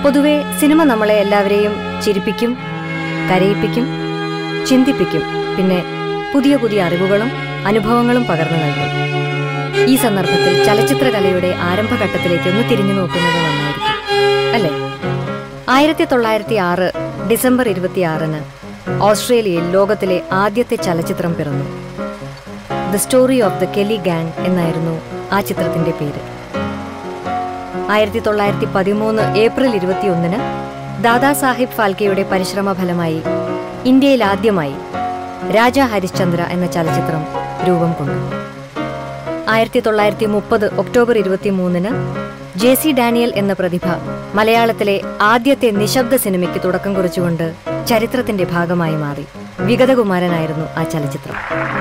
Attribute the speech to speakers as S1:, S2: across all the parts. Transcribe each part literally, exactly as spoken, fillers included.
S1: പൊതുവെ സിനിമ നമ്മളെ എല്ലാവരെയും ചിരിപ്പിക്കും, കരയിപ്പിക്കും, ചിന്തിപ്പിക്കും, പിന്നെ പുതിയ പുതിയ അറിവുകളും അനുഭവങ്ങളും പകർന്നു നൽകും. ഈ സന്ദർഭത്തിൽ ചലച്ചിത്രകലയുടെ ആരംഭഘട്ടത്തിലേക്ക് ഒന്ന് തിരിഞ്ഞു നോക്കുന്നത് നന്നായിരിക്കും, അല്ലേ? ആയിരത്തി തൊള്ളായിരത്തി ആറ് ഡിസംബർ ഇരുപത്തിയാറിന് ഓസ്ട്രേലിയയിൽ ലോകത്തിലെ ആദ്യത്തെ ചലച്ചിത്രം പിറന്നു. The story of the Kelly gang എന്നായിരുന്നു ആ ചിത്രത്തിന്റെ പേര്. ആയിരത്തി തൊള്ളായിരത്തി പതിമൂന്ന് ഏപ്രിൽ ഇരുപത്തിയൊന്നിന് ദാദാ സാഹിബ് ഫാൽക്കെയുടെ പരിശ്രമ ഫലമായി ഇന്ത്യയിൽ ആദ്യമായി രാജാ ഹരിശ്ചന്ദ്ര എന്ന ചലച്ചിത്രം രൂപം കൊണ്ടു. ആയിരത്തി തൊള്ളായിരത്തി മുപ്പത് ഒക്ടോബർ ഇരുപത്തിമൂന്നിന് ജെ സി ഡാനിയൽ എന്ന പ്രതിഭ മലയാളത്തിലെ ആദ്യത്തെ നിശബ്ദ സിനിമയ്ക്ക് തുടക്കം കുറിച്ചുകൊണ്ട് ചരിത്രത്തിന്റെ ഭാഗമായി മാറി. വിഗതകുമാരനായിരുന്നു ആ ചലച്ചിത്രം.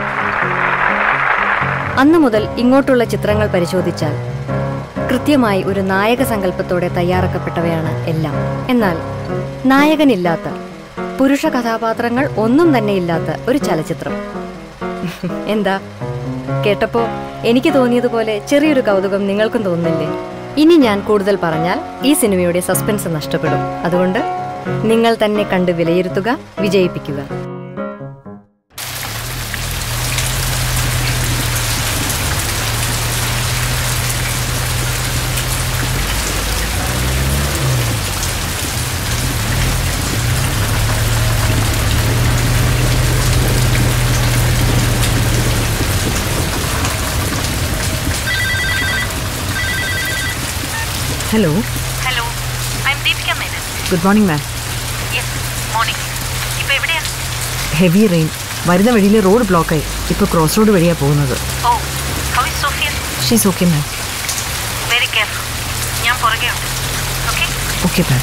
S1: അന്നു മുതൽ ഇങ്ങോട്ടുള്ള ചിത്രങ്ങൾ പരിശോധിച്ചാൽ കൃത്യമായി ഒരു നായക സങ്കല്പത്തോടെ തയ്യാറാക്കപ്പെട്ടവയാണ് എല്ലാം. എന്നാൽ നായകനില്ലാത്ത, പുരുഷ കഥാപാത്രങ്ങൾ ഒന്നും തന്നെ ഇല്ലാത്ത ഒരു ചലച്ചിത്രം. എന്താ, കേട്ടപ്പോ എനിക്ക് തോന്നിയതുപോലെ ചെറിയൊരു കൗതുകം നിങ്ങൾക്കും തോന്നുന്നില്ലേ? ഇനി ഞാൻ കൂടുതൽ പറഞ്ഞാൽ ഈ സിനിമയുടെ സസ്പെൻസ് നഷ്ടപ്പെടും. അതുകൊണ്ട് നിങ്ങൾ തന്നെ കണ്ട് വിലയിരുത്തുക, വിജയിപ്പിക്കുക.
S2: Hello.
S3: Hello. I'm Deepika Menon.
S2: Good morning, ma'am.
S3: Yes, morning. ഇപ്പോൾ എവിടെയാ?
S2: Heavy rain. വരുന്ന വഴിയിൽ റോഡ് ബ്ലോക്കായി. ഇപ്പോൾ ക്രോസ് റോഡ് വഴിയാണ് പോകുന്നത്.
S3: Oh, how is Sophia?
S2: She's okay, ma'am.
S3: Very careful. ഞാൻ പുറകെ ഉണ്ട്. Okay?
S2: Okay, ma'am.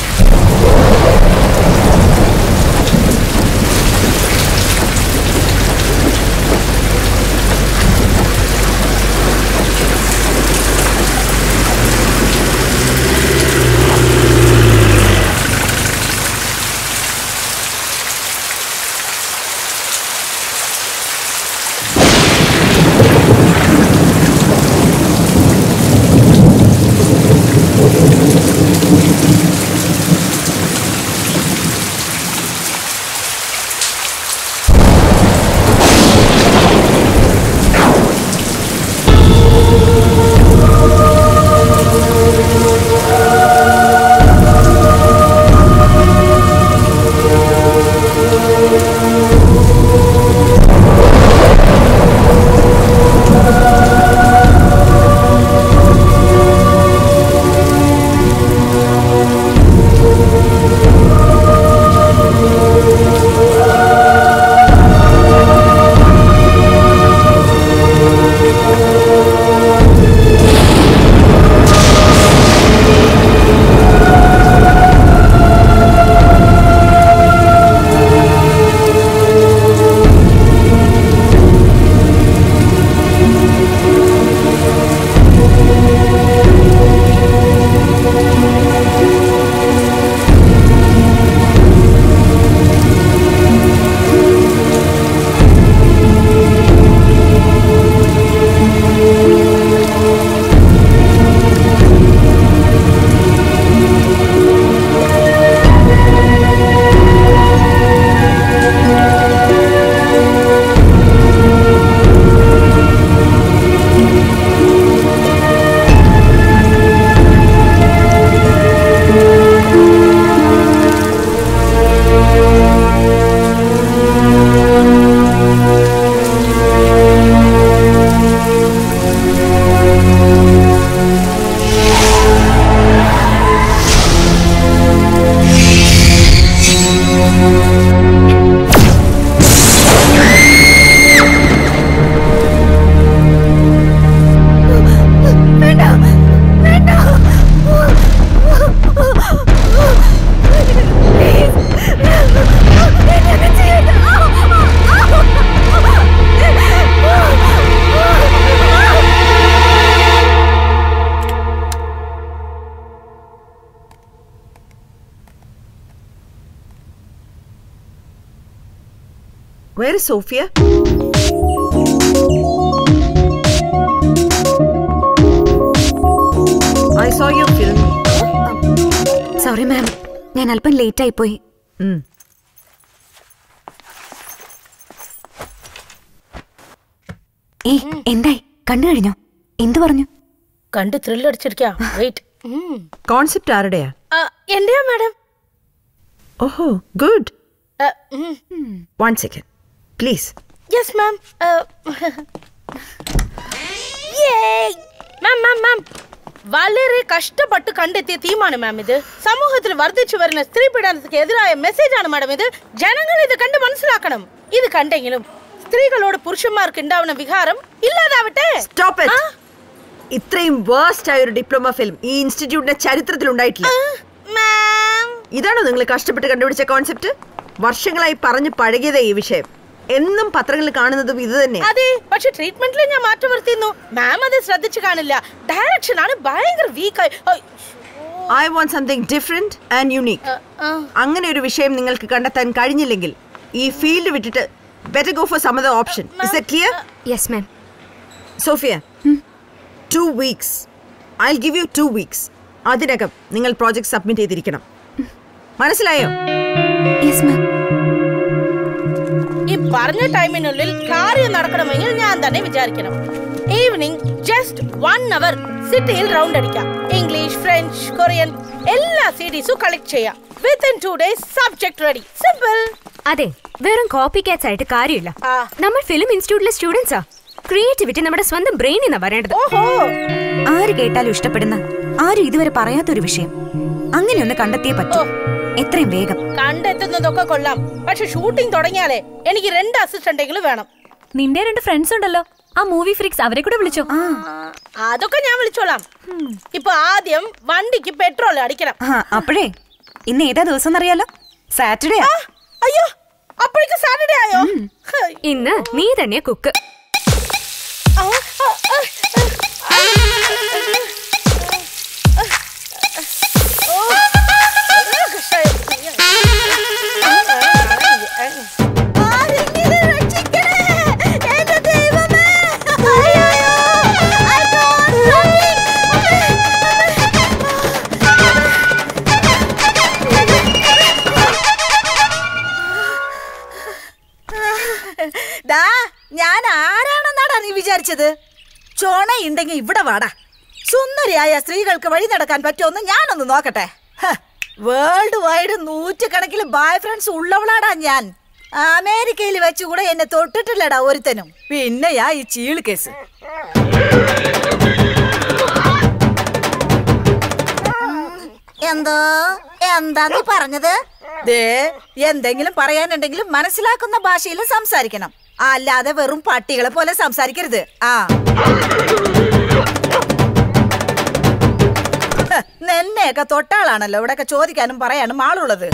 S4: Where is Sophia? I saw your film.
S2: Sorry.
S4: Sorry ma'am, ഞാൻ അല്പം ലേറ്റ് ആയി പോയി. ഏയ് എന്തായി, കണ്ടു കഴിഞ്ഞോ? എന്തു പറഞ്ഞു?
S5: കണ്ട് ത്രില്ലടിച്ചിരിക്കാ. വെയിറ്റ്,
S2: കോൺസെപ്റ്റ് ആരുടെയാ?
S5: എന്റെയാ മാഡം.
S2: ഓഹോ, good. One second please.
S5: Yes ma'am. Ma'am ma'am ma'am വളരെ കഷ്ടപ്പെട്ട് കണ്ടെത്തിയ തീമാണ് മാം ഇത്. സമൂഹത്തിൽ വർദ്ധിച്ചു വരുന്ന സ്ത്രീ പീഡനത്തിന് എതിരായ മെസ്സേജ് ആണ് മാഡം ഇത്. ജനങ്ങൾ ഇത് കണ്ട് മനസ്സിലാക്കണം. ഇത് കണ്ടെങ്കിലും സ്ത്രീകളോട് പുരുഷന്മാർക്ക് ഉണ്ടാവുന്ന വികാരം ഇല്ലാതാവട്ടെ.
S2: Stop it. ഇത്രയും വേഴ്സ്റ്റ് ആയ ഒരു ഡിപ്ലോമ ഫിലിം ഈ ഇൻസ്റ്റിറ്റ്യൂട്ടിന്റെ ചരിത്രത്തിൽ ഉണ്ടായിട്ടില്ല. ഇതാണോ നിങ്ങൾ കഷ്ടപ്പെട്ട് കണ്ടുപിടിച്ച കോൺസെപ്റ്റ്? വർഷങ്ങളായി പറഞ്ഞു പഴകിയതേ ഈ വിഷയം. എന്നും പത്രങ്ങളിൽ കാണുന്നതും ഇത് തന്നെ.
S5: അതെ, പക്ഷെ ട്രീറ്റ്മെന്റിൽ ഞാൻ മാറ്റം വരുത്തിയിരുന്നു. മാം അത് ശ്രദ്ധിച്ചു കാണില്ല. ഡയറക്ഷൻ ആണ് ഭയങ്കര വീക്കായി.
S2: I want something different and unique. അങ്ങനെ ഒരു വിഷയം നിങ്ങൾക്ക് കണ്ടെത്താൻ കഴിഞ്ഞില്ലെങ്കിൽ ഈ ഫീൽഡ് വിട്ടിട്ട് better go for some other option. Is that clear?
S4: Yes ma'am.
S2: Sophia, hmm? two weeks. I'll give you two weeks. അതിനകം നിങ്ങൾ പ്രോജക്റ്റ് സബ്മിറ്റ് ചെയ്തിരിക്കണം. മനസ്സിലായോ?
S4: Yes ma'am.
S5: ഈ പറഞ്ഞ ടൈമിനുള്ളിൽ കാര്യം നടക്കണമെങ്കിൽ ഞാൻ തന്നെ വിചാരിക്കണം. ഈവനിങ് ജസ്റ്റ് വൺ അവർ സിറ്റിയിൽ റൗണ്ട് അടിക്കാം. ഇംഗ്ലീഷ്, ഫ്രഞ്ച്, കൊറിയൻ എല്ലാ സീരീസും കളക്ട് ചെയ്യാം. Within two days subject ready. Simple.
S4: അതെ, വെറും കോപ്പി കാറ്റ്സ് ആയിട്ട് കാര്യമില്ല. നമ്മൾ ഫിലിം ഇൻസ്റ്റിറ്റ്യൂട്ടിലെ സ്റ്റുഡൻസാ. ക്രിയേറ്റിവിറ്റി നമ്മുടെ സ്വന്തം ബ്രെയിനിൽ നിന്നാ വരേണ്ടത്.
S6: ആര് കേട്ടാലും ഇഷ്ടപ്പെടുന്ന, ആരും ഇതുവരെ പറയാത്തൊരു വിഷയം അങ്ങനെ ഒന്ന് കണ്ടെത്തിയേ പറ്റൂ. എത്രയും വേഗം.
S5: കണ്ടെത്തുന്നതൊക്കെ കൊള്ളാം, പക്ഷെ ഷൂട്ടിംഗ് തുടങ്ങിയാലേ എനിക്ക് രണ്ട് അസിസ്റ്റന്റെങ്കിലും വേണം.
S4: നിന്റെ രണ്ട് ഫ്രണ്ട്സ് ഉണ്ടല്ലോ, ആ മൂവി ഫ്രീക്സ്, അവരെ കൂടെ വിളിച്ചോ.
S5: അതൊക്കെ ഞാൻ വിളിച്ചോളാം. ഇപ്പൊ ആദ്യം വണ്ടിക്ക് പെട്രോൾ അടിക്കണം.
S6: അപ്പോഴേ ഇന്ന് ഏതാ ദിവസം എന്നറിയാലോ? സാറ്റർഡേ.
S5: അയ്യോ, അപ്പോഴേക്ക് സാറ്റർഡേ ആയോ?
S4: ഇന്ന് നീ തന്നെ കുക്ക്.
S7: ഞാൻ ആരാണെന്നാടാ നീ വിചാരിച്ചത്? ചോണയുണ്ടെങ്കിൽ ഇവിടെ വാടാ. സുന്ദരിയായ സ്ത്രീകൾക്ക് വഴി നടക്കാൻ പറ്റുമെന്ന് ഞാനൊന്ന് നോക്കട്ടെ. വേൾഡ് വൈഡ് നൂറ്റുകണക്കിന് ബോയ് ഫ്രണ്ട്സ് ഉള്ളവളാടാ ഞാൻ. അമേരിക്കയിൽ വെച്ചുകൂടെ എന്നെ തൊട്ടിട്ടില്ലടാ ഒരുത്തനും. പിന്നെയാ ഈ ചീള് കേസ്. എന്തോ എന്താ നീ പറഞ്ഞത്? ദേ, എന്തെങ്കിലും പറയാനുണ്ടെങ്കിലും മനസ്സിലാക്കുന്ന ഭാഷയിൽ സംസാരിക്കണം, അല്ലാതെ വെറും പട്ടികളെ പോലെ സംസാരിക്കരുത്. ആ നിന്നെയൊക്കെ തൊട്ടാളാണല്ലോ ഇവിടെയൊക്കെ ചോദിക്കാനും പറയാനും ആളുള്ളത്.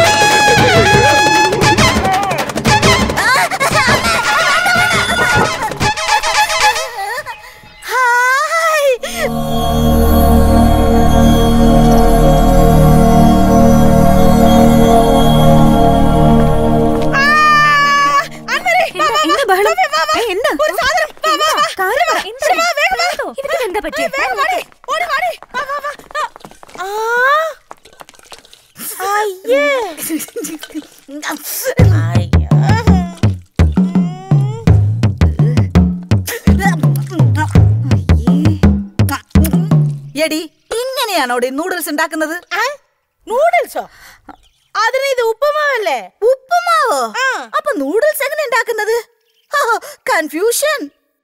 S7: എടി, ഇങ്ങനെയാണോ നൂഡിൽസ് ഉണ്ടാക്കുന്നത്?
S5: നൂഡിൽസോ? അതിന് ഇത് ഉപ്പുമാവല്ലേ?
S7: ഉപ്പുമാവോ? അപ്പൊ നൂഡിൽസ് എങ്ങനെ ഉണ്ടാക്കുന്നത്? കൺഫ്യൂഷൻ.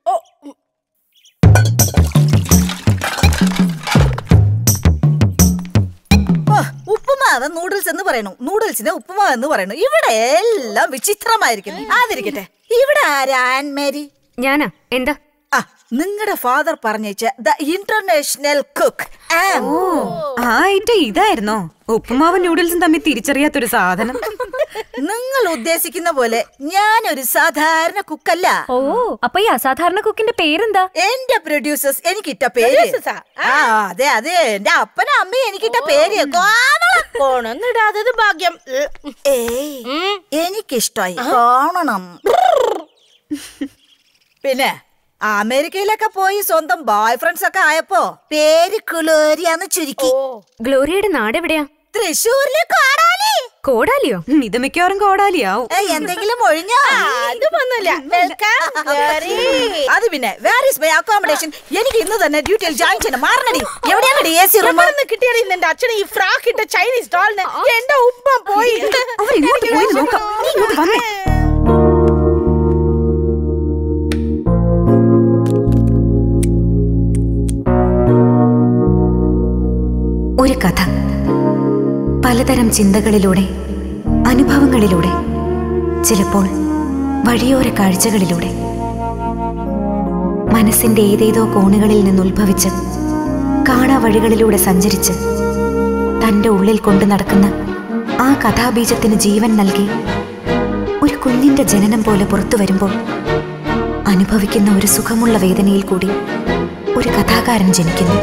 S7: ഉപ്പുമാവ് നൂഡിൽസ് എന്ന് പറയണു, നൂഡിൽസിനെ ഉപ്പുമാവ് എന്ന് പറയണു. ഇവിടെ എല്ലാം വിചിത്രമായിരിക്കുന്നു. അതിരിക്കട്ടെ, ഇവിടെ ആരാ ആൻമേരി?
S4: ഞാനാ. എന്താ?
S7: ആ, നിങ്ങളുടെ ഫാദർ പറഞ്ഞേച്ച ദ ഇന്റർനാഷണൽ കുക്ക്.
S6: ആ ഐറ്റം ഇതായിരുന്നോ? ഉപ്പുമാവും നൂഡിൽസും തമ്മിൽ തിരിച്ചറിയാത്തൊരു സാധനം.
S7: നിങ്ങൾ ഉദ്ദേശിക്കുന്ന പോലെ ഞാനൊരു സാധാരണ കുക്കല്ല.
S4: ഓ, അപ്പൊ ഈ അസാധാരണ കുക്കിന്റെ പേരെന്താ?
S7: എന്റെ പ്രൊഡ്യൂസേഴ്സ് എനിക്കിട്ട പേര്. ആ അതെ അതെ, എന്റെ അപ്പനും അമ്മയും എനിക്കിട്ട പേര്.
S5: കോണൊന്നിടാതത് ഭാഗ്യം.
S7: ഏയ്, എനിക്കിഷ്ടായി. കാണണം. പിന്നെ അമേരിക്കയിലൊക്കെ പോയി സ്വന്തം ബോയ് ഫ്രണ്ട്സ് ഒക്കെ ആയപ്പോ പേര് ഗ്ലോറിയാന്ന് ചുരുക്കി.
S4: ഗ്ലോറിയയുടെ നാട് എവിടെയാ?
S7: തൃശ്ശൂരിലെ കോടാലി.
S4: കോടാലിയോ?
S6: ഇത് മിക്കവാറും കോടാലിയാവും.
S7: എന്തെങ്കിലും ഒഴിഞ്ഞോ?
S5: അത് വന്നില്ല.
S7: അത് പിന്നെ വേർ ഇസ് മൈ അക്കോമഡേഷൻ? എനിക്ക് ഇന്ന് തന്നെ ഡ്യൂട്ടിയിൽ ജോയിൻ ചെയ്യണം. മാറണടി. എവിടെയാണ് എ സി റൂം?
S5: കിട്ടിയത് എന്റെ അച്ഛനെ ഈ ഫ്രാക്ക് ഇട്ട ചൈനീസ് ഡോളിന് എന്റെ ഉപ്പ പോയി.
S6: അവരിങ്ങോട്ട് പോയി നോക്കാം. നീ ഇങ്ങോട്ട് വന്നേ. ഒരു കഥ പലതരം ചിന്തകളിലൂടെ, അനുഭവങ്ങളിലൂടെ, ചിലപ്പോൾ വഴിയോര കാഴ്ചകളിലൂടെ, മനസ്സിന്റെ ഏതേതോ കോണുകളിൽ നിന്നുത്ഭവിച്ച് കാണാ വഴികളിലൂടെ സഞ്ചരിച്ച് തന്റെ ഉള്ളിൽ കൊണ്ടു നടക്കുന്ന ആ കഥാബീജത്തിന് ജീവൻ നൽകി ഒരു കുഞ്ഞിന്റെ ജനനം പോലെ പുറത്തു വരുമ്പോൾ അനുഭവിക്കുന്ന ഒരു സുഖമുള്ള വേദനയിൽ കൂടി ഒരു കഥാകാരൻ ജനിക്കുന്നു.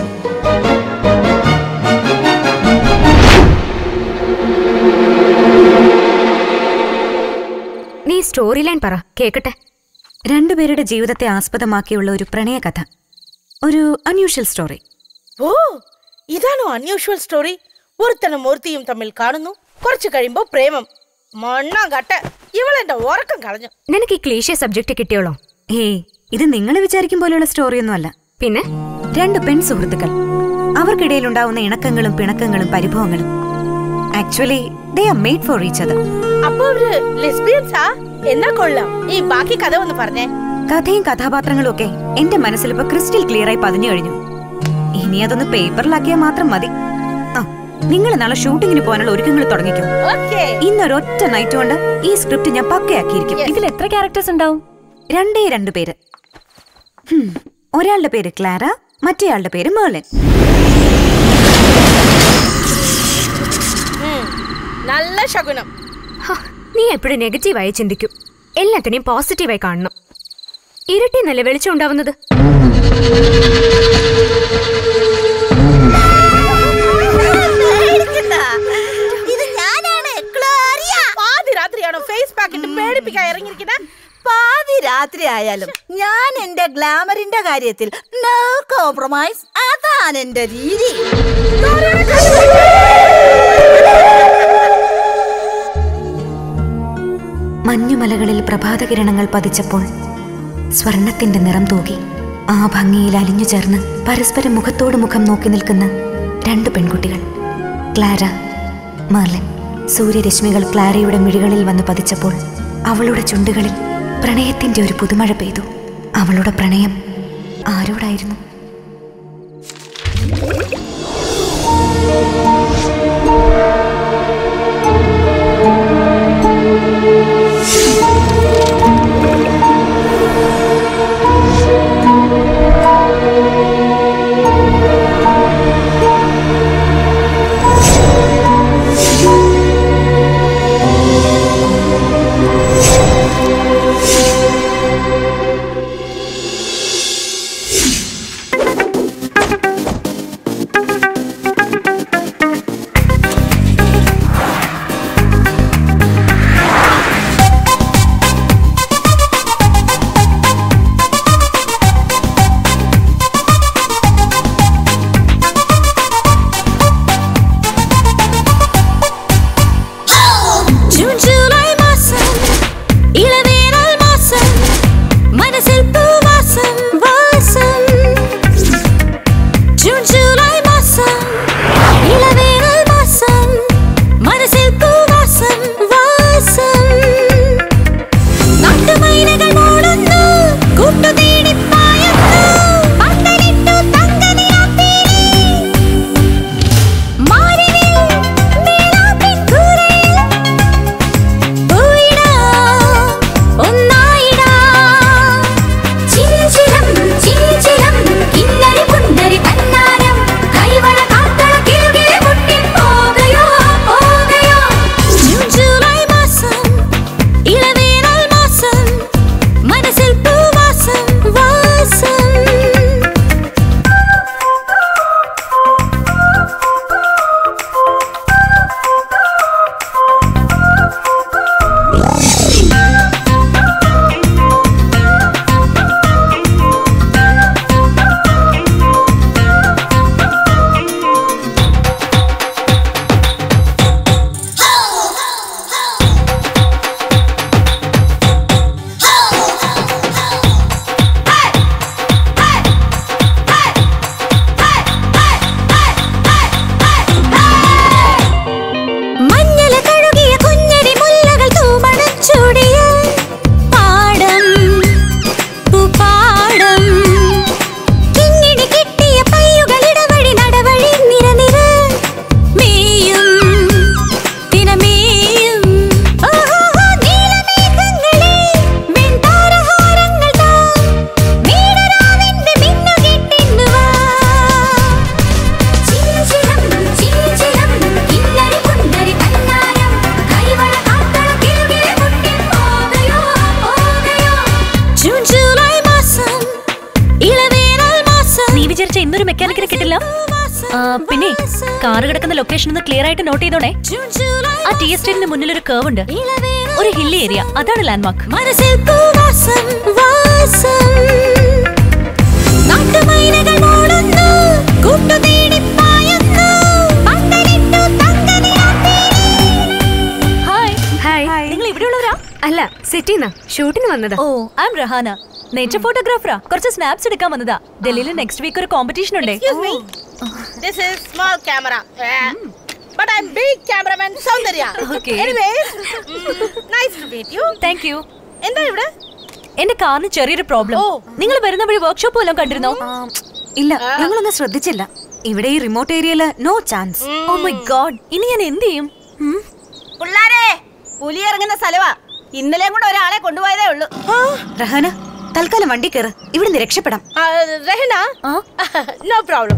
S4: നീ സ്റ്റോറി ലൈൻ പറ, കേക്കട്ടെ.
S6: രണ്ടുപേരുടെ ജീവിതത്തെ ആസ്പദമാക്കിയുള്ള ഒരു പ്രണയകഥ, ഒരു അൺയൂഷ്വൽ സ്റ്റോറി.
S5: ഓ, ഇതാണോ അൺയൂഷ്വൽ സ്റ്റോറി? ഒരുത്തനും ഒരുത്തിയും തമ്മിൽ കാണുന്നു, കുറച്ചു കഴിയുമ്പോ പ്രേമം. മണ്ണാങ്കട്ട, ഇവളെന്റെ ഉറക്കം കളഞ്ഞു.
S4: നിനക്ക് ഈ ക്ലീശേ സബ്ജക്ട് കിട്ടിയോളോ?
S6: ഏയ്, ഇത് നിങ്ങൾ വിചാരിക്കും പോലെയുള്ള സ്റ്റോറിയൊന്നും അല്ല.
S4: പിന്നെ
S6: രണ്ട് പെൺ സുഹൃത്തുക്കൾ, അവർക്കിടയിലുണ്ടാവുന്ന ഇണക്കങ്ങളും പിണക്കങ്ങളും പരിഭവങ്ങളും. Actually they are made for each other.
S5: അപ്പൊ അവര് ലെസ്ബിയൻസാ? എന്നാ കൊള്ളാം. ഈ ബാക്കി കഥ ഒന്ന് പറഞ്ഞേ.
S6: കഥയും കഥാപാത്രങ്ങളും ഒക്കെ എന്റെ മനസ്സിലിപ്പോ ക്രിസ്റ്റൽ ക്ലിയർ ആയി പതിഞ്ഞു കഴിഞ്ഞു. ഇനി അതൊന്ന് പേപ്പറിലാക്കിയാൽ മാത്രം മതി. ആ, നിങ്ങൾ നാളെ ഷൂട്ടിങ്ങിന് പോകാനുള്ള ഒരുക്കങ്ങൾ തുടങ്ങിക്കും. ഇന്നൊരൊറ്റ നൈറ്റ് കൊണ്ട് ഈ സ്ക്രിപ്റ്റ് ഞാൻ പക്കയാക്കിയിരിക്കും.
S1: ഇതിൽ എത്ര ക്യാരക്ടേഴ്സ് ഉണ്ടാവും?
S6: രണ്ടേ രണ്ടു പേര്. ഒരാളുടെ പേര് ക്ലാര, മറ്റേയാളുടെ പേര് മേർലിൻ.
S5: നല്ല ശകുനം.
S4: നീ എപ്പോഴും നെഗറ്റീവായി ചിന്തിക്കും, എല്ലാത്തിനെയും പോസിറ്റീവായി കാണണം. ഇരട്ടി നല്ല വെളിച്ചം ഉണ്ടാവുന്നത്.
S5: പാതി രാത്രിയാണോ ഫേസ് പാക്കിട്ട് പേടിപ്പിക്കാൻ ഇറങ്ങിയിരിക്കുന്നത്?
S7: പാതി രാത്രി ആയാലും ഞാൻ എന്റെ ഗ്ലാമറിന്റെ കാര്യത്തിൽ നോ കോംപ്രമൈസ്. അതാണ് എന്റെ രീതി.
S6: മഞ്ഞുമലകളിൽ പ്രഭാതകിരണങ്ങൾ പതിച്ചപ്പോൾ സ്വർണത്തിന്റെ നിറം തൂകി ആ ഭംഗിയിൽ അലിഞ്ഞു ചേർന്ന് പരസ്പരം മുഖത്തോട് മുഖം നോക്കി നിൽക്കുന്ന രണ്ട് പെൺകുട്ടികൾ, ക്ലാര, മെർലിൻ. സൂര്യരശ്മികൾ ക്ലാരയുടെ മിഴികളിൽ വന്ന് പതിച്ചപ്പോൾ അവളുടെ ചുണ്ടുകളിൽ പ്രണയത്തിന്റെ ഒരു പുതുമഴ പെയ്തു. അവളുടെ പ്രണയം ആരോടായിരുന്നു?
S8: കുഴപ്പമില്ല. പിന്നെ കാറ് കിടക്കുന്ന ലൊക്കേഷൻ ഒന്ന് ക്ലിയർ ആയിട്ട് നോട്ട് ചെയ്തോണേ. ആ ടീ എസ്റ്റേറ്റിന് മുന്നിൽ ഒരു കർവ് ഉണ്ട്, ഒരു ഹില്ലി ഏരിയ, അതാണ് ലാൻഡ്മാർക്ക്.
S4: നിങ്ങൾ ഇവിടെയുള്ളവരാ? അല്ല, സിറ്റിന്നാ ഷൂട്ടിന് വന്നതാ.
S8: ഓ, ഐ ആം റഹാന, നേച്ചർ ഫോട്ടോഗ്രാഫറാ. കുറച്ച് സ്നാപ്സ് എടുക്കാൻ വന്നതാ. ഡൽഹിയിൽ നെക്സ്റ്റ് വീക്ക് ഒരു കോമ്പറ്റീഷൻ ഉണ്ട്.
S5: This is small camera, but I'm big cameraman Soundarya.
S8: Okay.
S5: Anyways, mm, nice to meet you.
S8: Thank you.
S5: എന്താ ഇവിടെ?
S8: എന്റെ കാറിന് ചെറിയൊരു പ്രോബ്ലം. നിങ്ങൾ വരുന്ന വഴി വർക്ക്ഷോപ്പ് വല്ലതും കണ്ടിരുന്നോ?
S6: ഇല്ല, ഞങ്ങളൊന്നും ശ്രദ്ധിച്ചില്ല. ഇവിടെ ഈ റിമോട്ട് ഏരിയയില് no chance.
S8: Oh my God, ഇനി ഞാൻ എന്ത് ചെയ്യും?
S7: പിള്ളാരെ, പുലി ഇറങ്ങുന്ന സ്ഥലവാ. ഇന്നലെയും കൂടെ ഒരാളെ കൊണ്ടുപോയതേ ഉള്ളൂ.
S6: റഹാന, തൽക്കാലം വണ്ടി കയറ്, ഇവിടുന്ന് രക്ഷപ്പെടാം.
S5: Rahana, no problem.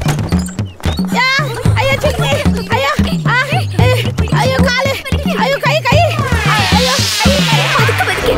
S5: അയ്യോ ചിക്കി, അയ്യോ അയ്യോ കാല്, അയ്യോ കൈ കൈ, അയ്യോ പതുക്കെ പതുക്കെ.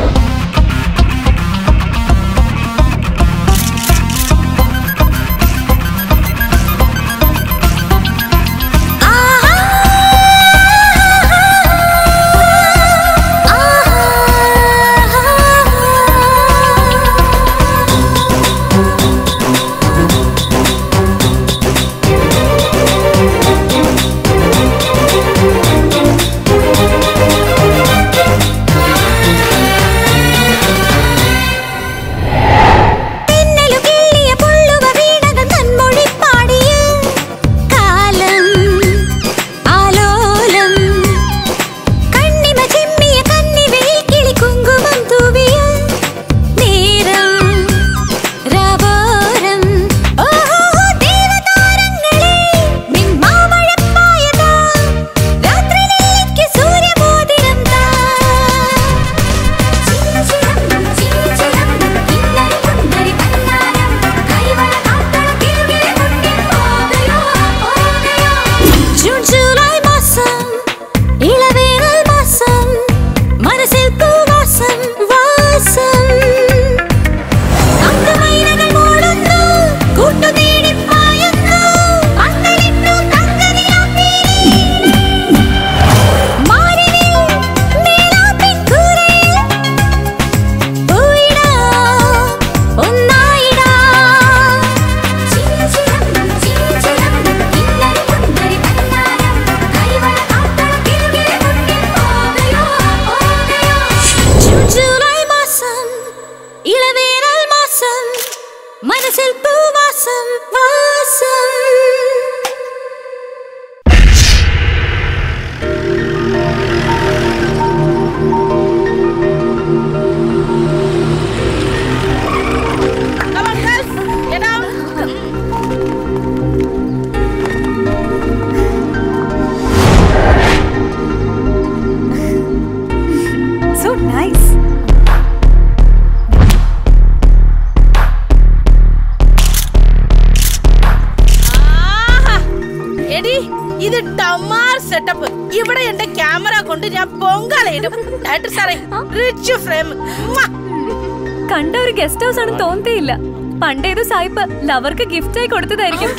S8: കണ്ട ഒരു ഗസ്റ്റ് ഹൗസ് ആണെന്ന് തോന്നിയില്ല. പണ്ടേത് സായിപ്പ് ലവർക്ക് ഗിഫ്റ്റ് ആയി കൊടുത്തതായിരിക്കും.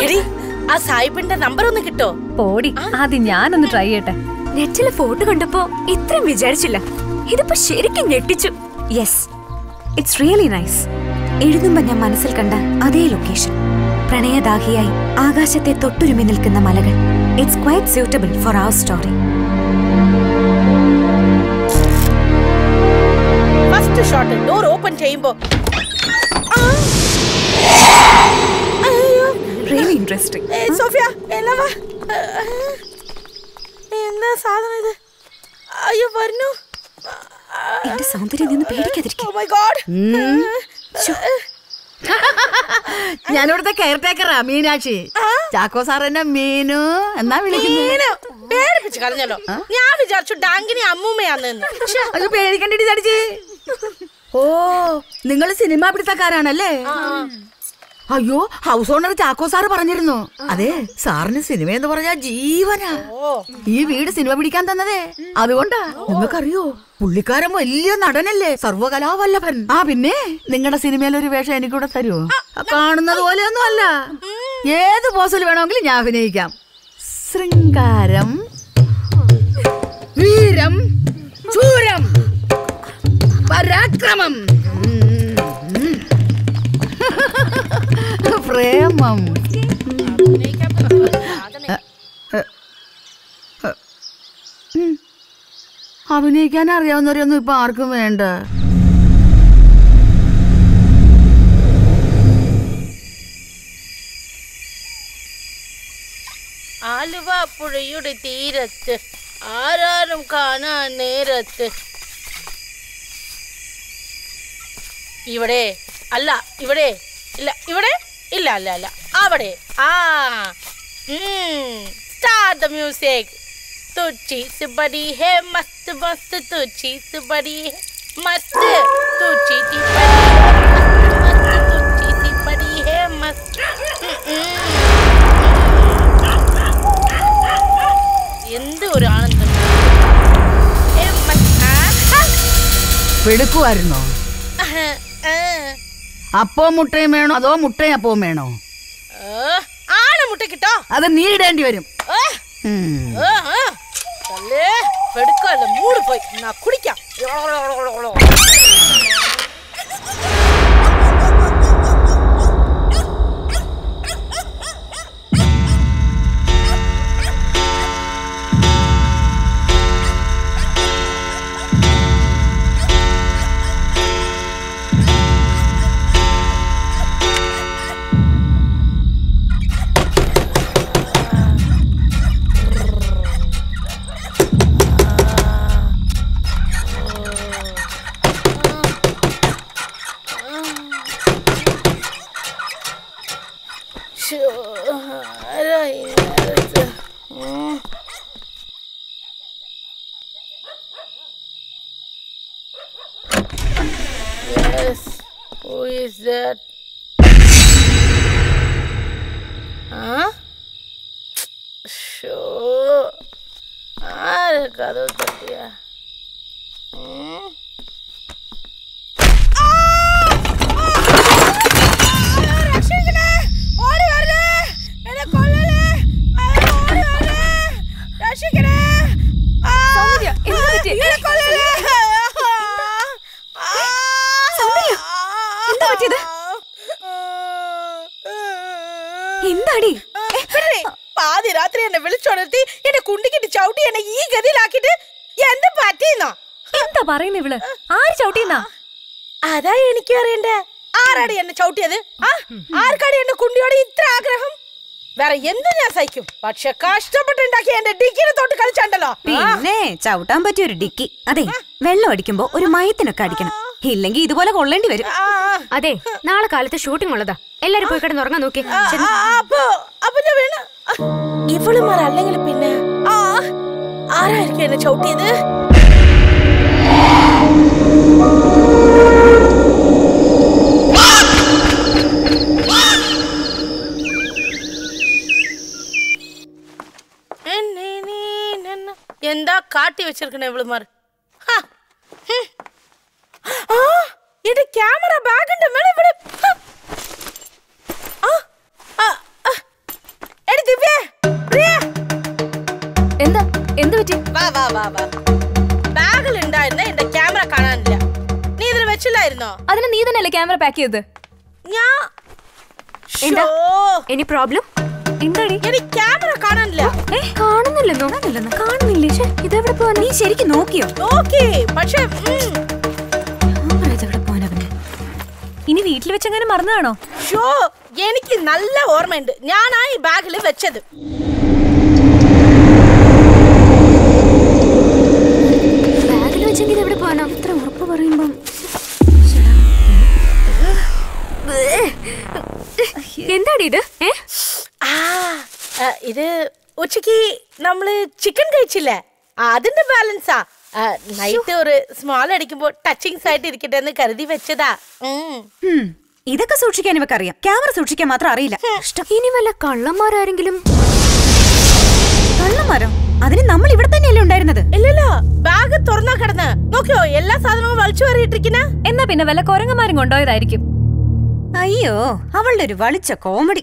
S5: ആ സായിപ്പിന്റെ നമ്പർ ഒന്ന് കിട്ടോ?
S8: പോടി, ആദ്യം ഞാനൊന്ന് ട്രൈ ചെയ്യട്ടെ.
S4: നെറ്റിലെ ഫോട്ടോ കണ്ടപ്പോ ഇത്രയും വിചാരിച്ചില്ല. ഇതിപ്പോ ശരിക്കും ഞെട്ടിച്ചു.
S6: Yes, it's really nice. എഴുതുമ്പോ ഞാൻ മനസ്സിൽ കണ്ട അതേ ലൊക്കേഷൻ. പ്രണയദാഹിയായി ആകാശത്തെ തൊട്ടുരുമി നിൽക്കുന്ന മലകൾ. It's quite suitable for our story.
S5: First shot door open ചെയ്യുമ്പോ
S6: റിയലി ഇൻട്രസ്റ്റിംഗ്.
S5: സോഫിയ, എന്നവാ എന്താ സാധനം ഇത്? അയ്യോ വരുന്നു.
S6: എന്റെ സൗന്ദര്യം നിന്ന് പേടിക്കാതിരിക്കും.
S5: Oh my God.
S7: ഞാനിവിടുത്തെ കെയർ ടേക്കറാ മീനാക്ഷി. ചാക്കോ സാർ എന്നെ മീനു എന്നാ വിളിക്കുന്നത്.
S5: പേടിപ്പിച്ച് കളഞ്ഞല്ലോ. ഞാൻ വിചാരിച്ചു ഡാങ്കിനി അമ്മൂമ്മയാന്ന്.
S7: അത് പേടിക്കണ്ടിട്ട് ചടിച്ച്. ഓ, നിങ്ങൾ സിനിമ പിടുത്തക്കാരാണല്ലേ? അയ്യോ ഹൗസ് ഓണർ ചാക്കോ സാറ് പറഞ്ഞിരുന്നു. അതെ സാറിന് സിനിമ എന്ന് പറഞ്ഞാ ജീവനാ. ഈ വീട് സിനിമ പിടിക്കാൻ തന്നതേ അതുകൊണ്ടാ. നിങ്ങൾക്കറിയോ പുള്ളിക്കാരൻ വലിയ നടനല്ലേ, സർവകലാവല്ലഭൻ. ആ പിന്നെ നിങ്ങളുടെ സിനിമയിൽ ഒരു വേഷം എനിക്കൂടെ തരുമോ? കാണുന്നത് പോലെയൊന്നും അല്ല, ഏത് പോസിൽ വേണമെങ്കിലും ഞാൻ അഭിനയിക്കാം. ശൃംഗാരം, വീരം, ചൂരം, പരാക്രമം, പ്രേമം. അഭിനയിക്കാൻ അറിയാവുന്നവരൊന്നും ഇപ്പൊ ആർക്കും വേണ്ട.
S5: ആലുവ പുഴയുടെ തീരത്ത് ആരാരും കാണാൻ നേരത്ത്. ഇവിടെ അല്ല, ഇവിടെ ഇല്ല, ഇവിടെ ഇല്ല, അല്ല അല്ല അവിടെ. ആ സ്റ്റാർട്ട് ദ മ്യൂസിക്. तुझी से बड़ी है मस्त मस्त, तुझी से बड़ी है मस्त, तुझी से बड़ी है मस्त, എന്ത് ഒരു ആനന്ദം.
S7: എടുക്കുമായിരുന്നോ? അപ്പവും മുട്ടയും വേണോ അതോ മുട്ടയും അപ്പവും വേണോ?
S5: ആന മുട്ട കിട്ടോ?
S7: അത് നീ ഇടേണ്ടി വരും.
S5: എടുക്കല്ല, മൂട് പോയി കുടിക്കാം. Yes, who is that? Huh? Sure. ആര് കഥ തട്ടിയ?
S4: എന്താടി
S5: പാതി രാത്രി എന്നെ വിളിച്ചുണർത്തി എന്നെ കുണ്ടിക്കിട്ട് ചവിട്ടി എന്നെ ഈ ഗതിയിലാക്കിട്ട് എന്ത് പറ്റിയെന്നോ?
S8: എന്താ പറയുന്ന ഇവള്? ആര് ചവിട്ടിയെന്നാ?
S5: അതാ എനിക്ക് അറിയണ്ടേ. ആരാടി എന്നെ ചവിട്ടിയത്? ആർക്കാടി എന്റെ കുണ്ടിയോട് ഇത്ര ആഗ്രഹം? വേറെ എന്ത് ഞാൻ സഹിക്കും, പക്ഷെ കഷ്ടപ്പെട്ടുണ്ടാക്കി എന്റെ ഡിക്കിനെ തൊട്ട് കളിച്ചാണ്ടല്ലോ.
S6: പിന്നെ ചവിട്ടാൻ പറ്റിയ ഒരു ഡിക്കി. അതെ, വെള്ളം അടിക്കുമ്പോ ഒരു മയത്തിനൊക്കെ അടിക്കണം, ഇല്ലെങ്കിൽ ഇതുപോലെ കൊള്ളേണ്ടി വരും.
S4: അതെ, നാളെ കാലത്ത് ഷൂട്ടിംഗ് ഉള്ളതാ. എല്ലാരും പോയി കിടന്നുറങ്ങാൻ നോക്കി.
S5: ഇവളുമാരല്ലെങ്കിൽ പിന്നെ ആരായിരിക്കും എന്നെ ചവിട്ടിയത്? എന്താ കാട്ടി വെച്ചിരിക്കണ ഇവളുമാർ? എന്റെ ക്യാമറ ബാഗിന്റെ മേലെ ഇവിടെ.
S4: എന്താ എന്ത് പറ്റി?
S5: വാ വാ വാ വാ. ബാഗിൽ ഉണ്ടായിരുന്ന എന്റെ ക്യാമറ കാണാനില്ല. നീ ഇതിൽ വെച്ചില്ലായിരുന്നോ?
S4: അതിന് നീ തന്നെയല്ലേ ക്യാമറ പാക്ക് ചെയ്തത്?
S5: ഞാൻ
S4: എനി പ്രോബ്ലം എന്താടി?
S5: എനിക്ക് ക്യാമറ കാണാനില്ല.
S4: കാണുന്നില്ലെന്നോ? കാണുന്നില്ലേ? ഇതെവിടെ പോവാ?
S6: നീ ശരിക്കും നോക്കിയോ?
S5: നോക്കി, പക്ഷെ
S8: ഇനി വീട്ടിൽ വെച്ചെങ്ങനെ മറന്നതാണോ?
S5: ഷോ, എനിക്ക് നല്ല ഓർമ്മയുണ്ട്. ഞാനാ ഈ ബാഗിൽ വെച്ചത്.
S4: ബാഗിൽ വെച്ചെങ്കിൽ എവിടെ പോവാനോ? ഇത്ര ഉറപ്പ് പറയുമ്പം എന്താടി ഇത്?
S5: ഇത് ഉച്ചക്ക് നമ്മള് ചിക്കൻ കഴിച്ചില്ലേ, അതിന്റെ ബാലൻസാ. നൈറ്റ് ഒരു സ്മോൾ അടിക്കുമ്പോ ടച്ചിങ്സ് ആയിട്ട് ഇരിക്കട്ടെ എന്ന് കരുതി വെച്ചതാ.
S6: ഇതൊക്കെ സൂക്ഷിക്കാൻ ഇവക്കറിയാം, ക്യാമറ സൂക്ഷിക്കാൻ മാത്രം അറിയില്ല.
S4: ഇനി വല്ല കള്ളന്മാരാരെങ്കിലും?
S6: കള്ളന്മാരോ? അതിന് നമ്മൾ ഇവിടെ തന്നെയല്ലേ ഉണ്ടായിരുന്നത്?
S5: ഇല്ലല്ലോ, ബാഗ് തുറന്നാ കിടന്ന് നോക്കിയോ, എല്ലാ സാധനവും വലിച്ചു കയറിയിട്ടിരിക്കുന്ന.
S4: എന്നാ പിന്നെ വല്ല കുരങ്ങന്മാരും കൊണ്ടുപോയതായിരിക്കും.
S6: അയ്യോ, അവളുടെ ഒരു വളിച്ച കോമഡി.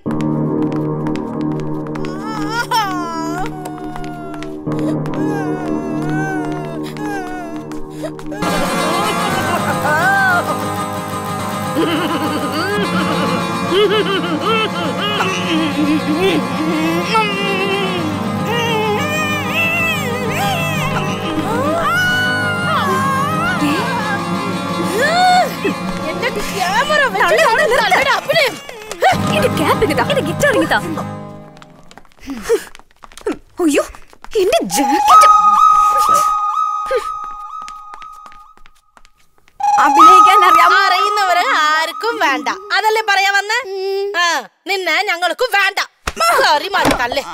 S4: അയ്യോ, എന്റെ ജാക്കറ്റ്.
S5: അഭിനയിക്കാൻ അറിയുന്നവര് ആർക്കും വേണ്ട, അതല്ലേ പറയാ വന്ന്. നിന്നെ ഞങ്ങൾക്കും വേണ്ട. തല്ലേ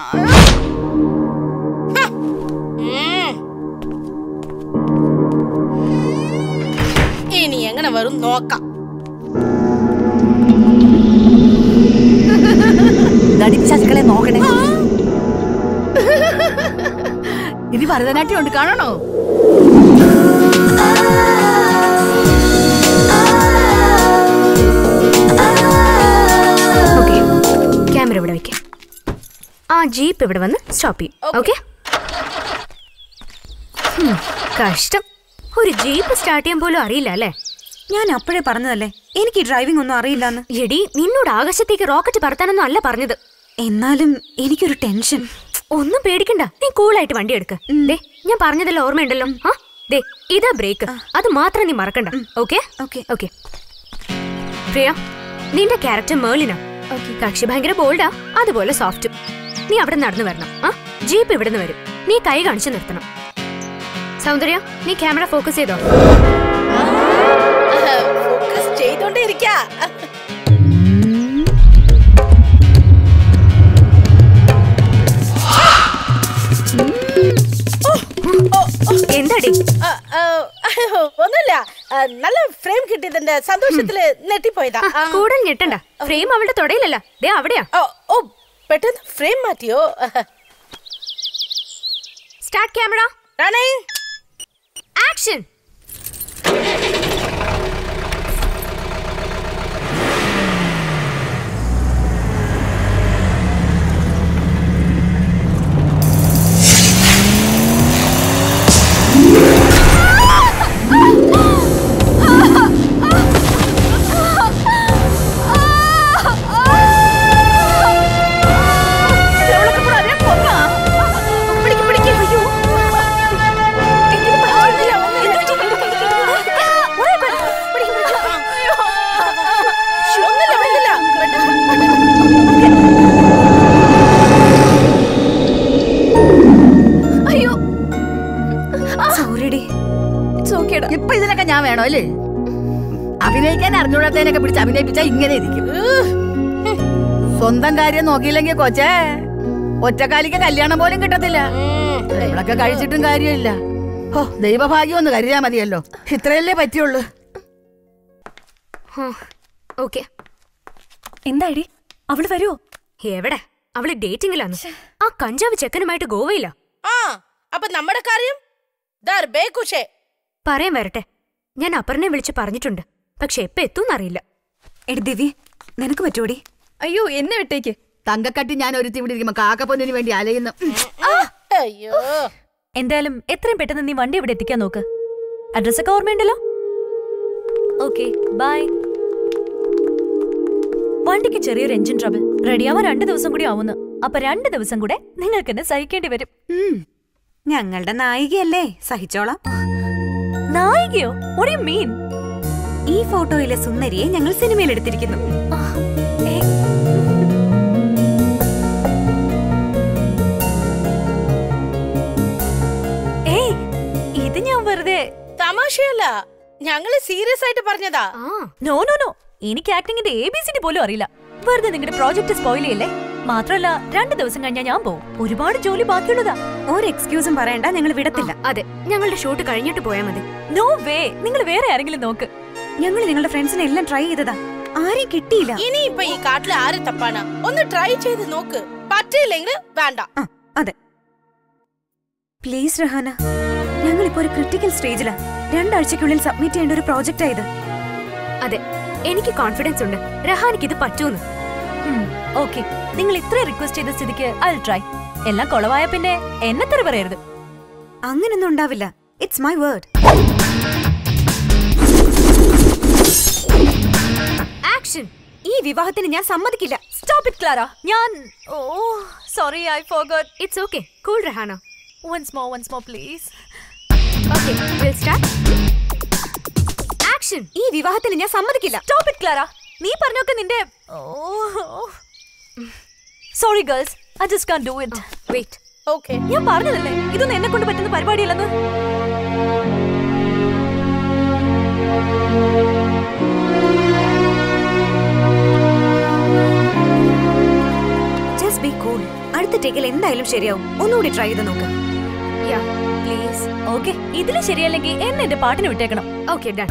S5: ഇനി എങ്ങനെ വരും നോക്കാം.
S7: നടിപ്പിശാചുക്കളെ നോക്കണേ. ഇനി ഭരതനാട്യം ഉണ്ട്, കാണണോ?
S4: ക്യാമറ ഇവിടെ വെക്കാം. ആ ജീപ്പ് ഇവിടെ വന്ന് സ്റ്റോപ്പ് ചെയ്യും. ഓക്കെ. കഷ്ടം, ഒരു ജീപ്പ് സ്റ്റാർട്ട് ചെയ്യാൻ പോലും അറിയില്ല അല്ലേ?
S6: ഞാൻ അപ്പോഴേ പറഞ്ഞതല്ലേ എനിക്ക് ഡ്രൈവിംഗ് ഒന്നും അറിയില്ലെന്ന്.
S4: എടി, നിന്നോട് ആകാശത്തേക്ക് റോക്കറ്റ് പറത്താനൊന്നും അല്ല പറഞ്ഞത്.
S6: എന്നാലും എനിക്കൊരു ടെൻഷൻ.
S4: ഒന്നും പേടിക്കണ്ട, നീ കൂളായിട്ട് വണ്ടി എടുക്ക. ദേ, ഞാൻ പറഞ്ഞതെല്ലാം ഓർമ്മയുണ്ടല്ലോ. ആ ദേ, ഇതാ ബ്രേക്ക്, അത് മാത്രം നീ മറക്കണ്ട. Okay
S6: okay
S4: okay. പ്രിയ, നിന്റെ ക്യാരക്ടർ മേളിനാ. കക്ഷി ഭയങ്കര ബോൾഡാ, അതുപോലെ സോഫ്റ്റ്. നീ അവിടെ നടന്നു വരണം. ആ ജീപ്പ് ഇവിടുന്ന് വരും, നീ കൈ കാണിച്ചു നിർത്തണം. സൗന്ദര്യ, നീ ക്യാമറ ഫോക്കസ് ചെയ്തോ?
S5: ഫോക്കസ് ചെയ്തോണ്ടേ ഇരിക്കാ.
S4: എന്താടി?
S5: ഒന്നുമില്ല, നല്ല ഫ്രെയിം കിട്ടിയതിന്റെ സന്തോഷത്തില് നെട്ടിപ്പോയതാ.
S4: കൂടുതൽ ഞെട്ടണ്ട, ഫ്രെയിം അവളുടെ തൊടയിലല്ല, ദേ അവിടെയാ.
S5: ഓ, പെട്ടെന്ന് ഫ്രെയിം മാറ്റിയോ?
S4: Start camera,
S5: running,
S4: action.
S7: ഇപ്പൊ ഇതിനൊക്കെ ഞാൻ വേണോ അല്ലേ? അഭിനയിക്കാൻ അറിഞ്ഞൂടാത്തതിനൊക്കെ പിടിച്ച് അഭിനയിപ്പിച്ചാ ഇങ്ങനെ ഇരിക്കും. സ്വന്തം കാര്യം നോക്കിയില്ലെങ്കിൽ കൊച്ചേ ഒറ്റക്കാലിക്ക് കല്യാണം പോലും കിട്ടത്തില്ല. ഇവളൊക്കെ കഴിച്ചിട്ടും കാര്യമില്ല. ഓ, ദൈവഭാഗ്യം ഒന്ന് കരുതിയാ മതിയല്ലോ. ഇത്രയല്ലേ പറ്റിയുള്ളൂ.
S4: ഓക്കെ.
S8: എന്താടി, അവള് വരുവോ?
S4: എവിടെ? അവള് ഡേറ്റിംഗിലാണ്. ആ കഞ്ചാവ് ചെക്കനുമായിട്ട് ഗോവയിലാ.
S5: ആ, അപ്പൊ നമ്മുടെ കാര്യം
S4: പറയാൻ വരട്ടെ. ഞാൻ അപർണയെ വിളിച്ച് പറഞ്ഞിട്ടുണ്ട്, പക്ഷെ എപ്പ എത്തുന്നറിയില്ല.
S6: എടി ദിവ്യ, നിനക്ക് പറ്റൂടി?
S7: അയ്യോ, എന്നെ വിട്ടേക്ക്. തങ്കക്കട്ടി ഞാൻ ഒരുത്തി ഇവിടെ ഇരിക്കുമ്പോ കാക്കപ്പൊന്നിന് വേണ്ടി അലയുന്നു.
S5: അയ്യോ,
S8: എന്തായാലും എത്രയും പെട്ടെന്ന് നീ വണ്ടി ഇവിടെ എത്തിക്കാൻ നോക്ക്. അഡ്രസ്സൊക്കെ ഓർമ്മയുണ്ടല്ലോ. Okay, bye. വണ്ടിക്ക് ചെറിയൊരു എഞ്ചിൻ ട്രബിൾ. റെഡിയാവാൻ രണ്ടു ദിവസം കൂടി ആവുന്നു. അപ്പൊ രണ്ടു ദിവസം കൂടെ നിങ്ങൾക്ക് എന്നെ സഹിക്കേണ്ടി വരും.
S6: ഞങ്ങളുടെ നായികയല്ലേ, സഹിച്ചോളാം.
S8: നായികയോ? What do you mean?
S6: ഈ ഫോട്ടോയിലെ സുന്ദരിയെ ഞങ്ങൾ സിനിമയിൽ എടുത്തിരിക്കുന്നു.
S8: ഏയ്, ഇത് ഞാൻ വെറുതെ
S5: തമാശയല്ല, ഞങ്ങള് സീരിയസ് ആയിട്ട് പറഞ്ഞതാ.
S8: നോ നോ നോ, എനിക്ക് ആക്ടിങ്ങിന്റെ എ ബി സി ഡി പോലും അറിയില്ല. വെറുതെ നിങ്ങളുടെ പ്രോജക്ട് സ്പോയിൽ ചെയ്യല്ലേ. മാത്രമല്ല, രണ്ടു ദിവസം കഴിഞ്ഞാൽ ഞാൻ പോവും. ഒരുപാട് ജോലി ബാക്കിയുള്ളതാ.
S6: ഒരു എക്സ്ക്യൂസും പറയണ്ട, ഞങ്ങൾ വിടത്തില്ല.
S4: അതെ, ഞങ്ങളുടെ ഷൂട്ട് കഴിഞ്ഞിട്ട് പോയാൽ മതി.
S8: നോ വേ, നിങ്ങൾ വേറെ ആരെങ്കിലും നോക്ക്.
S6: ഞങ്ങൾ നിങ്ങളുടെ ഫ്രണ്ട്സിനെ എല്ലാം ട്രൈ ചെയ്തതാ, ആരെയും കിട്ടിയില്ല.
S5: ഇനി ഇപ്പൊ ഈ കാട്ടിൽ ആര് തപ്പാണ്? ഒന്ന് ട്രൈ ചെയ്ത് നോക്ക്. പറ്റിയില്ലെങ്കിൽ വേണ്ട.
S6: അതെ, പ്ലീസ് രഹാന, ഞങ്ങൾ ഇപ്പോ ഒരു ക്രിട്ടിക്കൽ സ്റ്റേജിലാ. രണ്ടാഴ്ചക്കുള്ളിൽ സബ്മിറ്റ് ചെയ്യേണ്ട ഒരു പ്രോജക്റ്റ് ആയത്.
S4: അതെ, എനിക്ക് കോൺഫിഡൻസ് ഉണ്ട് രഹാനിക്ക് ഇത് പറ്റൂന്ന്.
S8: ഓക്കെ, നിങ്ങൾ ഇത്രയും റിക്വസ്റ്റ് ചെയ്ത സ്ഥിതിക്ക് ഐ വിൽ ട്രൈ. എല്ലാം കൊളവായ പിന്നെ എന്നെ തെറി പറയരുത്.
S6: അങ്ങനൊന്നും ഉണ്ടാവില്ല. It's my word.
S4: ആക്ഷൻ.
S6: ഈ വിവാഹത്തിന് ഞാൻ സമ്മതിക്കില്ല.
S8: Stop it Clara. ഞാൻ oh sorry, I forgot.
S4: It's okay. Cool Rahana.
S8: Once more once more please.
S4: Okay, will start. Action.
S6: ഈ വിവാഹത്തിന് ഞാൻ സമ്മതിക്കില്ല.
S8: Stop it Clara. നീ പറഞ്ഞൊക്കെ നിന്റെ sorry girls, I just can't do it.
S4: Wait.
S5: Okay,
S8: ഞാൻ പറഞ്ഞതല്ലേ ഇതൊന്നും എന്നെ കൊണ്ട് പറ്റുന്ന പരിപാടിയല്ലെന്ന്.
S6: Just be cool. അടുത്ത ടേക്കിൽ എന്തായാലും ശരിയാവും. ഒന്നുകൂടി ട്രൈ ചെയ്ത് നോക്ക്.
S4: യാ പ്ലീസ്.
S8: ഓക്കെ, ഇതില് ശരിയല്ലെങ്കിൽ എന്നെ എന്റെ പാട്ടിന് വിട്ടേക്കണം.
S4: Okay, done.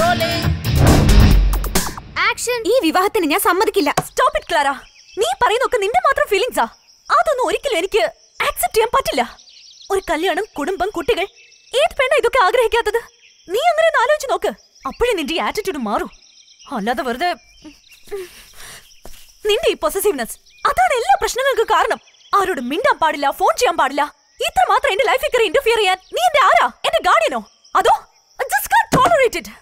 S4: ആക്ഷൻ.
S6: ഈ വിവാഹത്തിന് ഞാൻ സമ്മതിക്കില്ല.
S8: Stop it Clara. നീ പറയുന്നൊക്കെ നിന്റെ മാത്രം ഫീലിംഗ്സാ. അതൊന്നും ഒരിക്കലും എനിക്ക് ആക്സെപ്റ്റ് ചെയ്യാൻ പറ്റില്ല. ഒരു കല്യാണം, കുടുംബം, കുട്ടികൾ, ഏത് പെണ്ണ ഇതൊക്കെ ആഗ്രഹിക്കാത്തത്? നീ അങ്ങനെ ഒന്ന് ആലോചിച്ച് നോക്ക്. അപ്പോഴേ നിന്റെ ആറ്റിറ്റ്യൂഡ് മാറും. അല്ലാതെ വെറുതെ നിന്റെ ഈ പൊസസീവ്നെസ് അതാണ് എല്ലാ പ്രശ്നങ്ങൾക്കും കാരണം. ആരോട് മിണ്ടാൻ പാടില്ല, ഫോൺ ചെയ്യാൻ പാടില്ല. ഇത്ര മാത്രം എന്റെ ലൈഫിൽ കയറി ഇന്റർഫിയർ ചെയ്യാൻ നീ എന്റെ ആരാ? എന്റെ ഗാർഡിയനോ? അതോ just can't tolerate it.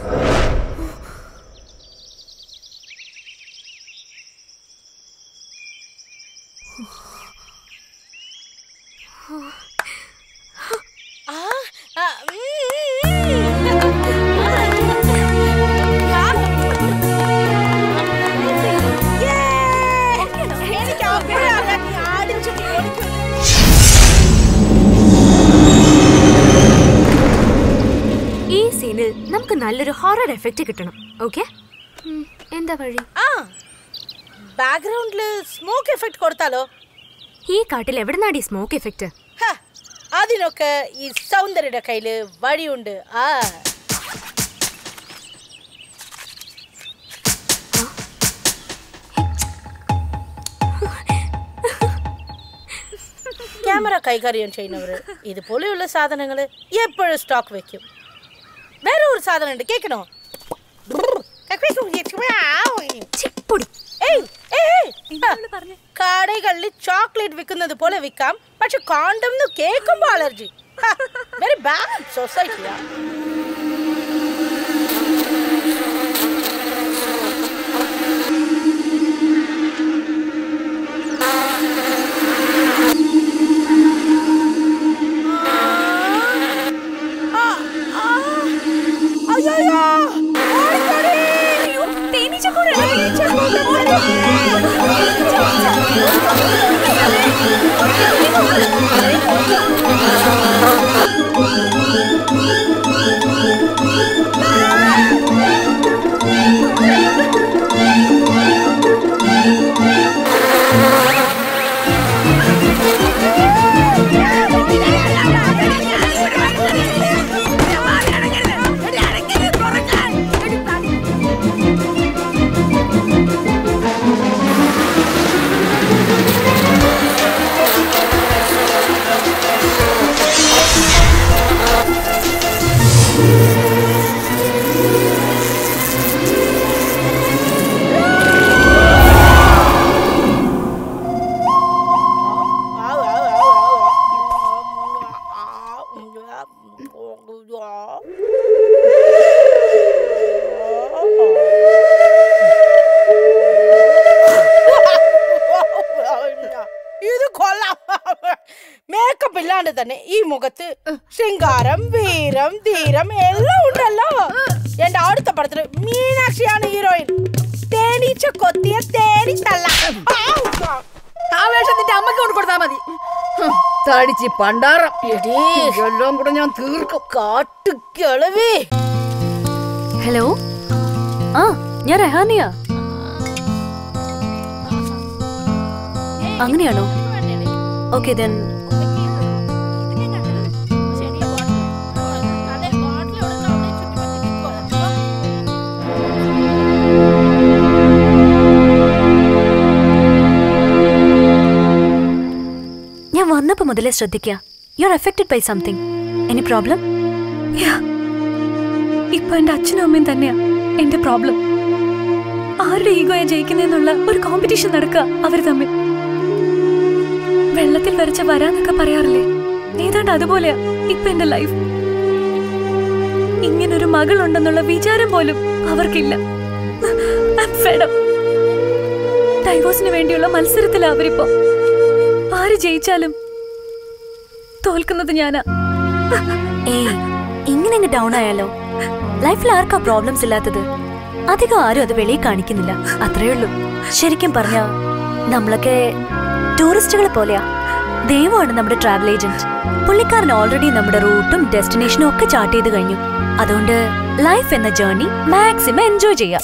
S4: ഈ സീനിൽ നമുക്ക് നല്ലൊരു ഹൊറർ എഫക്റ്റ് കിട്ടണം. ഓക്കെ, എന്താ വഴി?
S5: ആ ബാക്ക്ഗ്രൗണ്ടില് സ്മോക്ക് എഫക്റ്റ് കൊടുത്താലോ?
S4: ഈ കാട്ടിൽ എവിടുന്നാടി സ്മോക്ക് എഫക്റ്റ്?
S5: അതിനൊക്കെ ഈ സൗന്ദര്യയുടെ കയ്യില് വഴിയുണ്ട്. ആ ക്യാമറ കൈകാര്യം ചെയ്യുന്നവര് ഇതുപോലെയുള്ള സാധനങ്ങൾ എപ്പോഴും സ്റ്റോക്ക് വെക്കും. വേറെ ഒരു സാധനം ഉണ്ട്, കേൾക്കണോ? കടകളിൽ ചോക്ലേറ്റ് വിൽക്കുന്നത് പോലെ വിൽക്കാം, പക്ഷെ കോണ്ടം കേൾക്കുമ്പോ അലർജി. Very bad സൊസൈറ്റിയാ. ഇത് കൊള്ളാം. മേക്കപ്പ് ഇല്ലാണ്ട് തന്നെ ഈ മുഖത്ത് ശൃംഗാരം, വീരം, ധീരം എല്ലാം ഉണ്ടല്ലോ. എന്റെ അടുത്ത പടത്തില് മീനാക്ഷിയാണ് ഹീറോയിൻ. തേനീച്ച കൊത്തിയ തേനി തള്ള.
S2: ആ വേഷം നിന്റെ അമ്മക്ക് കൊണ്ട് കൊടുത്താ മതി. തടിച്ച് പണ്ടാറം എല്ലാം കൂടെ ഞാൻ തീർക്കും.
S5: കാട്ടുകിളവി.
S8: ഹലോ, ആ ഞാൻ രഹാനിയ. അങ്ങനെയാണോ? Okay then. ചെറുപ്പം മുതലേ ശ്രദ്ധിക്കുക. You are affected by something. Any problem?
S6: ഇപ്പൊ എന്റെ അച്ഛനും അമ്മയും തന്നെയാ എന്റെ പ്രോബ്ലം. ആരുടെ ഈഗോയെ ജയിക്കുന്നേന്നുള്ള ഒരു കോമ്പറ്റീഷൻ നടക്കുക അവർ തമ്മിൽ. വെള്ളത്തിൽ വരച്ച വരാന്നൊക്കെ പറയാറില്ലേ, ഏതാണ്ട് അതുപോലെയാ ഇപ്പൊ എന്റെ ലൈഫ്. ഇങ്ങനൊരു മകളുണ്ടെന്നുള്ള വിചാരം പോലും അവർക്കില്ല. ഡൈവോഴ്സിന് വേണ്ടിയുള്ള മത്സരത്തിലാ അവരിപ്പോ. ആര് ജയിച്ചാലും തോൽക്കുന്നത് ഞാനാ.
S8: ഏയ്, ഇങ്ങനെ ഡൗൺ ആയാലോ? ലൈഫിൽ ആർക്കാ പ്രോബ്ലംസ് ഇല്ലാത്തത്? അധികം ആരും അത് വെളിയിൽ കാണിക്കുന്നില്ല, അത്രേ ഉള്ളൂ. ശരിക്കും പറഞ്ഞ നമ്മളൊക്കെ ടൂറിസ്റ്റുകളെ പോലെയാ. ദൈവമാണ് നമ്മുടെ ട്രാവൽ ഏജന്റ്. പുള്ളിക്കാരൻ ഓൾറെഡി നമ്മുടെ റൂട്ടും ഡെസ്റ്റിനേഷനും ഒക്കെ ചാർട്ട് ചെയ്ത് കഴിഞ്ഞു. അതുകൊണ്ട് ലൈഫ് എന്ന ജേർണി മാക്സിമം എൻജോയ് ചെയ്യാം.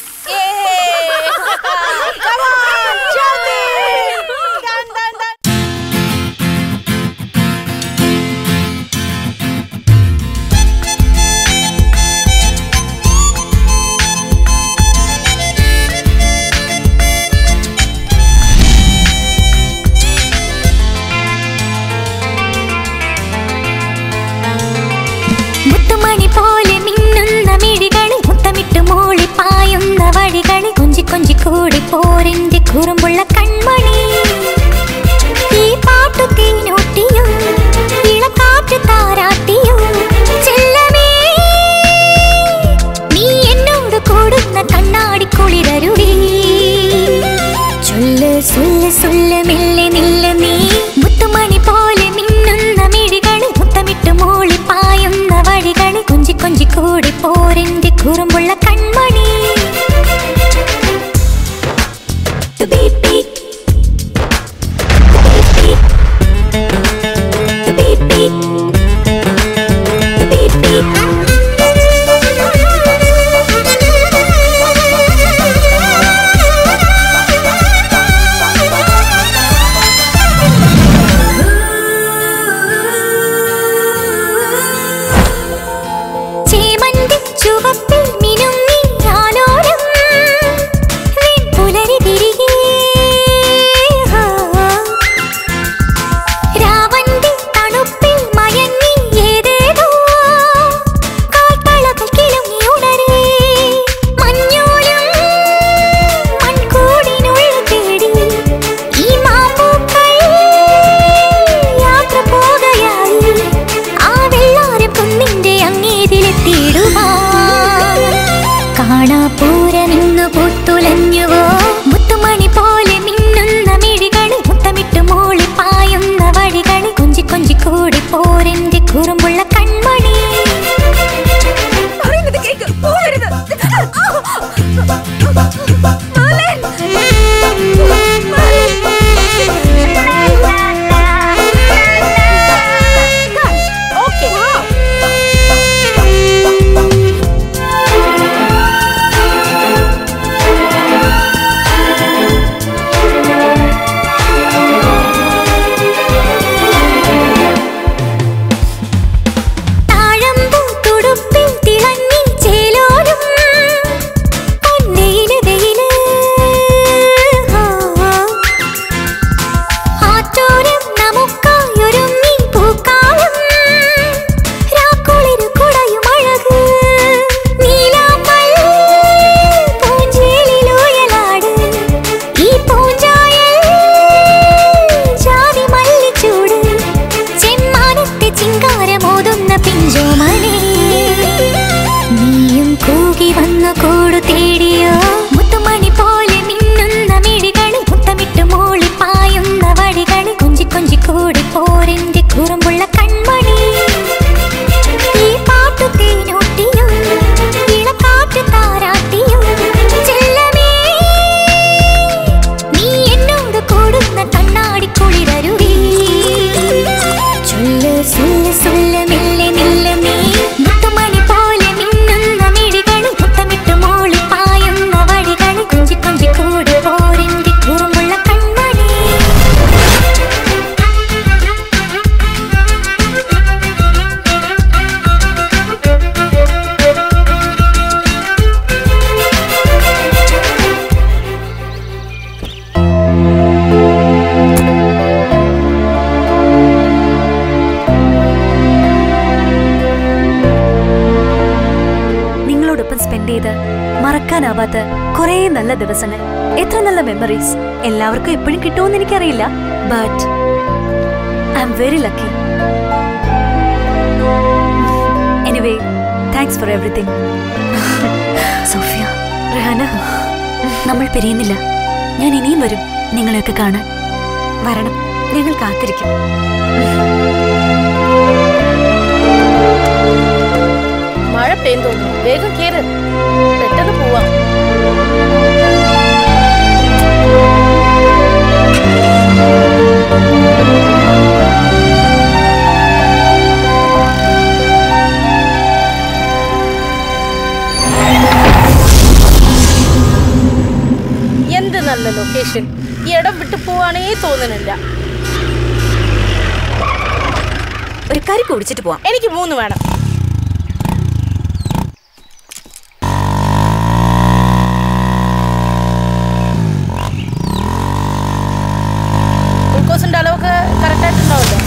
S9: കൂടി പോരിന്റെ കുറുമ്പുള്ള കൺമണി, ഈ പാട്ടു തീനൂട്ടിയോ ഇളക്കാറ്റ് താരാട്ടിയോ ചെല്ലമേ, നീ എന്നോട് കൂടുന്ന കണ്ണാടി കുളിരരുവി, ചൊല്ല് സുല്ല് സുല്ല് മെല്ലെ നില്ല നീ, മുത്തുമണി പോലെ മിന്നുന്ന മിഴികള് മുത്തമിട്ട് മൂളി പായുന്ന വഴികള് കൊഞ്ചി കൊഞ്ചി കൂടി പോരിന്റെ കുറുമ്പുള്ള കൺമണി.
S8: കൊടുത്ത കുറേ നല്ല ദിവസങ്ങൾ, എത്ര നല്ല മെമ്മറീസ് എല്ലാവർക്കും എപ്പോഴും കിട്ടുമെന്ന് എനിക്കറിയില്ല. But I'm very lucky. Anyway, thanks for everything. Sophia, Rahana, നമ്മൾ പിരിയുന്നില്ല. ഞാൻ ഇനിയും വരും നിങ്ങളെയൊക്കെ കാണാൻ. വരണം, ഞങ്ങൾ കാത്തിരിക്കും.
S5: മഴ പെയ്യുന്നു, വേഗം കേറ്, പെട്ടെന്ന് പോവാം. എന്ത് നല്ല ലൊക്കേഷൻ. ഈ ഇടം വിട്ടു പോവാനേ തോന്നുന്നില്ല.
S8: ഒരു കറി കുടിച്ചിട്ട് പോവാം.
S5: എനിക്ക് മൂന്ന് വേണം. ഗ്ലൂക്കോസിന്റെ അളവൊക്കെ കറക്റ്റ് ആയിട്ടുണ്ടാവല്ലോ.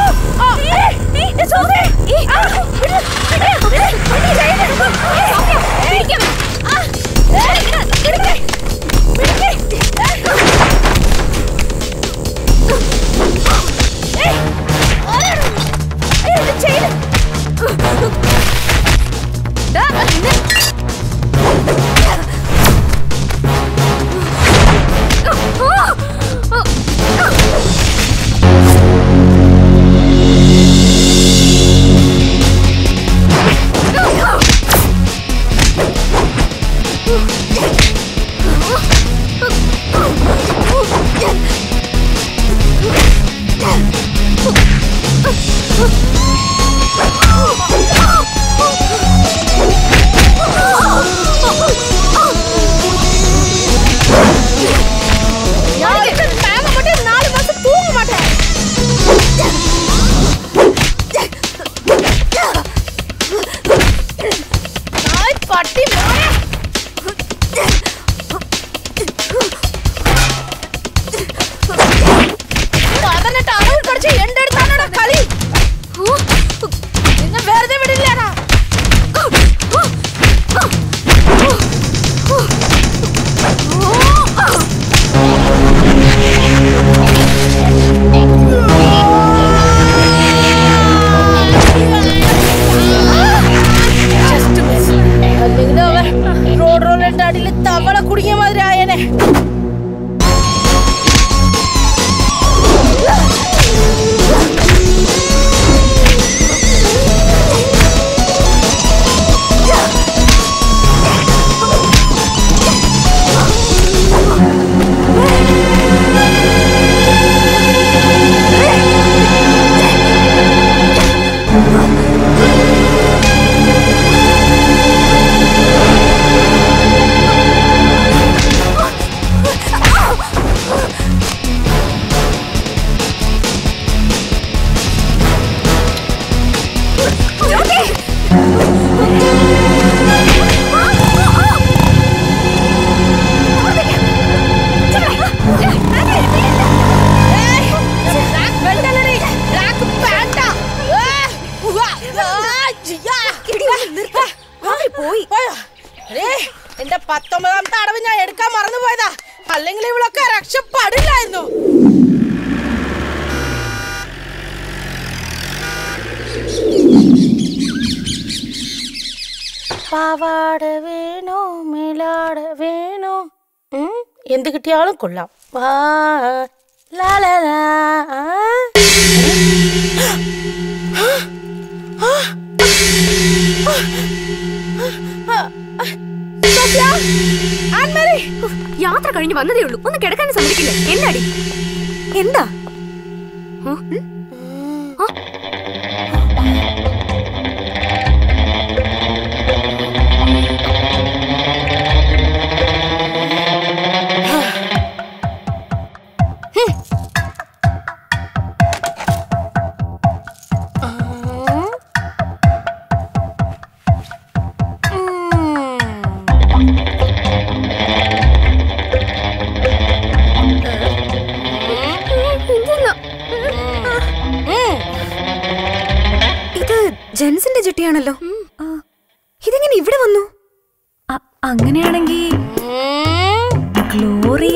S5: എന്റെ പത്തൊമ്പതാമത്തെ അടവ് ഞാൻ എടുക്കാൻ മറന്നുപോയതാ. അല്ലെങ്കിൽ ഇവളൊക്കെ രക്ഷപ്പെടില്ലായിരുന്നു. പാവാട വേണോ മേലാട വേണോ, എന്ത് കിട്ടിയാലും കൊള്ളാം. വാ ലാ ലാ ലാ.
S4: യാത്ര കഴിഞ്ഞ് വന്നതേ ഉള്ളൂ, ഒന്ന് കിടക്കാൻ സമ്മതിക്കില്ലേ? എന്നാടി എന്താ?
S8: ജെൻസിന്റെ ചുട്ടിയാണല്ലോ. ഇതെങ്ങനെ ഇവിടെ വന്നു?
S6: അങ്ങനെയാണെങ്കിൽ ഗ്ലോറിയ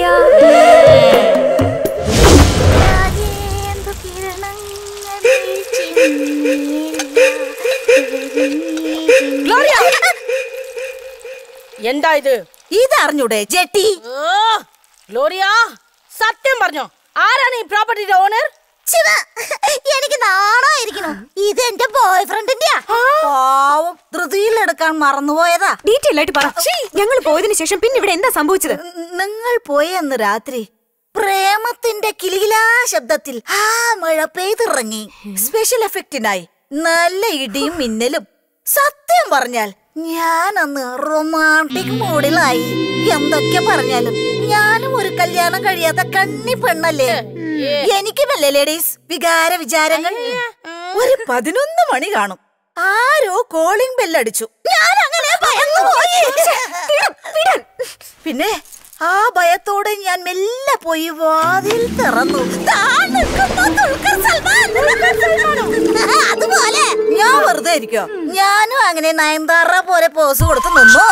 S5: എന്താ ഇത്?
S7: ഇതറിഞ്ഞൂടെ ജെട്ടി?
S5: ഗ്ലോറിയ സത്യം പറഞ്ഞോ, ആരാണ് ഈ പ്രോപ്പർട്ടിയുടെ ഓണർ?
S7: എനിക്ക് നാണായിരിക്കണം. ഇത് എന്റെ ബോയ് ഫ്രണ്ടിന്റെ ധൃതിയിലെടുക്കാൻ മറന്നുപോയതാ.
S6: ഡീറ്റെയിൽ ആയിട്ട് പറ. ഞങ്ങൾ പോയതിനു ശേഷം പിന്നെ ഇവിടെ എന്താ സംഭവിച്ചത്?
S7: നിങ്ങൾ പോയെന്ന് രാത്രി പ്രേമത്തിന്റെ കിലികിലാ ശബ്ദത്തിൽ ആ മഴ പെയ്തിറങ്ങി. സ്പെഷ്യൽ എഫക്റ്റിനായി നല്ല ഇടിയും മിന്നലും. സത്യം പറഞ്ഞാൽ ഞാൻ അന്ന് റൊമാൻറ്റിക് മൂഡിലായി. എന്തൊക്കെ പറഞ്ഞാലും ഞാനും ഒരു കല്യാണം കഴിയാത്ത കണ്ണി പെണ്ണല്ലേ. എനിക്കുമല്ലേ ലേഡീസ് വികാര വിചാരങ്ങൾ. ഒരു പതിനൊന്ന് മണി കാണും, ആരോ കോളിംഗ് ബെല്ലടിച്ചു. ഞാൻ അങ്ങനെ ഭയന്നു പോയി. പിന്നെ ആ ഭയത്തോടെ ഞാൻ മെല്ലെ പോയി വാതിൽ തുറന്നു. അതുപോലെ ഞാൻ വെറുതെ ഇരിക്കോ? ഞാനും അങ്ങനെ നയൻതാറ പോലെ പോസ് കൊടുത്ത് നിന്നു.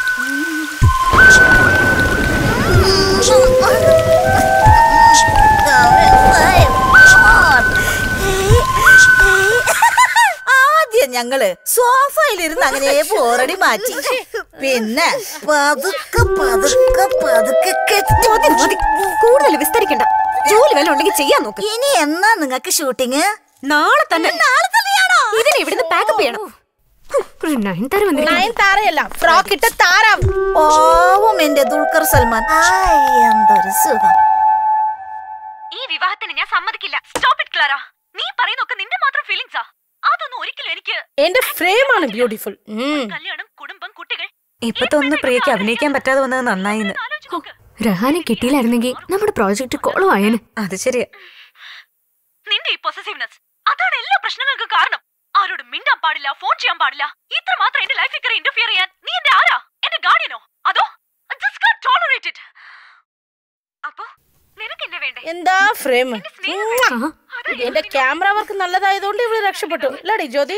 S7: ആദ്യം ഞങ്ങള് സോഫയിലിരുന്ന് അങ്ങനെ ബോറടി മാറ്റി. പിന്നെ പതുക്കെ പതുക്കെ പതുക്കെ
S6: കൂടുതൽ വിസ്തരിക്കണ്ട. ജോലി വല്ല ഉണ്ടെങ്കിൽ ചെയ്യാൻ നോക്ക്.
S7: ഇനി എന്നാ നിങ്ങക്ക് ഷൂട്ടിങ്?
S6: നാളെ തന്നെ.
S7: നാളെ തന്നെയാണോ?
S6: ഇതിനെ ഇവിടുന്ന് പാക്കപ്പ് ചെയ്യണം.
S5: നയൻതാരയല്ല, ഫ്രോക്ക് ഇട്ട താരം.
S7: ഓവും എന്റെ ദുൽഖർ സൽമാൻ. എന്തൊരു സുഖം.
S8: ഈ വിവാഹത്തിന് ഞാൻ സമ്മതിക്കില്ല. Stop it Clara. നീ പറയുന്നൊക്കെ നിന്റെ മാത്രം ഫീലിംഗ്സാ. അതൊന്നും ഒരിക്കലും എനിക്ക്.
S5: എന്റെ ഫ്രെയിമാണ് ബ്യൂട്ടിഫുൾ.
S8: കല്യാണം, കുടുംബം, കുട്ടികൾ.
S6: ഇപ്പത്തെ ഒന്ന് പ്രിയക്ക് അഭിനയിക്കാൻ പറ്റാതെ വന്നത് നന്നായിന്ന്.
S4: രഹാനെ കിട്ടിയില്ലായിരുന്നെങ്കിൽ നമ്മുടെ പ്രോജക്റ്റ് കോളം ആയേനെ.
S6: അത് ശരിയാ.
S8: നിന്റെ ഈ പൊസസീവ്നെസ് അതാണ് എല്ലാ പ്രശ്നങ്ങൾക്കും കാരണം. ആരോട് മിണ്ടാൻ പാടില്ല, ഫോൺ ചെയ്യാൻ പാടില്ല. ഇത്ര മാത്രം എന്റെ ലൈഫിൽ കയറി ഇന്റർഫിയർ ചെയ്യാൻ നീ എന്റെ ആരാ? എന്റെ ഗാർഡിയനോ? അതോ just can't tolerate it. അപ്പോ നിനക്ക് എന്നെ വേണ്ടേ?
S5: എന്താ ഫ്രെയിം? എന്റെ ക്യാമറ വർക്ക് നല്ലതായതുകൊണ്ട് ഇവിടെ രക്ഷപ്പെട്ടു. അല്ലടി ജ്യോതി?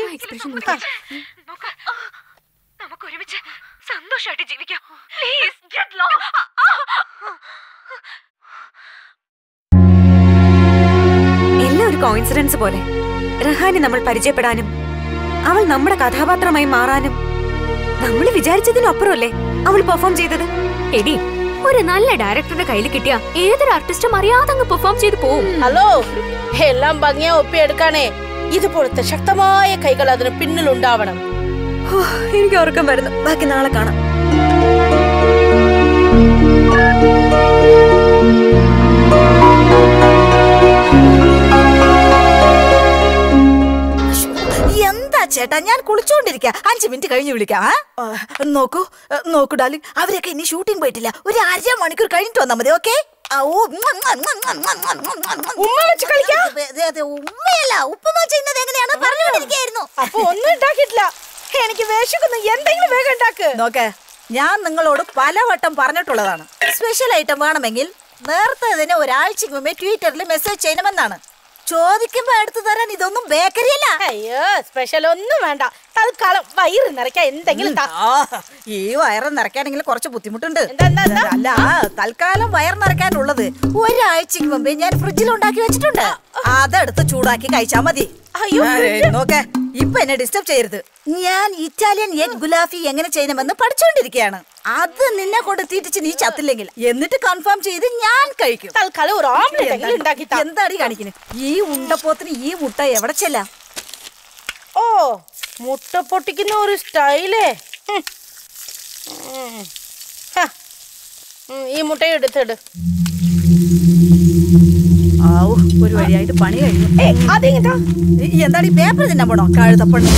S8: നമുക്ക് ഒരുമിച്ച് സന്തോഷമായിട്ട് ജീവിക്കാം. Please get low.
S6: എല്ലാം ഒരു കോയിൻസിഡൻസ് പോലെ. റഹാനെ നമ്മൾ പരിചയപ്പെടാനും അവൾ നമ്മുടെ കഥാപാത്രമായി മാറാനും നമ്മൾ വിചാരിച്ചതിനപ്പുറമല്ലേ അവൾ പെർഫോം ചെയ്തത്.
S4: എടി, ഒരു നല്ല ഡയറക്ടറുടെ കയ്യിൽ കിട്ടിയ ഏതൊരു ആർട്ടിസ്റ്റും അറിയാതെ അങ്ങ് പെർഫോം ചെയ്ത് പോവും.
S5: ഹലോ, എല്ലാം ഭംഗിയാ ഒപ്പിയെടുക്കാനേ ഇതുപോലത്തെ ശക്തമായ കൈകൾ അതിന് പിന്നിലുണ്ടാവണം.
S6: എനിക്ക് ഉറക്കം വരുന്നു. ബാക്കി നാളെ കാണാം.
S7: എന്താ ചേട്ടാ, ഞാൻ കുളിച്ചോണ്ടിരിക്ക. അഞ്ചു മിനിറ്റ് കഴിഞ്ഞ് വിളിക്കാം. നോക്കൂ നോക്കൂ ഡാർലിംഗ്, അവരൊക്കെ ഇനി ഷൂട്ടിംഗ് പോയിട്ടില്ല. ഒരു അര മണിക്കൂർ കഴിഞ്ഞിട്ട് വന്നാ മതി. ഓക്കെ? ഉമ്മയല്ല, ഉപ്പുമ ചെയ്യുന്നത് എങ്ങനെയാണ് പറഞ്ഞുകൊണ്ടിരിക്കുന്നു.
S5: അപ്പൊ ഒന്നും ഉണ്ടാക്കിയിട്ടില്ല. എനിക്ക് വേശിക്കുന്നു. എന്തെങ്കിലും വേഗം ഉണ്ടാക്ക്.
S7: നോക്കേ, ഞാൻ നിങ്ങളോട് പലവട്ടം പറഞ്ഞിട്ടുള്ളതാണ്. സ്പെഷ്യൽ ഐറ്റം വേണമെങ്കിൽ നേരത്തെ തന്നെ ഒരാഴ്ചക്ക് മുമ്പേ ട്വിറ്ററിൽ മെസ്സേജ് ചെയ്യണമെന്നാണ്. ചോദിക്കുമ്പോ എടുത്തു തരാൻ ഇതൊന്നും ബേക്കറി അല്ല.
S5: അയ്യോ, സ്പെഷ്യൽ ഒന്നും വേണ്ട. തൽക്കാലം വയറ് നിറയ്ക്കാൻ എന്തെങ്കിലും.
S7: ഈ വയറ് നിറയ്ക്കാനെങ്കിൽ കുറച്ച് ബുദ്ധിമുട്ടുണ്ട്. അല്ല, തൽക്കാലം വയർ നിറയ്ക്കാനുള്ളത് ഒരാഴ്ചക്ക് മുമ്പേ ഞാൻ ഫ്രിഡ്ജിൽ ഉണ്ടാക്കി വെച്ചിട്ടുണ്ട്. അതെടുത്ത് ചൂടാക്കി കഴിച്ചാ മതി. നോക്കേ, ഇപ്പൊ എന്നെ ഡിസ്റ്റർബ് ചെയ്യരുത്. ഞാൻ ഇറ്റാലിയൻ എഗ് ഗുലാഫി എങ്ങനെ ചെയ്യണമെന്ന് പഠിച്ചോണ്ടിരിക്കുകയാണ്. അത് നിന്നെ കൊണ്ട് തീറ്റിച്ച് നീ ചത്തില്ലെങ്കിൽ എന്നിട്ട് കൺഫേം ചെയ്ത് ഞാൻ കഴിക്കും.
S5: തൽക്കാലം ഒരു ഓംലെറ്റ് ഉണ്ടാക്കി.
S7: എന്താടി കാണിക്കുന്നത്? ഈ ഉണ്ടപ്പോത്തിന് ഈ മുട്ട എവിടെ ചെല്ലാം?
S5: ഓ, മുട്ട പൊട്ടിക്കുന്ന ഒരു സ്റ്റൈലേ. ഈ മുട്ടയും എടുത്തിട്.
S7: ആവൂ, ഒരു വഴിയായിട്ട് പണി കഴിഞ്ഞു. എന്താണ് ഈ പേപ്പർ തിന്നാൻ പോണോ? കഴുതപ്പണി.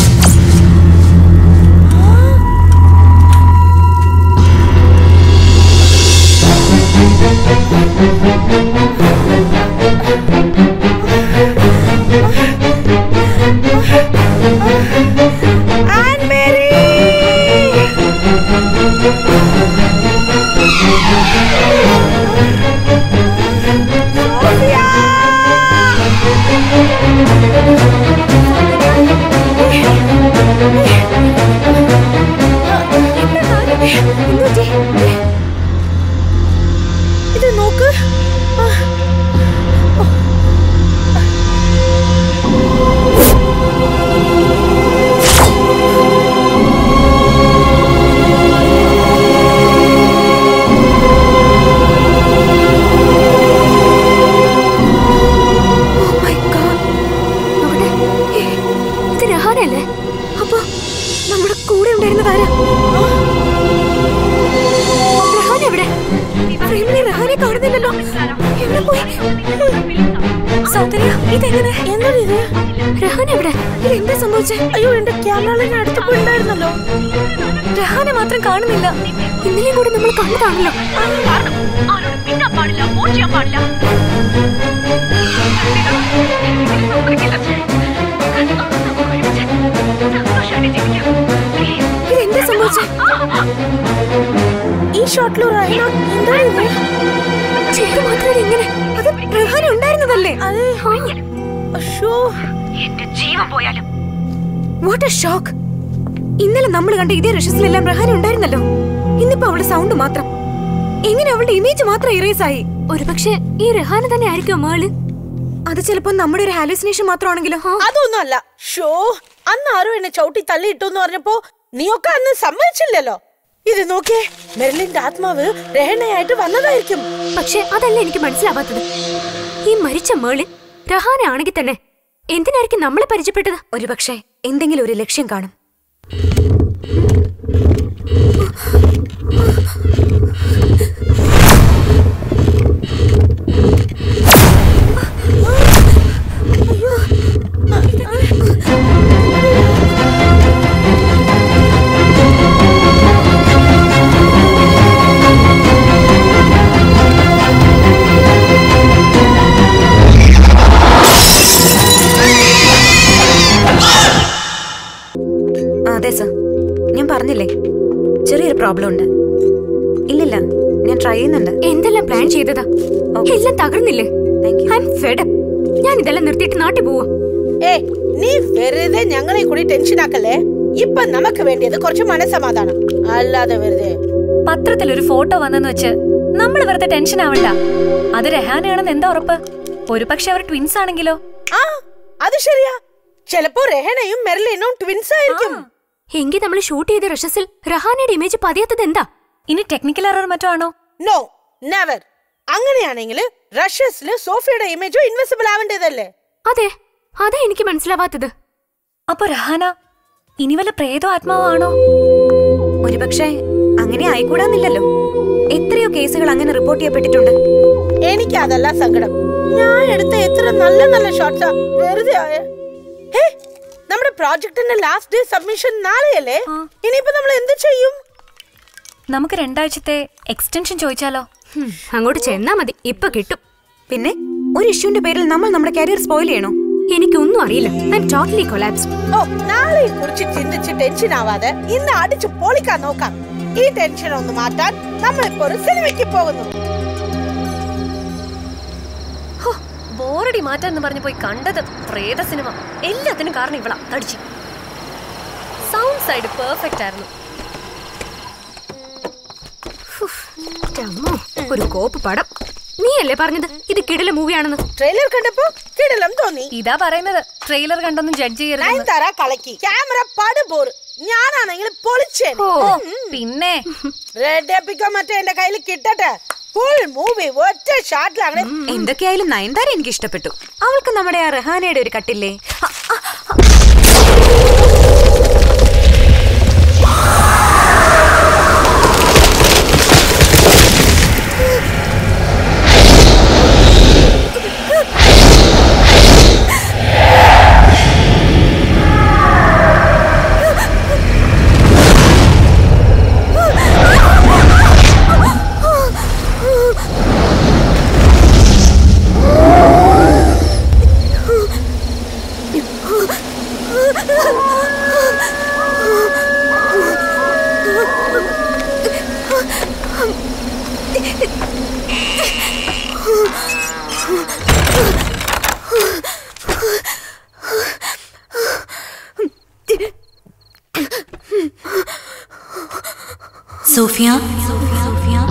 S4: രഹാനല്ലേ? അപ്പൊ നമ്മുടെ കൂടെ ഉണ്ടായിരുന്നതാരാ? രഹാന എവിടെ? ഫ്രെയിമിലെ രഹാനെ കാണുന്നില്ലല്ലോ. എവിടെ പോയി? സൗന്ദര്യ, ഇതെങ്ങനെ? എന്താണ് ഇത്? രഹാന എവിടെ? ഇത് എന്താ സംഭവിച്ചേ? അയ്യോ, എന്റെ ക്യാമറ ഞാൻ അടുത്ത് പോയിട്ടുണ്ടായിരുന്നല്ലോ. രഹാനെ മാത്രം കാണുന്നില്ല. ഇന്നലെയും കൂടി നമ്മൾ കണ്ടതാണല്ലോ. ഇതെന്താ സംഭവിച്ചേ? ഈ ഷോട്ടിലോ റൈന എന്താണ് ഇത്? ചെയ്ത് മാത്രമേ എങ്ങനെ? അത് രഹാന ഉണ്ടായിരുന്നതല്ലേ? അതെ. അശ്ശോ, എന്റെ ജീവൻ പോയാലും. What a shock! ഇന്നലെ നമ്മൾ കണ്ട ഇതേ റഷസിലെല്ലാം രഹാന ഉണ്ടായിരുന്നല്ലോ. ഇന്നിപ്പോ അവളുടെ സൗണ്ട് മാത്രം. എങ്ങനെ അവളുടെ ഇമേജ് മാത്രം ഇറേസ് ആയി? ഒരുപക്ഷെ ഈ രഹാന തന്നെ ആയിരിക്കും മേള്. അത് ചിലപ്പോ നമ്മുടെ ഒരു ഹാലുസിനേഷൻ മാത്രമാണെങ്കിലോ?
S5: അതൊന്നും അല്ല. ഷോ, അന്ന് ആരോ എന്നെ ചവിട്ടി തള്ളിയിട്ടു എന്ന് പറഞ്ഞപ്പോ നീയൊക്കെ അന്ന് സമ്മതിച്ചില്ലല്ലോ. ഇത് നോക്കിയേ, മെർലിന്റെ ആത്മാവ് രഹനയായിട്ട് വന്നതായിരിക്കും.
S4: പക്ഷെ അതല്ല എനിക്ക് മനസ്സിലാവാത്തത്. ഈ മരിച്ച മേളിൽ രഹാന ആണെങ്കിൽ തന്നെ എന്തിനായിരിക്കും നമ്മളെ പരിചയപ്പെട്ടത്?
S6: ഒരുപക്ഷെ എന്തെങ്കിലും ഒരു ലക്ഷ്യം കാണും. അതെ സർ, ഞാൻ പറഞ്ഞില്ലേ ചെറിയൊരു പ്രോബ്ലം ഉണ്ട്. ഇല്ലില്ല, ഞാൻ ട്രൈ ചെയ്യുന്നുണ്ട്.
S4: എന്തെല്ലാം പ്ലാൻ ചെയ്തതാ, എല്ലാം തകർന്നില്ലേ? ഞാൻ ഇതെല്ലാം നിർത്തിയിട്ട് നാട്ടിൽ പോവാ.
S5: ഏ, നീ വെറുതെ ഞങ്ങളെ കൂടി ടെൻഷൻ ആക്കല്ലേ. ഇപ്പൊ നമുക്ക് വേണ്ടിയത് കുറച്ച് മനസ്സമാധാനം, അല്ലാതെ വെറുതെ
S8: പത്രത്തിൽ ഒരു ഫോട്ടോ വന്നെന്ന് വെച്ച് നമ്മൾ വെറുതെ ടെൻഷൻ ആവണ്ട. അത് രഹാനയാണെന്ന് എന്താ ഉറപ്പ്? ഒരു പക്ഷെ അവർ ട്വിൻസ് ആണെങ്കിലോ?
S5: ആ, അത് ശരിയാ. ചിലപ്പോ രഹനയും മെർലിനും ട്വിൻസ് ആയിരിക്കും.
S4: എങ്കിൽ നമ്മൾ ഷൂട്ട് ചെയ്ത റഷസിൽ രഹാനയുടെ ഇമേജ് പതിയാത്തത് എന്താ?
S8: ഇനി ടെക്നിക്കൽ എറർ മറ്റോ ആണോ?
S5: No, never. അങ്ങനെയാണെങ്കിൽ റഷസില് സോഫിയുടെ ഇമേജോ ഇൻവിസിബിൾ ആവേണ്ടതല്ലേ?
S4: അതെ, അതാ എനിക്ക് മനസ്സിലാവാത്തത്.
S8: അപ്പൊ രഹാന ഇനി വല്ല പ്രേതോ ആത്മാവോ ആണോ?
S6: ഒരുപക്ഷെ അങ്ങനെ ആയിക്കൂടാന്നില്ലല്ലോ. എത്രയോ കേസുകൾ അങ്ങനെ റിപ്പോർട്ട് ചെയ്യപ്പെട്ടിട്ടുണ്ട്.
S5: എനിക്ക് അതല്ല സങ്കടം. ഞാൻ എടുത്ത എത്ര നല്ല നല്ല ഷോട്ട്സാ വെറുതെ ആയ. നമ്മുടെ പ്രോജക്റ്റിന്റെ ലാസ്റ്റ് ഡേ സബ്മിഷൻ നാളെയല്ലേ? ഇനിയിപ്പോ നമ്മൾ എന്ത് ചെയ്യും?
S8: നമുക്ക് രണ്ടാഴ്ചത്തെ എക്സ്റ്റൻഷൻ ചോദിച്ചാലോ?
S4: അങ്ങോട്ട് ചെന്നാ മതി, ഇപ്പൊ കിട്ടും.
S6: പിന്നെ ഒരു ഇഷ്യൂന്റെ പേരിൽ നമ്മൾ നമ്മുടെ കരിയർ സ്പോയിൽ ചെയ്യണോ?
S4: എനിക്കൊന്നും അറിയില്ല. I am totally collapsed.
S5: ഓ, നാളെ കുറിച്ച് ചിന്തിച്ച് ടെൻഷൻ ആവാതെ ഇന്ന് അടിച്ചു പൊളിക്കാൻ നോക്കാം. ഈ ടെൻഷൻ ഒന്ന് മാറ്റാൻ നമ്മൾ ഇപ്പോ ഒരു സിനിമയ്ക്ക് പോകുന്നു.
S8: ബോറടി മാറ്റാന്ന് പറഞ്ഞു പോയി കണ്ടത് പ്രേത സിനിമ. എല്ലാത്തിനും കാരണം ഇവളാ തടിച്ചു. സൗണ്ട് സൈഡ് പെർഫെക്റ്റ് ആയിരുന്നു.
S4: ഒരു കോപ്പ് പടം. നീയല്ലേ പറഞ്ഞത് ഇത് കിടില മൂവിയാണെന്ന്?
S5: ട്രെയിലർ കണ്ടപ്പോ കിടിലം തോന്നി.
S8: ഇതാ പറയുന്നത്, ട്രെയിലർ കണ്ടൊന്നും ജഡ്ജ് ചെയ്യരുത്.
S5: നയൻതാര കളക്കി, ക്യാമറ പട് ബോർ. ഞാനാണെങ്കിൽ പൊളിച്ചേ.
S8: പിന്നെ
S5: റെഡ് എപ്പിക്കോ മറ്റേ എന്റെ കയ്യിൽ കിട്ടട്ടെ. ഫുൾ മൂവി ഒറ്റ ഷോട്ടിലാണ്.
S6: എന്തൊക്കെയായാലും നയൻതാര എനിക്ക് ഇഷ്ടപ്പെട്ടു. അവൾക്ക് നമ്മുടെ ആ റഹാനയുടെ ഒരു കട്ടില്ലേ?
S9: Sofia? Sofia?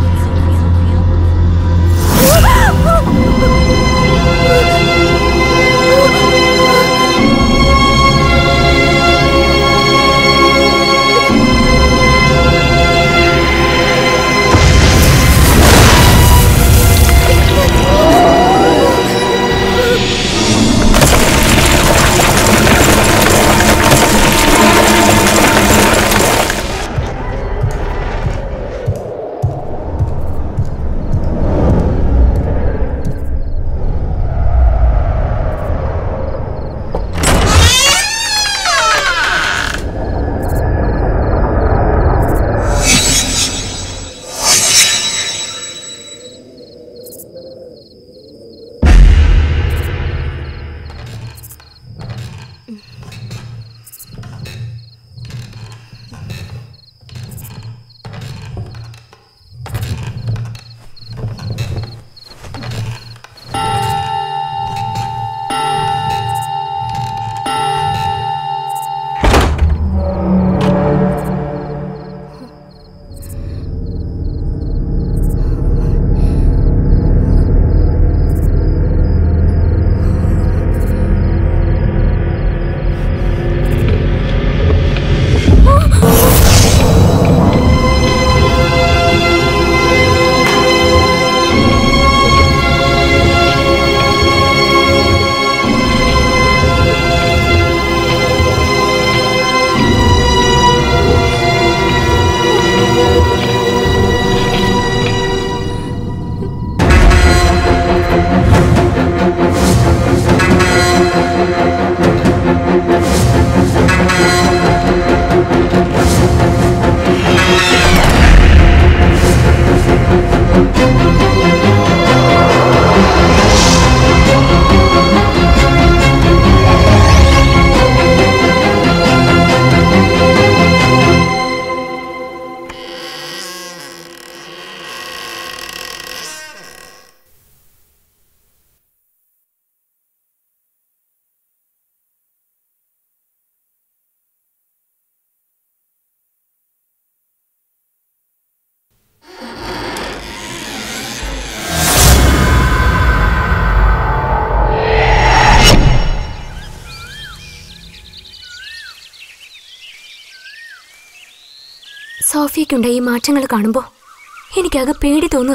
S4: സോഫിയക്കുണ്ടായ ഈ മാറ്റങ്ങൾ കാണുമ്പോ എനിക്കാകെ പേടി തോന്നുക.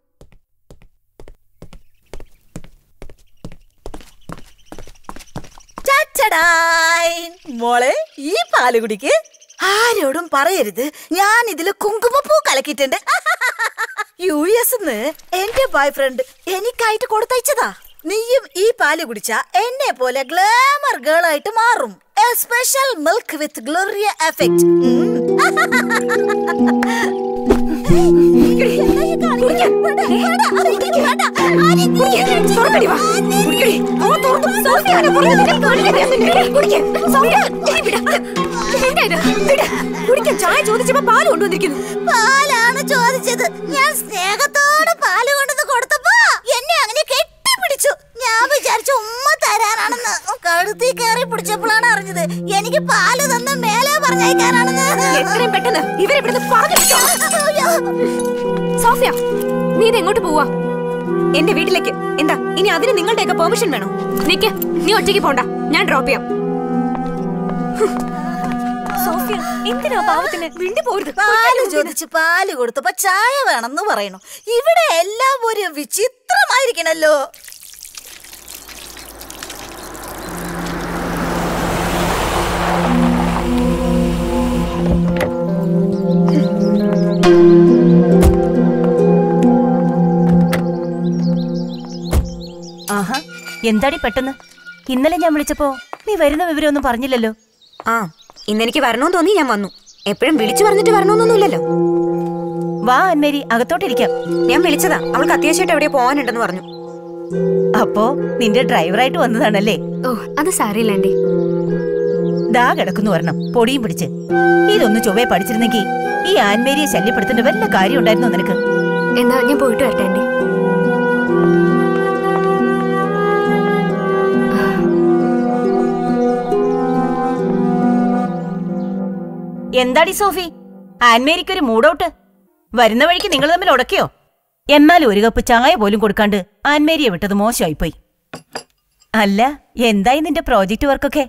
S7: മോളെ ഈ പാല് കുടിക്ക്. ആരോടും പറയരുത്, ഞാൻ ഇതില് കുങ്കുമപ്പൂ കലക്കിട്ടുണ്ട്. യു എസ് എന്റെ ബോയ് ഫ്രണ്ട് എനിക്കായിട്ട് കൊടുത്തയച്ചതാ. നീയും ഈ പാല് കുടിച്ച എന്നെ പോലെ ഗ്ലാമർ ഗേൾ ആയിട്ട് മാറും. A special milk with Gloria effect.
S4: ചായ ചോദിച്ചപ്പോ പാല് കൊണ്ടുവന്നിരിക്കുന്നു.
S7: പാലാണ് ചോദിച്ചത്. ഞാൻ സ്നേഹത്തോടെ പാല് കൊണ്ടുവന്ന് കൊടുത്തപ്പോ എന്നെ അങ്ങനെ കെട്ടിപ്പിടിച്ചു. ഞാൻ വിചാരിച്ചു ഉമ്മ തരാനാണെന്ന്. കഴുത്തി കയറി പിടിച്ചപ്പോഴാണ് അറിഞ്ഞത് എനിക്ക് പാല് തന്ന് മേലെ പറഞ്ഞയക്കാനാണെന്ന്.
S4: എത്രയും പെട്ടെന്ന് ഇവരെ സോഫിയ, നീ ഇത് എങ്ങോട്ട് പോവാ?
S1: എന്റെ വീട്ടിലേക്ക്. എന്താ ഇനി അതിന് നിങ്ങളുടെയൊക്കെ പെർമിഷൻ വേണോ?
S4: നിക്ക്, നീ ഒറ്റയ്ക്ക് പോണ്ട, ഞാൻ ഡ്രോപ്പ് ചെയ്യാം.
S8: സോഫിയ, എന്തിനാ പാവത്തിന് വിണ്ടി പോരുത്?
S7: പാല് ചോദിച്ച് പാല് കൊടുത്തപ്പോ ചായ വേണമെന്ന് പറയണു. ഇവിടെ എല്ലാം ഒരു വിചിത്രമായിരിക്കണല്ലോ.
S10: ആഹാ, എന്താടി പെട്ടെന്ന്? ഇന്നലെ ഞാൻ വിളിച്ചപ്പോ നീ വരുന്ന വിവരമൊന്നും പറഞ്ഞില്ലല്ലോ.
S1: ആ, ഇന്നെനിക്ക് വരണോന്ന് തോന്നി, ഞാൻ വന്നു. എപ്പോഴും വിളിച്ചു പറഞ്ഞിട്ട് വരണോന്നൊന്നുമില്ലല്ലോ.
S10: വാ അന്മേരി, അകത്തോട്ടിരിക്കാം.
S1: ഞാൻ വിളിച്ചതാ, അവൾക്ക് അത്യാവശ്യമായിട്ട് എവിടെയോ പോകാനുണ്ടെന്ന് പറഞ്ഞു.
S10: അപ്പോ നിന്റെ ഡ്രൈവറായിട്ട് വന്നതാണല്ലേ?
S4: ഓ, അത് സാരമില്ല.
S10: ദാ കിടക്കുന്നു വരണം, പൊടിയും പിടിച്ച്. ഇതൊന്ന് ചൊവ്വേ പഠിച്ചിരുന്നെങ്കിൽ ഈ ആൻമേരിയെ ശല്യപ്പെടുത്തേണ്ട വല്ല കാര്യം ഉണ്ടായിരുന്നോ നിനക്ക്?
S4: എന്നാ ഞാൻ പോയിട്ട് വരട്ടെ ആന്റി.
S10: എന്താടി സോഫി, ആൻമേരിക്കൊരു മൂഡൌട്ട്? വരുന്ന വഴിക്ക് നിങ്ങൾ തമ്മിൽ ഉടക്കിയോ? എന്നാലും ഒരു കപ്പ് ചായ പോലും കൊടുക്കാണ്ട് ആൻമേരിയെ വിട്ടത് മോശമായിപ്പോയി. അല്ല, എന്തായി നിന്റെ പ്രോജക്റ്റ് വർക്കൊക്കെ?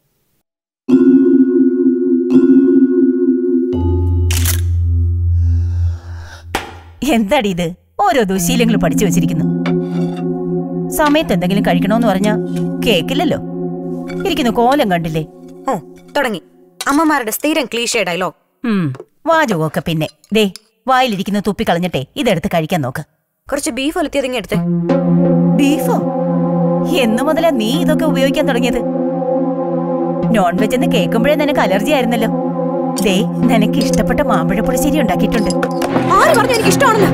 S10: എന്താടി ഇത്? ഓരോ ദുശീലങ്ങൾ പഠിച്ചു വെച്ചിരിക്കുന്നു. സമയത്ത് എന്തെങ്കിലും കഴിക്കണോന്ന് പറഞ്ഞാ കേക്കില്ലല്ലോ. ഇരിക്കുന്നു കോലം കണ്ടില്ലേ?
S1: ഓ, തുടങ്ങി അമ്മമാരുടെ സ്ഥിരം ക്ലീഷേ ഡയലോഗ്.
S10: വാചകമൊക്കെ പിന്നെ. ദേ, വായിലിരിക്കുന്ന തുപ്പി കളഞ്ഞിട്ടേ ഇതെടുത്ത് കഴിക്കാൻ നോക്ക്.
S1: കുറച്ച് ബീഫ് ഒലത്തിയതെങ്കിൽ എടുത്ത്.
S10: ബീഫോ? എന്നു മുതലാ നീ ഇതൊക്കെ ഉപയോഗിക്കാൻ തുടങ്ങിയത്? നോൺ വെജ് എന്ന് കേൾക്കുമ്പോഴേ നിനക്ക് അലർജി ആയിരുന്നല്ലോ. ദേ, നിനക്ക് ഇഷ്ടപ്പെട്ട മാമ്പഴ പുളിശ്ശേരി ഉണ്ടാക്കിയിട്ടുണ്ട്.
S1: ആര് പറഞ്ഞു എനിക്ക് ഇഷ്ടമാണെന്ന്?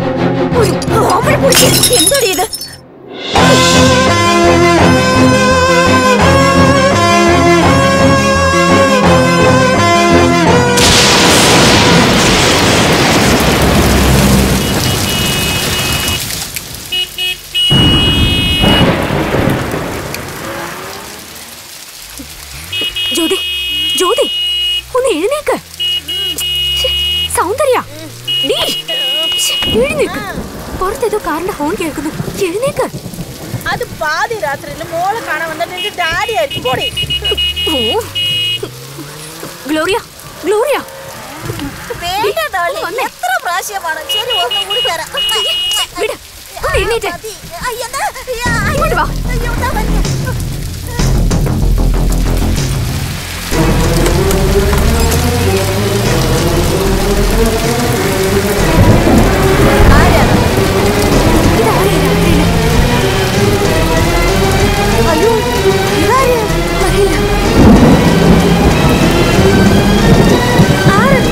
S10: എന്താടി ഇത്?
S4: ജ്യോതി, ജ്യോതി, ഒന്ന് എഴുന്നേക്ക്. സൗന്ദര്യ, എഴുന്നേക്ക്. പുറത്തേതോ കാറിന്റെ ഹോൺ കേൾക്കുന്നു. എഴുന്നേക്ക്.
S5: അത് പാതി രാത്രിയിൽ മോളെ കാണാൻ വന്നിട്ട് എന്റെ ഡാഡി ആയിരിക്കും.
S4: ഓ, ഗ്ലോറിയ, ഗ്ലോറിയ,
S7: എത്ര പ്രാവശ്യമാണ്? ശരി, ഒന്നും കൂടി തരാം.
S4: വിട്, എഴുന്നേറ്റ്. ഇങ്ങോട്ട് വാ.
S7: അയ്യോ, ഇതാര്?
S4: അറിയില്ല.
S7: ആര്?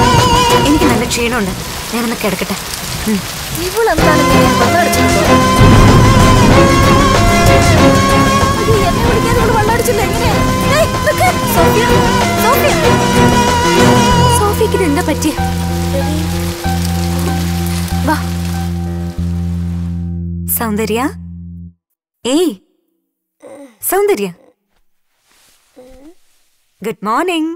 S1: എനിക്ക് നല്ല ക്ഷീണമുണ്ട്, ഞാനൊന്ന് കിടക്കട്ടെ.
S7: ഇവളെന്താണ്
S4: സോഫിക്ക് ഇതെന്താ പറ്റിയ? വാ.
S6: സൗന്ദര്യ, ഏയ് സൗന്ദര്യ, ഗുഡ് മോർണിംഗ്.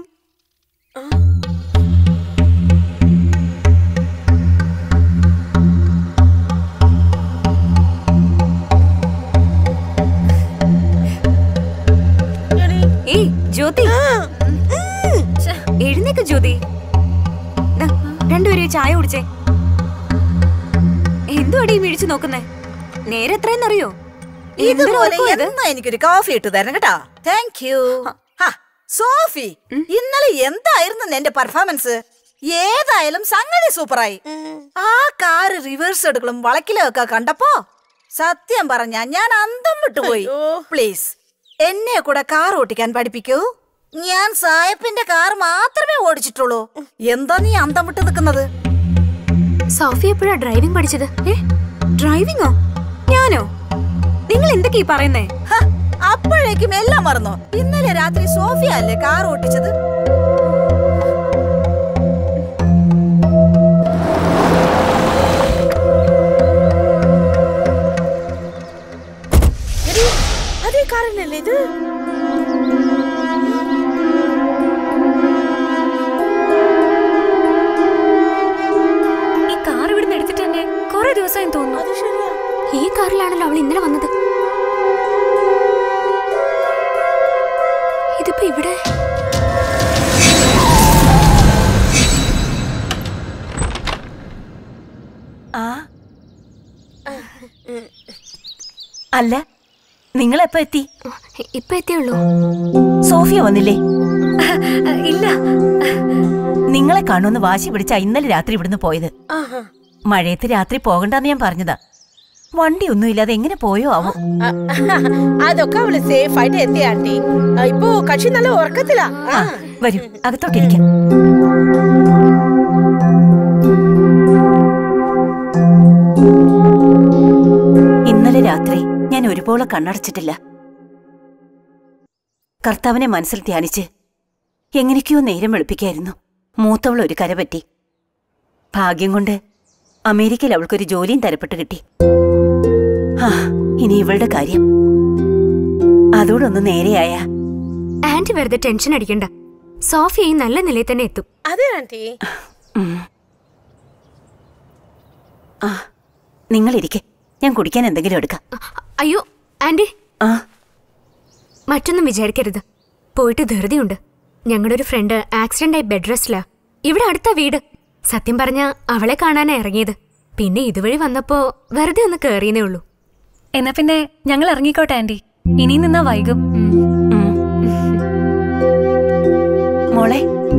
S6: ഏയ് ജ്യോതി, എഴുന്നേക്ക് ജ്യോതി. രണ്ടുപേരും ചായ കുടിച്ചേ. എന്തുവാടി മിഴിച്ചു നോക്കുന്നേ? നേരെ എത്രയെന്നറിയോ?
S7: ഇതുപോലെ എന്നാ എനിക്കൊരു കോഫി ഇട്ടു തരണം കേട്ടോ. Thank you. സോഫി, ഇന്നലെ എന്തായിരുന്നു എന്റെ പെർഫോമൻസ്? ഏതായാലും സംഗതി സൂപ്പറായി. ആ കാറ് റിവേഴ്സ് എടുക്കലും വളക്കിലും ഒക്കെ കണ്ടപ്പോ സത്യം പറഞ്ഞ ഞാൻ അന്തം വിട്ടുപോയി. പ്ലീസ് എന്നെ കൂടെ കാർ ഓട്ടിക്കാൻ പഠിപ്പിക്കൂ. ഞാൻ സായപ്പിന്റെ കാർ മാത്രമേ ഓടിച്ചിട്ടുള്ളൂ. എന്താ നീ അന്തം വിട്ട് നിൽക്കുന്നത്?
S4: സോഫി എപ്പോഴാ ഡ്രൈവിംഗ് പഠിച്ചത്?
S6: ഡ്രൈവിംഗോ? ഞാനോ? നിങ്ങൾ എന്തൊക്കെയാ പറയുന്നേ?
S7: അപ്പോഴേക്കും എല്ലാം മറന്നോ? ഇന്നലെ രാത്രി സോഫിയ അല്ലേ കാർ ഓട്ടിച്ചത്?
S5: അതേ കാരണല്ലേ ഇത്?
S4: ഈ കാർ ഇവിടുന്ന് എടുത്തിട്ട് തന്നെ കുറെ ദിവസമായി തോന്നുന്നു. ഈ കാറിലാണല്ലോ അവൾ ഇന്നലെ വന്നത്. ഇതിപ്പോ ഇവിടെ
S10: അല്ല, നിങ്ങൾ എപ്പോ എത്തി?
S4: ഇപ്പൊ എത്തിയുള്ളൂ.
S10: സോഫിയ വന്നില്ലേ?
S4: ഇല്ല.
S10: നിങ്ങളെ കാണുമെന്ന് വാശി പിടിച്ചാ ഇന്നലെ രാത്രി ഇവിടുന്ന് പോയത്. മഴയത്ത് രാത്രി പോകണ്ടെന്ന് ഞാൻ പറഞ്ഞതാ. വണ്ടി ഒന്നും ഇല്ലാതെ എങ്ങനെ പോയോ ആവോ?
S5: അതൊക്കെ അവള് സേഫ് ആയിട്ട് എത്തി ആന്റി. ഇപ്പൊ കക്ഷി നല്ല ഉറക്കത്തിലാ.
S10: വരൂ, അകത്തോട്ടിരിക്കാം. ഇന്നലെ രാത്രി ഞാൻ ഒരുപോലെ കണ്ണടച്ചിട്ടില്ല. കർത്താവിനെ മനസ്സിൽ ധ്യാനിച്ച് എങ്ങനെയൊക്കെയോ നേരം വെളുപ്പിക്കായിരുന്നു. മൂത്തവൾ ഒരു കരപറ്റി. ഭാഗ്യം കൊണ്ട് അമേരിക്കയിൽ അവൾക്കൊരു ജോലിയും തരപ്പെട്ട് കിട്ടി. ആ, ഇനി ഇവളുടെ കാര്യം അതോടൊന്ന് നേരെയായ.
S4: ആന്റി വെറുതെ ടെൻഷൻ അടിക്കണ്ട. സോഫിയ ഈ നല്ല നിലയിൽ തന്നെ എത്തും.
S5: അതെ ആന്റി.
S10: ആ, നിങ്ങളിരിക്കെ, ഞാൻ കുടിക്കാൻ എന്തെങ്കിലും എടുക്കാം.
S4: അയ്യോ ആന്റി, മറ്റൊന്നും വിചാരിക്കരുത്. പോയിട്ട് ധൃതിയുണ്ട്. ഞങ്ങളുടെ ഒരു ഫ്രണ്ട് ആക്സിഡന്റ് ആയി ബെഡ് റെസ്റ്റിലാ. ഇവിടെ അടുത്ത വീട്. സത്യം പറഞ്ഞ അവളെ കാണാനാ ഇറങ്ങിയത്. പിന്നെ ഇതുവഴി വന്നപ്പോ വെറുതെ ഒന്ന് കേറിയേ ഉള്ളൂ.
S8: എന്നാ പിന്നെ ഞങ്ങൾ ഇറങ്ങിക്കോട്ടെ ആന്റി, ഇനി നിന്നാ വൈകും.
S10: മോളെ,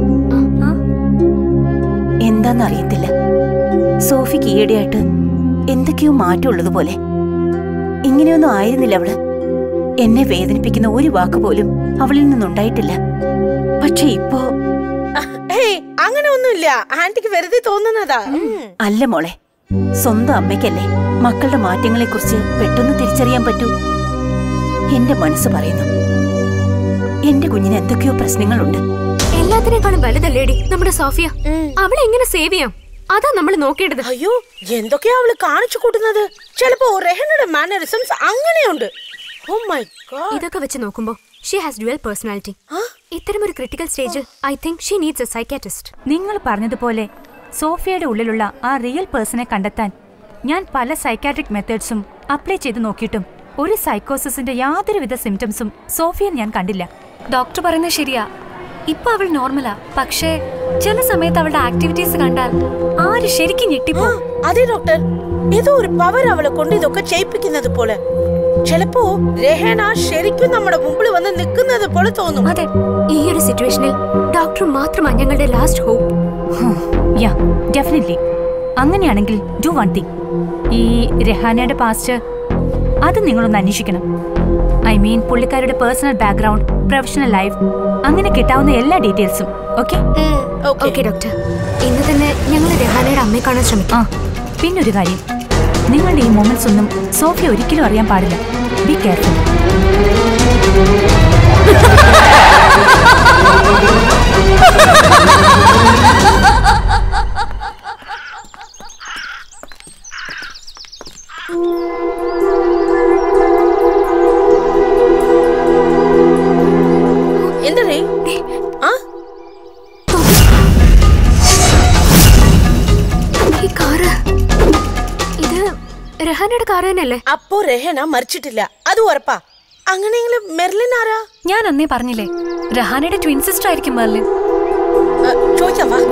S10: എന്താന്നറിയത്തില്ല, സോഫിക്ക് ഈയിടെയായിട്ട് എന്തൊക്കെയോ മാറ്റമുള്ളതുപോലെ. ഇങ്ങനെയൊന്നും ആയിരുന്നില്ല അവള്. എന്നെ വേദനിപ്പിക്കുന്ന ഒരു വാക്ക് പോലും അവളിൽ നിന്നുണ്ടായിട്ടില്ല. പക്ഷെ ഇപ്പോ
S5: അങ്ങനെ ഒന്നുമില്ല. ആന്റിക്ക് വെറുതെ തോന്നുന്നതാ.
S10: അല്ല മോളെ, സ്വന്തം അമ്മയ്ക്കല്ലേ മക്കളുടെ മാറ്റങ്ങളെ കുറിച്ച് പെട്ടെന്ന് തിരിച്ചറിയാൻ പറ്റൂ. എന്റെ മനസ്സ് പറയുന്നു, എന്റെ കുഞ്ഞിന് എന്തൊക്കെയോ പ്രശ്നങ്ങളുണ്ട്.
S4: എല്ലാത്തിനേക്കാളും വലുതല്ലേടി നമ്മുടെ സോഫിയ. അവളെ എങ്ങനെ സേവ് ചെയ്യാം, അതാ നമ്മൾ നോക്കേണ്ടത്.
S5: അയ്യോ, എന്തൊക്കെയാ അവള് കാണിച്ചു കൂട്ടുന്നത്. ചിലപ്പോ റെഹനയുടെ മാനറിസംസ് അങ്ങനെയുണ്ട്. Oh my god.
S4: ഇതൊക്കെ വെച്ച് നോക്കുമ്പോ ഷീ ഹാസ് ഡ്യുവൽ പേഴ്സണാലിറ്റി. ഇത്തരമൊരു ക്രിട്ടിക്കൽ സ്റ്റേജിൽ I think she needs a psychiatrist.
S11: നിങ്ങൾ പറഞ്ഞതുപോലെ സോഫിയയുടെ ഉള്ളിലുള്ള ആ റിയൽ പേഴ്സണെ കണ്ടെത്താൻ ഞാൻ പല സൈക്കാട്രിക് മെത്തേഡ്സും അപ്ലൈ ചെയ്ത് നോക്കിയിട്ടും ഒരു സൈക്കോസിന്റെ യാതൊരുവിധ സിംറ്റംസും സോഫിയ ഞാൻ കണ്ടില്ല.
S8: ഡോക്ടർ പറയുന്നത് ശരിയാ. ഇപ്പൊ അവൾ നോർമലാ. പക്ഷേ ചില സമയത്ത് അവളുടെ ആക്ടിവിറ്റീസ് കണ്ടാൽ ആര് ശരിക്കും ഞെട്ടിപ്പോ.
S5: അതെ ഡോക്ടർ, ഏതോ ഒരു പവർ അവളെ കൊണ്ട് ഇതൊക്കെ ചെയ്യിപ്പിക്കുന്നത് പോലെ. ചിലപ്പോ രഹന ശരിക്കും നമ്മുടെ മുമ്പിൽ വന്ന് നിൽക്കുന്നത് പോലെ തോന്നും.
S4: അതെ, ഈ ഒരു സിറ്റുവേഷനിൽ ഡോക്ടർ മാത്രമാണ് ഞങ്ങളുടെ ലാസ്റ്റ് ഹോപ്പ്.
S11: Yeah, definitely. അങ്ങനെയാണെങ്കിൽ ഡു വൺ തിങ്. ഈ രഹാനയുടെ പാസ്റ്റ് അത് നിങ്ങളൊന്ന് അന്വേഷിക്കണം. ഐ മീൻ പുള്ളിക്കാരുടെ പേഴ്സണൽ ബാക്ക്ഗ്രൗണ്ട്, പ്രൊഫഷണൽ ലൈഫ്, അങ്ങനെ കിട്ടാവുന്ന എല്ലാ ഡീറ്റെയിൽസും. ഓക്കെ
S4: ഓക്കെ ഡോക്ടർ, ഇന്ന് തന്നെ ഞങ്ങൾ രഹാനയുടെ അമ്മയെ കാണാൻ ശ്രമിക്കാം.
S11: പിന്നൊരു കാര്യം, നിങ്ങളുടെ ഈ മൊമെന്റ്സ് ഒന്നും സോഫിയ ഒരിക്കലും അറിയാൻ പാടില്ല. Be careful.
S5: എന്തേ ആ
S4: ഈ കാറ് ഇത് രഹാനയുടെ കാറ് തന്നെയല്ലേ?
S5: അപ്പോ രഹന മരിച്ചിട്ടില്ല, അത് ഉറപ്പാ. അങ്ങനെയെങ്കിലും മെർലിൻ ആരാ?
S8: ഞാൻ അന്നേ പറഞ്ഞില്ലേ, രഹാനയുടെ ട്വിൻ സിസ്റ്റർ ആയിരിക്കും മെർലിൻ.
S5: ചോദിക്കാം വാ.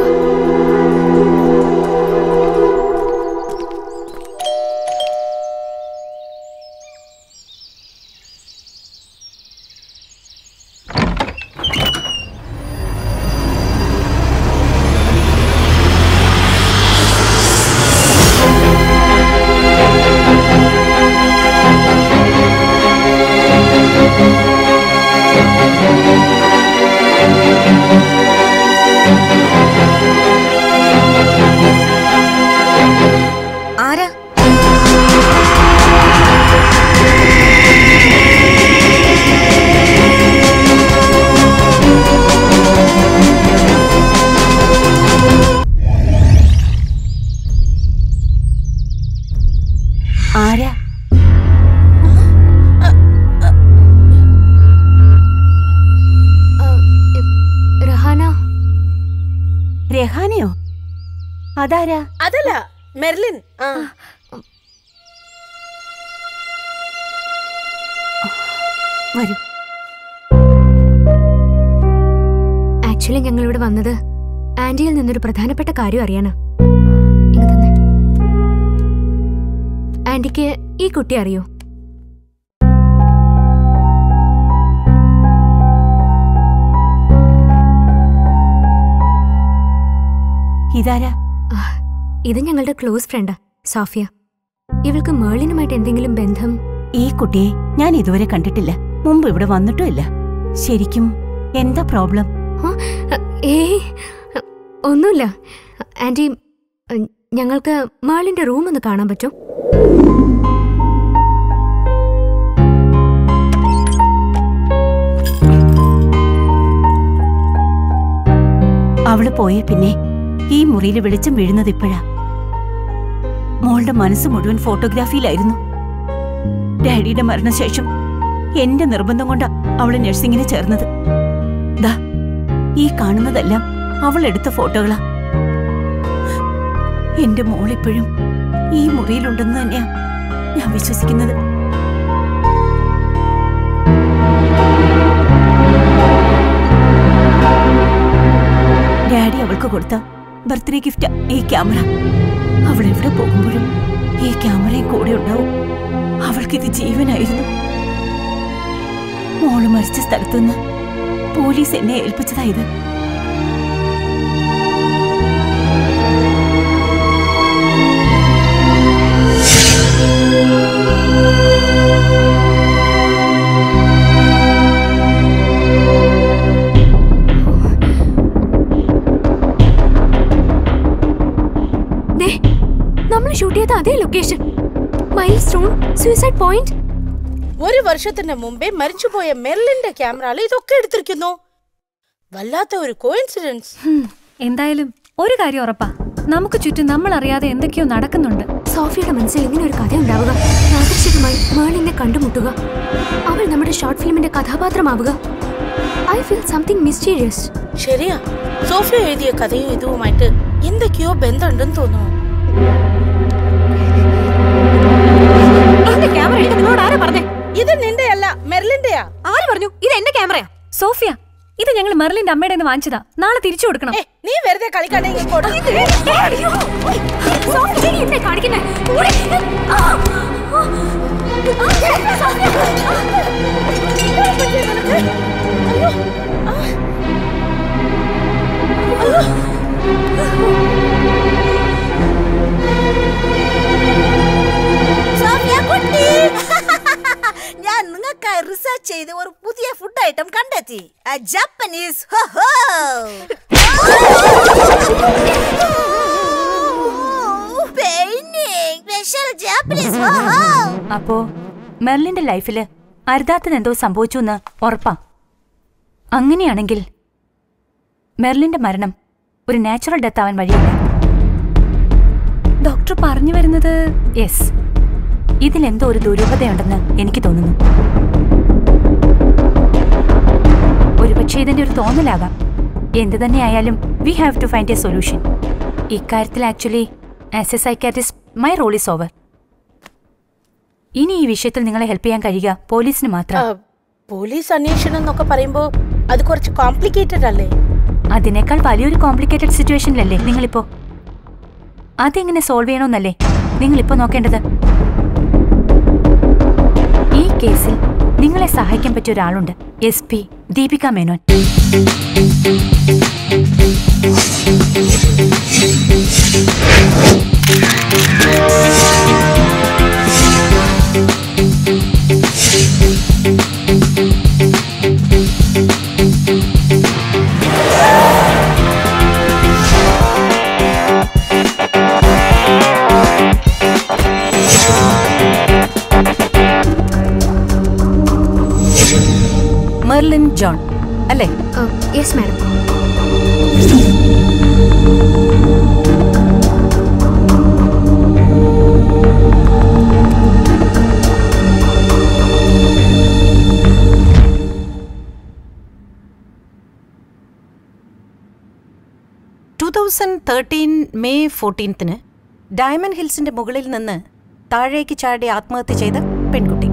S6: ആരാ?
S10: ആരാ?
S4: രഹാന.
S10: രഹാനയോ? അതാരാ?
S5: അതല്ല മെർലിൻ. ആ
S10: വരൂ.
S4: ആക്ച്വലി ഞങ്ങൾ ഇവിടെ വന്നത് ആന്റിയിൽ നിന്നൊരു പ്രധാനപ്പെട്ട കാര്യം അറിയാനാ. ഇങ്ങ് തന്നെ. ആന്റിക്ക് ഈ കുട്ടി അറിയോ?
S10: ഇതാരാ?
S4: ഇത് ഞങ്ങളുടെ ക്ലോസ് ഫ്രണ്ടാ, സോഫിയ. ഇവൾക്ക് മേളിനുമായിട്ട് എന്തെങ്കിലും ബന്ധം?
S10: ഈ കുട്ടിയെ ഞാൻ ഇതുവരെ കണ്ടിട്ടില്ല, മുമ്പ് ഇവിടെ വന്നിട്ടും ഇല്ല. ശരിക്കും എന്താ പ്രോബ്ലം?
S4: ഏയ് ഒന്നുമില്ല ആന്റി. ഞങ്ങൾക്ക് മേളിന്റെ റൂം ഒന്ന് കാണാൻ പറ്റും?
S10: അവള് പോയ പിന്നെ ഈ മുറിയിൽ വെളിച്ചം വീഴുന്നത് ഇപ്പോഴാ. മോളുടെ മനസ്സ് മുഴുവൻ ഫോട്ടോഗ്രാഫിയിലായിരുന്നു. ഡാഡിയുടെ മരണശേഷം എന്റെ നിർബന്ധം കൊണ്ടാ അവള് നഴ്സിംഗിന് ചേർന്നത്. ദാ ഈ കാണുന്നതെല്ലാം അവൾ എടുത്ത ഫോട്ടോകളാ. എന്റെ മോളിപ്പോഴും ഈ മുറിയിലുണ്ടെന്ന് തന്നെയാ ഞാൻ വിശ്വസിക്കുന്നത്. ഡാഡി അവൾക്ക് കൊടുത്ത ബർത്ത്ഡേ ഗിഫ്റ്റ് ഈ ക്യാമറ. അവൾ എവിടെ പോകുമ്പോഴും ഈ ക്യാമറയും കൂടെ ഉണ്ടാവും. അവൾക്കിത് ജീവനായിരുന്നു. മോള് മരിച്ച സ്ഥലത്തുനിന്ന് പോലീസ് എന്നെ ഏൽപ്പിച്ചതായത്.
S4: നമ്മൾ ഷൂട്ട് ചെയ്ത അതേ ലൊക്കേഷൻ, മൈൽസ്റ്റോൺ സൂയിസൈഡ് പോയിന്റ്.
S5: ഒരു വർഷത്തിന് മുമ്പേ മരിച്ചുപോയ മെർലിന്റെ ക്യാമറയിൽ ഇതൊക്കെ എടുത്തിരിക്കുന്നു. വല്ലാത്ത ഒരു കോയിൻസിഡൻസ്.
S8: എന്തായാലും ഒരു കാര്യം ഉറപ്പാ, നമുക്ക് ചുറ്റും നമ്മൾ അറിയാതെ എന്തൊക്കെയോ നടക്കുന്നുണ്ട്.
S4: സോഫിയുടെ മനസ്സിൽ ഇങ്ങനെ ഒരു കഥ ഉണ്ടാവുക, യാദൃശ്ചികമായി മേളിനെ കണ്ടുമുട്ടുക, അവൾ നമ്മുടെ ഷോർട്ട് ഫിലിമിന്റെ കഥാപാത്രമാവുക. I feel something mysterious.
S5: ശരിയാ, സോഫിയ എഴുതിയ കഥയും ഇതുമായിട്ട് എന്തൊക്കെയോ ബന്ധമുണ്ടെന്ന് തോന്നുന്നു.
S8: ക്യാമറ നിങ്ങളോട് ആരാ പറഞ്ഞേ?
S5: ഇത് നിന്റെയല്ല, മെർലിന്റെയാ.
S8: ആര് പറഞ്ഞു ഇത് എന്റെ ക്യാമറയാ? സോഫിയ, ഇത് ഞങ്ങൾ മെർലിന്റെ അമ്മയുടെ നിന്ന് വാങ്ങിച്ചതാ. നാളെ തിരിച്ചു കൊടുക്കണം.
S5: നീ വെറുതെ കളിക്കാതെ
S7: ഞാൻ നിങ്ങൾക്കായി റിസർച്ച് ചെയ്ത് ഒരു പുതിയ ഫുഡ് ഐറ്റം കണ്ടെത്തി. ജാപ്പനീസ്.
S11: അപ്പോ മെർലിന്റെ ലൈഫില് അരുതാത്തത് എന്തോ സംഭവിച്ചു എന്ന് ഉറപ്പാ. അങ്ങനെയാണെങ്കിൽ മെർലിന്റെ മരണം ഒരു നാച്ചുറൽ ഡെത്ത് ആവാൻ വഴിയില്ല. ഡോക്ടർ പറഞ്ഞു വരുന്നത് യെസ്, ഇതിലെന്തോ ഒരു ദുരൂഹതയുണ്ടെന്ന് എനിക്ക് തോന്നുന്നു. ഒരുപക്ഷെ ഇതിന്റെ ഒരു തോന്നലാകാം. എന്ത് തന്നെയായാലും we have to find a solution. ഇക്കാര്യത്തിൽ actually as a psychiatrist my role is over. ഇനി ഈ വിഷയത്തിൽ നിങ്ങളെ ഹെൽപ്പ് ചെയ്യാൻ കഴിയുക പോലീസിന് മാത്രം.
S5: പോലീസ് അന്വേഷണം എന്നൊക്കെ പറയുമ്പോ അത് കുറച്ച് കോംപ്ലിക്കേറ്റഡ് അല്ലേ?
S11: അതിനേക്കാൾ വലിയൊരു കോംപ്ലിക്കേറ്റഡ് സിറ്റുവേഷനിലല്ലേ നിങ്ങളിപ്പോ. അതെങ്ങനെ സോൾവ് ചെയ്യണമെന്നല്ലേ നിങ്ങളിപ്പോ നോക്കേണ്ടത്. ഈ കേസിൽ നിങ്ങളെ സഹായിക്കാൻ പറ്റിയ ഒരാളുണ്ട്, S P Deepika Menon.
S10: Merlin John അല്ലേ?
S4: Yes madam.
S10: Two thousand thirteen May ഫോർട്ടീൻത്തിന് ഡയമണ്ട് ഹിൽസിന്റെ മുകളിൽ നിന്ന് താഴേക്ക് ചാടി ആത്മഹത്യ ചെയ്ത പെൺകുട്ടി.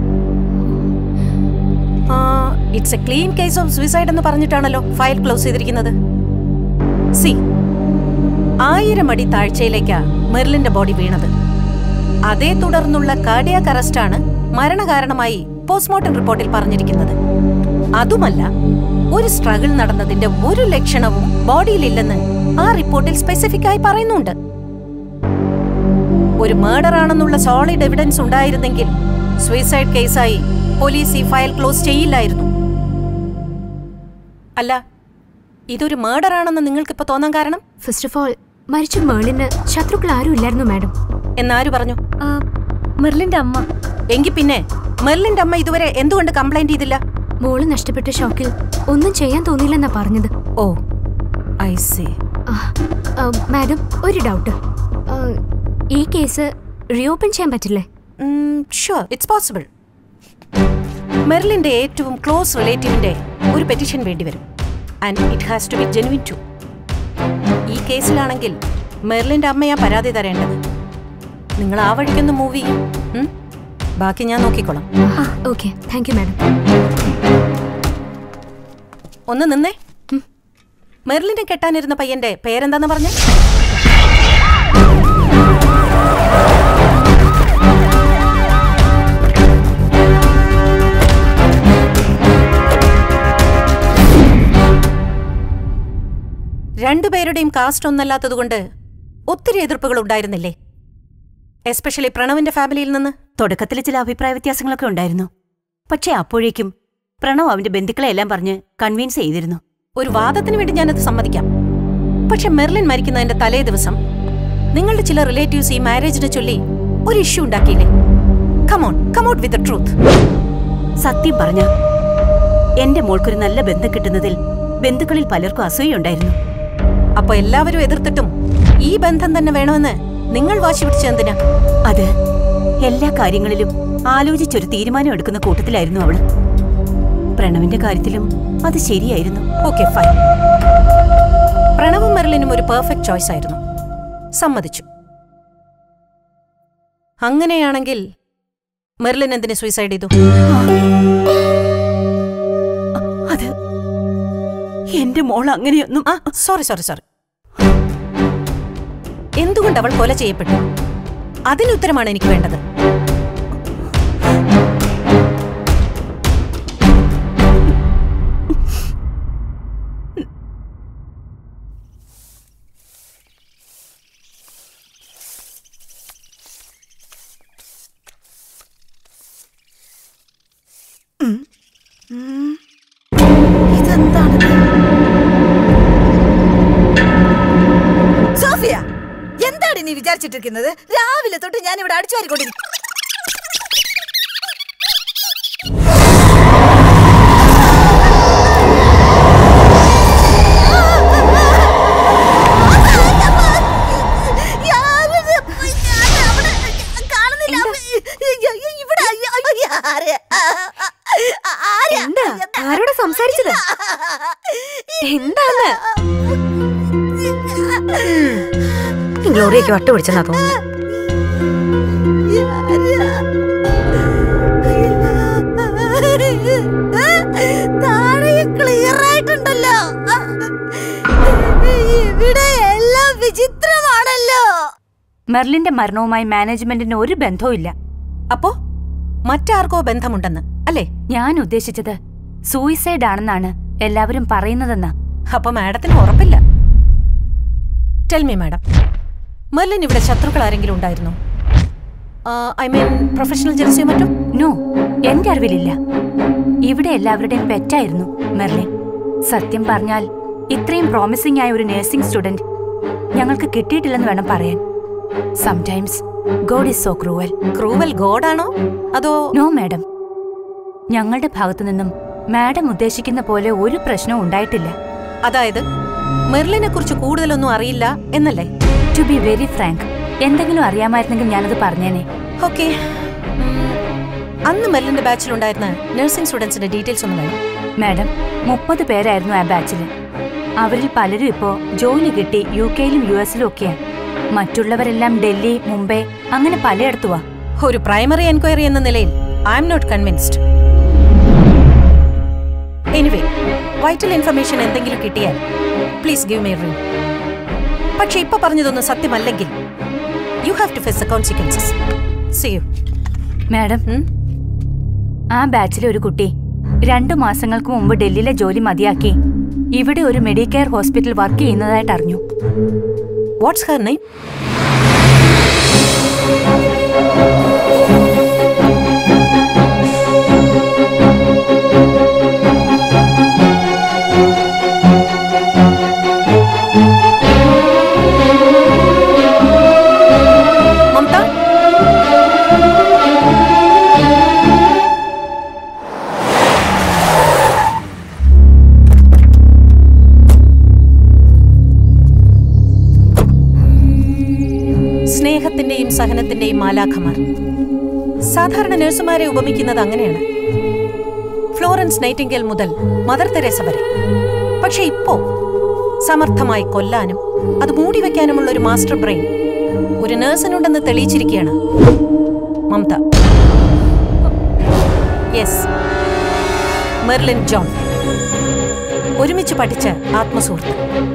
S10: It's a clean case of suicide എന്ന് പറഞ്ഞിട്ടാണല്ലോ ഫയൽ ക്ലോസ് ചെയ്തിരിക്കുന്നത്. സി, ആയിരം അടി താഴ്ചയിലേക്കാ മെർലിന്റെ ബോഡി വീണത്. അതേ തുടർന്നുള്ള കാർഡിയാക് അറസ്റ്റാണ് മരണകാരണമായി പോസ്റ്റ്മോർട്ടം റിപ്പോർട്ടിൽ പറഞ്ഞിരിക്കുന്നത്. അതുമല്ല, ഒരു സ്ട്രഗിൾ നടന്നതിന്റെ ഒരു ലക്ഷണവും ബോഡിയിലില്ലെന്ന് ആ റിപ്പോർട്ടിൽ സ്പെസിഫിക് ആയി പറയുന്നുണ്ട്. ഒരു മർഡർ ആണെന്നുള്ള സോളിഡ് എവിഡൻസ് ഉണ്ടായിരുന്നെങ്കിൽ സൂയിസൈഡ് കേസായി പോലീസ് ഈ ഫയൽ ക്ലോസ് ചെയ്യില്ലായിരുന്നു. അല്ല, ഇതൊരു മർഡർ ആണെന്ന് നിങ്ങൾക്കിപ്പോ തോന്നാൻ കാരണം?
S4: ഫസ്റ്റ് ഓഫ് ഓൾ, മരിച്ച മേളിന് ശത്രുക്കൾ ആരും ഇല്ലായിരുന്നു മാഡം.
S10: എന്നാര് പറഞ്ഞു?
S4: മെർലിന്റെ അമ്മ.
S10: എങ്കിൽ പിന്നെ മെർലിന്റെ അമ്മ ഇതുവരെ എന്തുകൊണ്ട് കംപ്ലൈന്റ് ചെയ്തില്ല?
S4: മോള് നഷ്ടപ്പെട്ട ഷോക്കിൽ ഒന്നും ചെയ്യാൻ തോന്നിയില്ലെന്നാ പറഞ്ഞത്.
S10: Oh, I see.
S4: മാഡം, ഒരു ഡൗട്ട്. ഈ കേസ് റീഓപ്പൺ ചെയ്യാൻ പറ്റില്ലേ?
S10: Sure, it's possible. മെർലിന്റെ ഏറ്റവും ക്ലോസ് റിലേറ്റീവിന്റെ ഒരു പെറ്റീഷൻ വേണ്ടിവരും. And it has to be genuine too. ഈ കേസിലാണെങ്കിൽ മെർലിന്റെ അമ്മയാ പരാതി തരേണ്ടത്. നിങ്ങൾ ആ വഴിക്കൊന്ന് മൂവ് ചെയ്യും. ബാക്കി ഞാൻ നോക്കിക്കോളാം.
S4: Okay, thank you madam.
S10: ഒന്ന് നിന്നേ. മെർലിനെ കെട്ടാനിരുന്ന പയ്യന്റെ പേരെന്താന്ന് പറഞ്ഞേ? രണ്ടുപേരുടെയും കാസ്റ്റ് ഒന്നല്ലാത്തതുകൊണ്ട് ഒത്തിരി എതിർപ്പുകൾ ഉണ്ടായിരുന്നില്ലേ? എസ്പെഷ്യലി പ്രണവിന്റെ ഫാമിലിയിൽ നിന്ന്.
S12: തുടക്കത്തിൽ ചില അഭിപ്രായ വ്യത്യാസങ്ങളൊക്കെ ഉണ്ടായിരുന്നു. പക്ഷെ അപ്പോഴേക്കും പ്രണവ് അവന്റെ ബന്ധുക്കളെ എല്ലാം പറഞ്ഞ് കൺവിൻസ് ചെയ്തിരുന്നു.
S10: ഒരു വാദത്തിന് വേണ്ടി ഞാനത് സമ്മതിക്കാം. പക്ഷെ മെർലിൻ മരിക്കുന്നതിന്റെ തലേ ദിവസം നിങ്ങളുടെ ചില റിലേറ്റീവ്സ് ഈ മാരേജിനെ ചൊല്ലി ഒരു ഇഷ്യൂ ഉണ്ടാക്കിയില്ലേ? Come on, come out with the truth.
S12: സത്യം പറഞ്ഞ എന്റെ മോൾക്കൊരു നല്ല ബന്ധം കിട്ടുന്നതിൽ ബന്ധുക്കളിൽ പലർക്കും അസൂയുണ്ടായിരുന്നു.
S10: അപ്പൊ എല്ലാവരും എതിർത്തിട്ടും ഈ ബന്ധം തന്നെ വേണമെന്ന് നിങ്ങൾ വാശി പിടിച്ചെന്തിനാ?
S12: അത് എല്ലാ കാര്യങ്ങളിലും ആലോചിച്ചൊരു തീരുമാനം എടുക്കുന്ന കൂട്ടത്തിലായിരുന്നു അവള്. പ്രണവിന്റെ കാര്യത്തിലും അത് ശരിയായിരുന്നു.
S10: Okay, fine. പ്രണവും മെർലിനും ഒരു പെർഫെക്റ്റ് ചോയ്സ് ആയിരുന്നു, സമ്മതിച്ചു. അങ്ങനെയാണെങ്കിൽ മെർലിൻ എന്തിനെ സൂയിസൈഡ് ചെയ്തു?
S12: അത് എന്റെ മോൾ അങ്ങനെയൊന്നും.
S10: സോറി സോറി സോറി എന്തുകൊണ്ട് അവൾ കൊല ചെയ്യപ്പെട്ടു? അതിനുത്തരമാണ് എനിക്ക് വേണ്ടത്.
S7: ഇതെന്താണ്? സോഫിയ, എന്താണ് നീ വിചാരിച്ചിട്ടിരിക്കുന്നത്? രാവിലെ തൊട്ട് ഞാൻ ഇവിടെ അടിച്ചു വാരിക്കൊണ്ടിരിക്കും.
S1: എന്താ ആരോടാ സംസാരിച്ചത്? എന്താണ് ഗ്ലോറിയൊക്കെ വട്ട പിടിച്ചെന്നാ തോന്നുന്നു.
S7: ക്ലിയർ ആയിട്ടുണ്ടല്ലോ. ഇവിടെ എല്ലാം വിചിത്രമാണല്ലോ.
S11: മെർലിന്റെ മരണവുമായി മാനേജ്മെന്റിന് ഒരു ബന്ധവും ഇല്ല.
S12: അപ്പോ മറ്റാർക്കോ ബന്ധമുണ്ടെന്ന് അല്ലേ?
S11: ഞാൻ ഉദ്ദേശിച്ചത് സൂയിസൈഡ് ആണെന്നാണ് എല്ലാവരും പറയുന്നതെന്നാ.
S12: അപ്പൊ മാഡത്തിന് ഉറപ്പില്ല. ടെൽ മീ മാഡം, മെർലിൻ ഇവിടെ ശത്രുക്കൾ ആരെങ്കിലും ഉണ്ടായിരുന്നോ? ഐ മീൻ പ്രൊഫഷണൽ ജെലസിയോ മറ്റോ?
S11: നോ, എന്റെ അറിവിലില്ല. ഇവിടെ എല്ലാവരുടെയും പെറ്റായിരുന്നു മെർലിൻ. സത്യം പറഞ്ഞാൽ ഇത്രയും പ്രോമിസിംഗ് ആയ ഒരു നഴ്സിംഗ് സ്റ്റുഡന്റ് ഞങ്ങൾക്ക് കിട്ടിയിട്ടില്ലെന്ന് വേണം പറയാൻ. Sometimes god is so cruel.
S12: Cruel ഗോഡാണോ അതോ?
S11: നോ മാഡം, ഞങ്ങളുടെ ഭാഗത്തു നിന്നും മാഡം ഉദ്ദേശിക്കുന്ന പോലെ ഒരു പ്രശ്നവും ഉണ്ടായിട്ടില്ല.
S12: അതായത് മെർലിനെ കുറിച്ച് കൂടുതലൊന്നും അറിയില്ല എന്നല്ലേ?
S11: ടു ബി വെരി ഫ്രാങ്ക്, എന്തെങ്കിലും അറിയാമായിരുന്നെങ്കിൽ ഞാനത് പറഞ്ഞേനെ.
S12: ഓക്കെ, അന്ന് മെർലിന്റെ ബാച്ചിലുണ്ടായിരുന്ന നഴ്സിംഗ് സ്റ്റുഡൻസിന്റെ ഡീറ്റെയിൽസ് ഒന്ന് വേണം.
S11: മാഡം, മുപ്പത് പേരായിരുന്നു ആ ബാച്ചിൽ. അവരിൽ പലരും ഇപ്പോ ജോലി കിട്ടി യു കെയിലും യു എസിലും ഒക്കെയാണ്. മറ്റുള്ളവരെല്ലാം ഡൽഹി, മുംബൈ, അങ്ങനെ പലയിടത്തുവാ.
S12: ഒരു പ്രൈമറി എൻക്വയറി എന്ന നിലയിൽ I'm not convinced. Anyway, vital information എന്തെങ്കിലും കിട്ടിയാൽ പ്ലീസ് ഗിവ് മീ റിംഗ്. പക്ഷെ ഇപ്പൊ പറഞ്ഞതൊന്നും സത്യമല്ലെങ്കിൽ you have to face the consequences. See you.
S11: Madam, ആ ബാച്ചിലെ ഒരു കുട്ടി രണ്ടു മാസങ്ങൾക്ക് മുമ്പ് ഡൽഹിയിലെ ജോലി മതിയാക്കി ഇവിടെ ഒരു മെഡിക്കെയർ ഹോസ്പിറ്റൽ വർക്ക് ചെയ്യുന്നതായിട്ട് അറിഞ്ഞു.
S12: What's her name? സ്നേഹത്തിന്റെയും സഹനത്തിന്റെയും മാലാഖമാർ. സാധാരണ നഴ്സുമാരെ ഉപമിക്കുന്നത് അങ്ങനെയാണ്, ഫ്ലോറൻസ് നൈറ്റിംഗേൽ മുതൽ മദർ തെരേസ വരെ. പക്ഷെ ഇപ്പോ സമർത്ഥമായി കൊല്ലാനും അത് മൂടിവെക്കാനുമുള്ള ഒരു മാസ്റ്റർ ബ്രെയിൻ ഒരു നഴ്സിനുണ്ടെന്ന് തെളിയിച്ചിരിക്കുകയാണ് മമത. Yes, Merlin John. ഒരുമിച്ച് പഠിച്ച ആത്മസുഹൃത്ത്.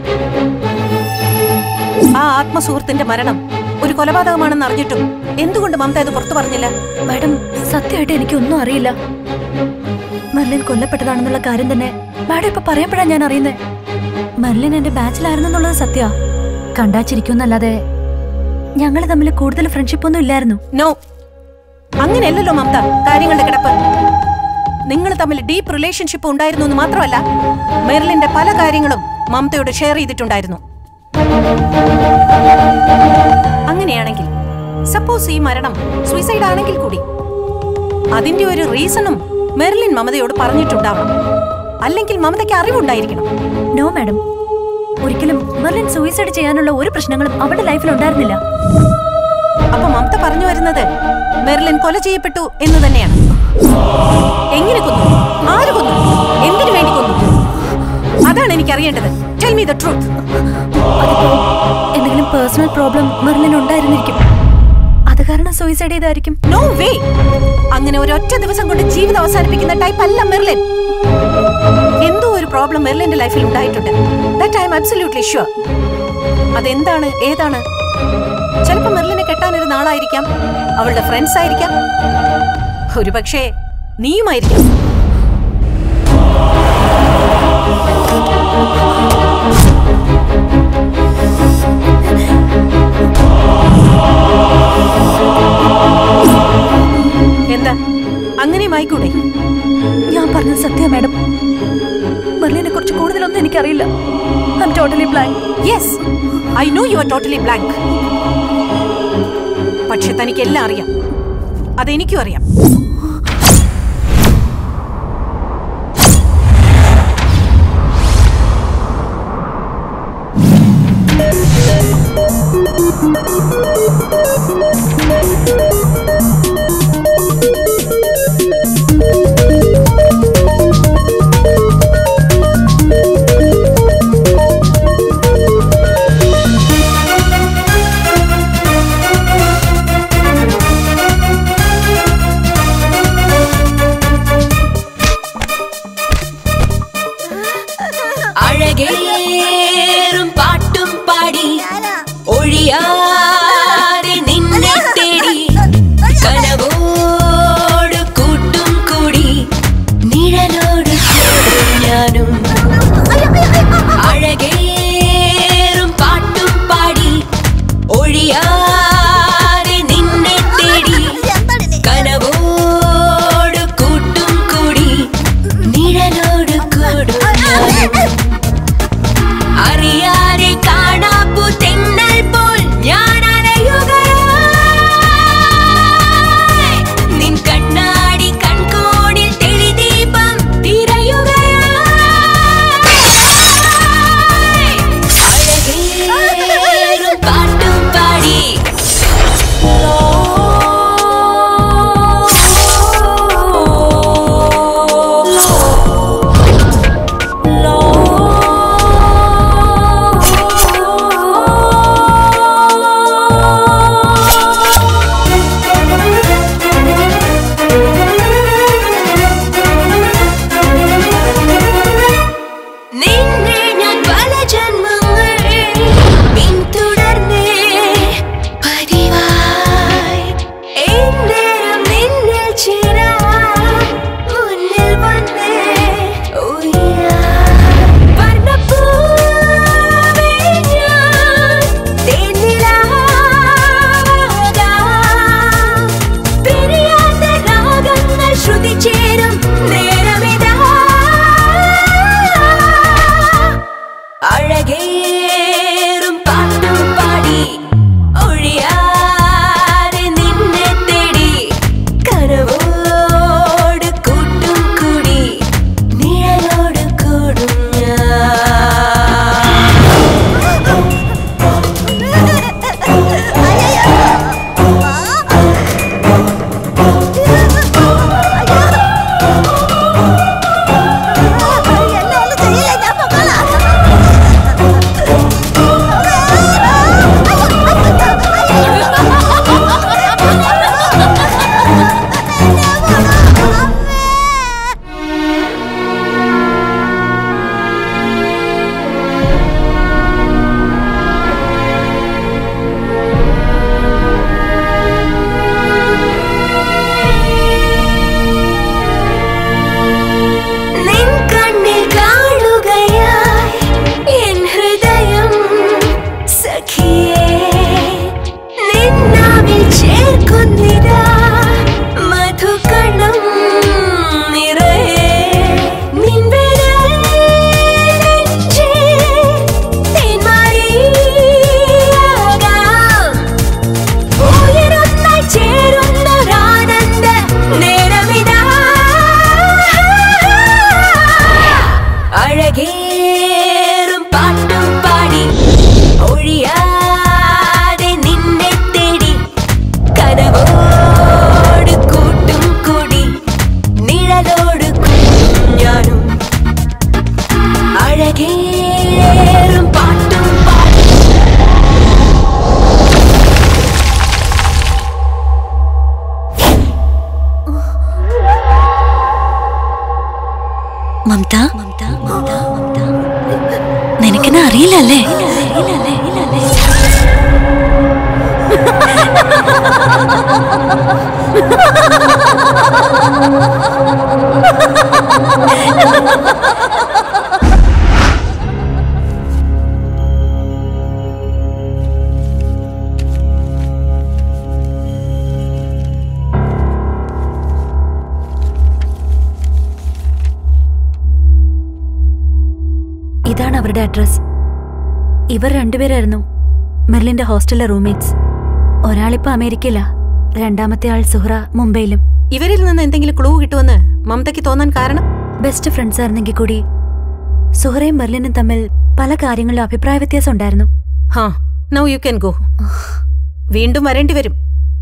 S12: ആ ആത്മസുഹൃത്തിന്റെ മരണം ഒരു കൊലപാതകമാണെന്ന് അറിഞ്ഞിട്ടും എന്തുകൊണ്ട് മമത ഇത് പുറത്തു പറഞ്ഞില്ല?
S8: മാഡം, സത്യമായിട്ട് എനിക്കൊന്നും അറിയില്ല. മെർലിൻ കൊല്ലപ്പെട്ടതാണെന്നുള്ള കാര്യം തന്നെ മാഡം ഇപ്പൊ പറയുമ്പോഴാണ് ഞാൻ അറിയുന്നത്. മെർലിൻ എന്റെ ബാച്ചിലായിരുന്നെന്നുള്ളത് സത്യ. കണ്ടാച്ചിരിക്കുന്നല്ലാതെ ഞങ്ങൾ തമ്മിൽ കൂടുതൽ ഫ്രണ്ട്ഷിപ്പ് ഒന്നും ഇല്ലായിരുന്നു.
S12: നോ, അങ്ങനെയല്ലല്ലോ മമത കാര്യങ്ങളുടെ കിടപ്പ്. നിങ്ങൾ തമ്മിൽ ഡീപ്പ് റിലേഷൻഷിപ്പ് ഉണ്ടായിരുന്നു എന്ന് മാത്രമല്ല, മെർലിന്റെ പല കാര്യങ്ങളും മമതയോട് ഷെയർ ചെയ്തിട്ടുണ്ടായിരുന്നു. അങ്ങനെയാണെങ്കിൽ സപ്പോസ് ഈ മരണം സൂയിസൈഡ് ആണെങ്കിൽ കൂടി അതിന്റെ ഒരു റീസണും മെർലിൻ മമതയോട് പറഞ്ഞിട്ടുണ്ടാവണം. അല്ലെങ്കിൽ മമതയ്ക്ക് അറിവുണ്ടായിരിക്കണം.
S8: നോ മാഡം, ഒരിക്കലും മെർലിൻ സൂയിസൈഡ് ചെയ്യാനുള്ള ഒരു പ്രശ്നങ്ങളും അവരുടെ ലൈഫിൽ ഉണ്ടായിരുന്നില്ല.
S12: അപ്പൊ മമത പറഞ്ഞു വരുന്നത് മെർലിൻ കൊല ചെയ്യപ്പെട്ടു എന്ന് തന്നെയാണ്. എങ്ങനെ കൊന്നു? ആര് കൊന്നു? എന്തിനു വേണ്ടി കൊന്നു? അതാണ് എനിക്ക് അറിയേണ്ടത്. Tell me the truth.
S8: എന്തെങ്കിലും പേഴ്സണൽ പ്രോബ്ലം മെർലിൻ ഉണ്ടായിരുന്നിരിക്കും. അത് കാരണം സൂയിസൈഡ് ചെയ്തായിരിക്കും.
S12: No way. അങ്ങനെ ഒരൊറ്റ ദിവസം കൊണ്ട് ജീവിതം അവസാനിപ്പിക്കുന്ന ടൈപ്പ് അല്ല മെർലിൻ. എന്തോ ഒരു പ്രോബ്ലം മെർലിന്റെ ലൈഫിൽ ഉണ്ടായിട്ടുണ്ട്. That I am absolutely sure. അതെന്താണ്, ഏതാണ്? ചിലപ്പോൾ മെർലിനെ കെട്ടാനൊരു നാളായിരിക്കാം, അവളുടെ ഫ്രണ്ട്സ് ആയിരിക്കാം, ഒരുപക്ഷേ നീയുമായിരിക്കാം. എന്താ അങ്ങനെ വായിക്കൂടെ?
S8: ഞാൻ പറഞ്ഞത് സത്യ മാഡം. മെർലിനെ കുറിച്ച് കൂടുതലൊന്നും എനിക്കറിയില്ല. I am totally blank.
S12: Yes, I know you are totally blank. പക്ഷെ തനിക്കെല്ലാം അറിയാം. അതെനിക്കും അറിയാം.
S9: മമത നിനക്കെന്നെ അറിയില്ലല്ലേ?
S6: ഇതാണ് അവരുടെ അഡ്രസ്. ഇവർ രണ്ടുപേരായിരുന്നു മെർലിന്റെ ഹോസ്റ്റലിലെ റൂംമേറ്റ്സ്. ഒരാളിപ്പോ അമേരിക്കയിലാ, രണ്ടാമത്തെ ആൾ സുഹ്റ മുംബൈയിലും.
S12: ഇവരിൽ നിന്ന് എന്തെങ്കിലും ക്ലൂ കിട്ടുമെന്ന് മമതയ്ക്ക് തോന്നാൻ കാരണം?
S6: ബെസ്റ്റ് ഫ്രണ്ട്സ് ആയിരുന്നെങ്കിൽ കൂടി സുഹ്റയും മെർലിനും തമ്മിൽ പല കാര്യങ്ങളിലും അഭിപ്രായ വ്യത്യാസം ഉണ്ടായിരുന്നു.
S12: ഹാ, നൗ യു ക്യാൻ ഗോ. വീണ്ടും വരേണ്ടി വരും.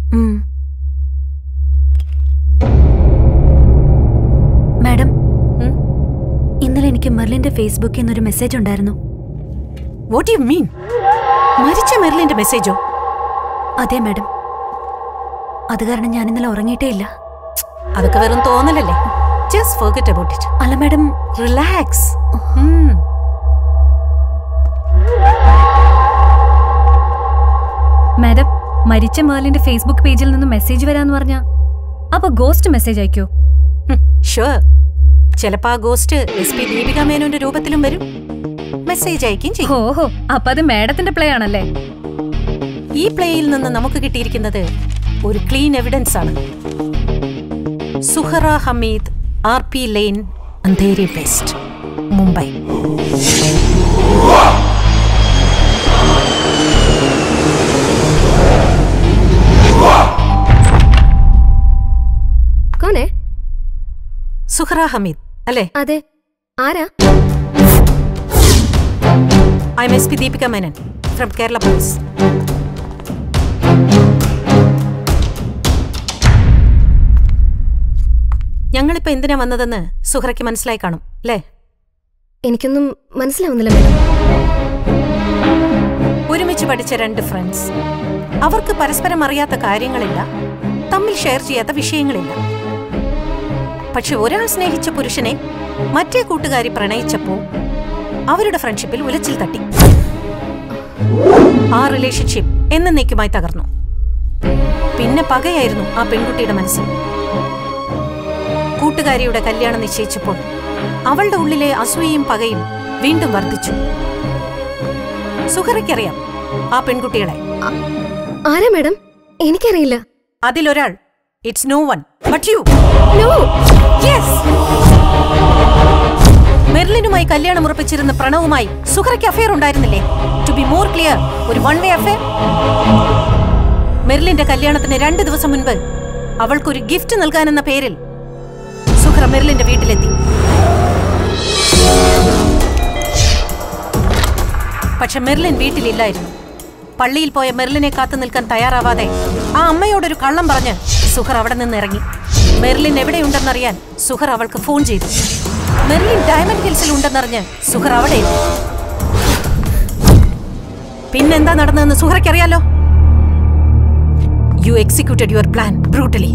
S6: മാഡം, ഇന്നലെ എനിക്ക് മെർലിന്റെ ഫേസ്ബുക്കിൽ നിന്നൊരു മെസ്സേജ് ഉണ്ടായിരുന്നു.
S12: What you mean? മരിച്ച മെർലിന്റെ മെസ്സേജോ?
S6: അതെ മാഡം. അത് കാരണം ഞാൻ ഇന്നലെ ഉറങ്ങിയിട്ടേ ഇല്ല.
S12: അതൊക്കെ വെറും തോന്നലല്ലേ. Just forget about it.
S6: അല്ല മാഡം,
S12: റിലാക്സ്.
S11: മാഡം, മരിച്ച മെർലിന്റെ ഫേസ്ബുക്ക് പേജിൽ നിന്ന് മെസ്സേജ് വരാന്ന് പറഞ്ഞാ അപ്പൊ ഗോസ്റ്റ് മെസ്സേജ് അയക്കോ?
S12: ഷുവർ. ചിലപ്പോ ആ ഗോസ്റ്റ് എസ് പി ദീപിക മേനോന്റെ രൂപത്തിലും വരും, മെസ്സേജ് അയക്കുകയും ചെയ്യും.
S11: ഓഹോ, അപ്പൊ അത് മാഡത്തിന്റെ പ്ലേ ആണല്ലേ?
S12: ഈ പ്ലേയിൽ നിന്ന് നമുക്ക് കിട്ടിയിരിക്കുന്നത് ഒരു ക്ലീൻ എവിഡൻസ് ആണ്. Suhara Hameed, R P lane, Andheri west, Mumbai.
S4: കോനെ?
S12: സുഹറ ഹമീദ് അല്ലേ?
S4: അതെ. ആരാ?
S12: I'm S P Deepika Menon from Kerala police. ഞങ്ങളിപ്പോ എന്തിനാ വന്നതെന്ന് സുഹറയ്ക്ക് മനസ്സിലായി കാണും അല്ലേ?
S4: എനിക്കൊന്നും മനസ്സിലാവുന്നില്ല മേഡം.
S12: ഒരുമിച്ച് പഠിച്ച രണ്ട് ഫ്രണ്ട്സ്, അവർക്ക് പരസ്പരം അറിയാത്ത കാര്യങ്ങളില്ല, തമ്മിൽ ഷെയർ ചെയ്യാത്ത വിഷയങ്ങളില്ല. പക്ഷെ ഒരാൾ സ്നേഹിച്ച പുരുഷനെ മറ്റേ കൂട്ടുകാരി പ്രണയിച്ചപ്പോ അവരുടെ ഫ്രണ്ട്ഷിപ്പിൽ ഉലച്ചിൽ തട്ടി. ആ റിലേഷൻഷിപ്പ് എന്നേക്കുമായി തകർന്നു. പിന്നെ പകയായിരുന്നു ആ പെൺകുട്ടിയുടെ മനസ്സിൽ. കൂട്ടുകാരിയുടെ കല്യാണം നിശ്ചയിച്ചപ്പോൾ അവളുടെ ഉള്ളിലെ അസൂയയും പകയും വീണ്ടും വർദ്ധിച്ചു. സുഹറയ്ക്കറിയാം ആ പെൺകുട്ടികളെ.
S4: ആരാ മേഡം? എനിക്കറിയില്ല.
S12: അതിലൊരാൾ it's no one but you. Yes, മെർലിനുമായി കല്യാണം ഉറപ്പിച്ചിരുന്ന പ്രണവുമായി സുഹറയ്ക്ക് അഫെയർ ഉണ്ടായിരുന്നില്ലേ? ടു ബി മോർ ക്ലിയർ, ഒരു വൺ വേ അഫെയർ. മെർലിന്റെ കല്യാണത്തിന് രണ്ട് ദിവസം മുൻപ് അവൾക്കൊരു ഗിഫ്റ്റ് നൽകാനെന്ന പേരിൽ സുഹറ മെർലിന്റെ വീട്ടിലെത്തി. പക്ഷെ മെർലിൻ വീട്ടിലില്ലായിരുന്നു. പള്ളിയിൽ പോയ മെർലിനെ കാത്തു നിൽക്കാൻ തയ്യാറാവാതെ ആ അമ്മയോടൊരു കള്ളം പറഞ്ഞ് സുഹർ അവിടെ നിന്ന് ഇറങ്ങി. മെർലിൻ എവിടെയുണ്ടെന്നറിയാൻ സുഹർ അവൾക്ക് ഫോൺ ചെയ്തു. മെർലിൻ ഡയമണ്ട് ഹിൽസിൽ ഉണ്ടെന്നറിഞ്ഞ് സുഹർ അവിടെ എത്തി. പിന്നെന്താ നടന്നതെന്ന് സുഹറയ്ക്കറിയാലോ. You executed your plan brutally.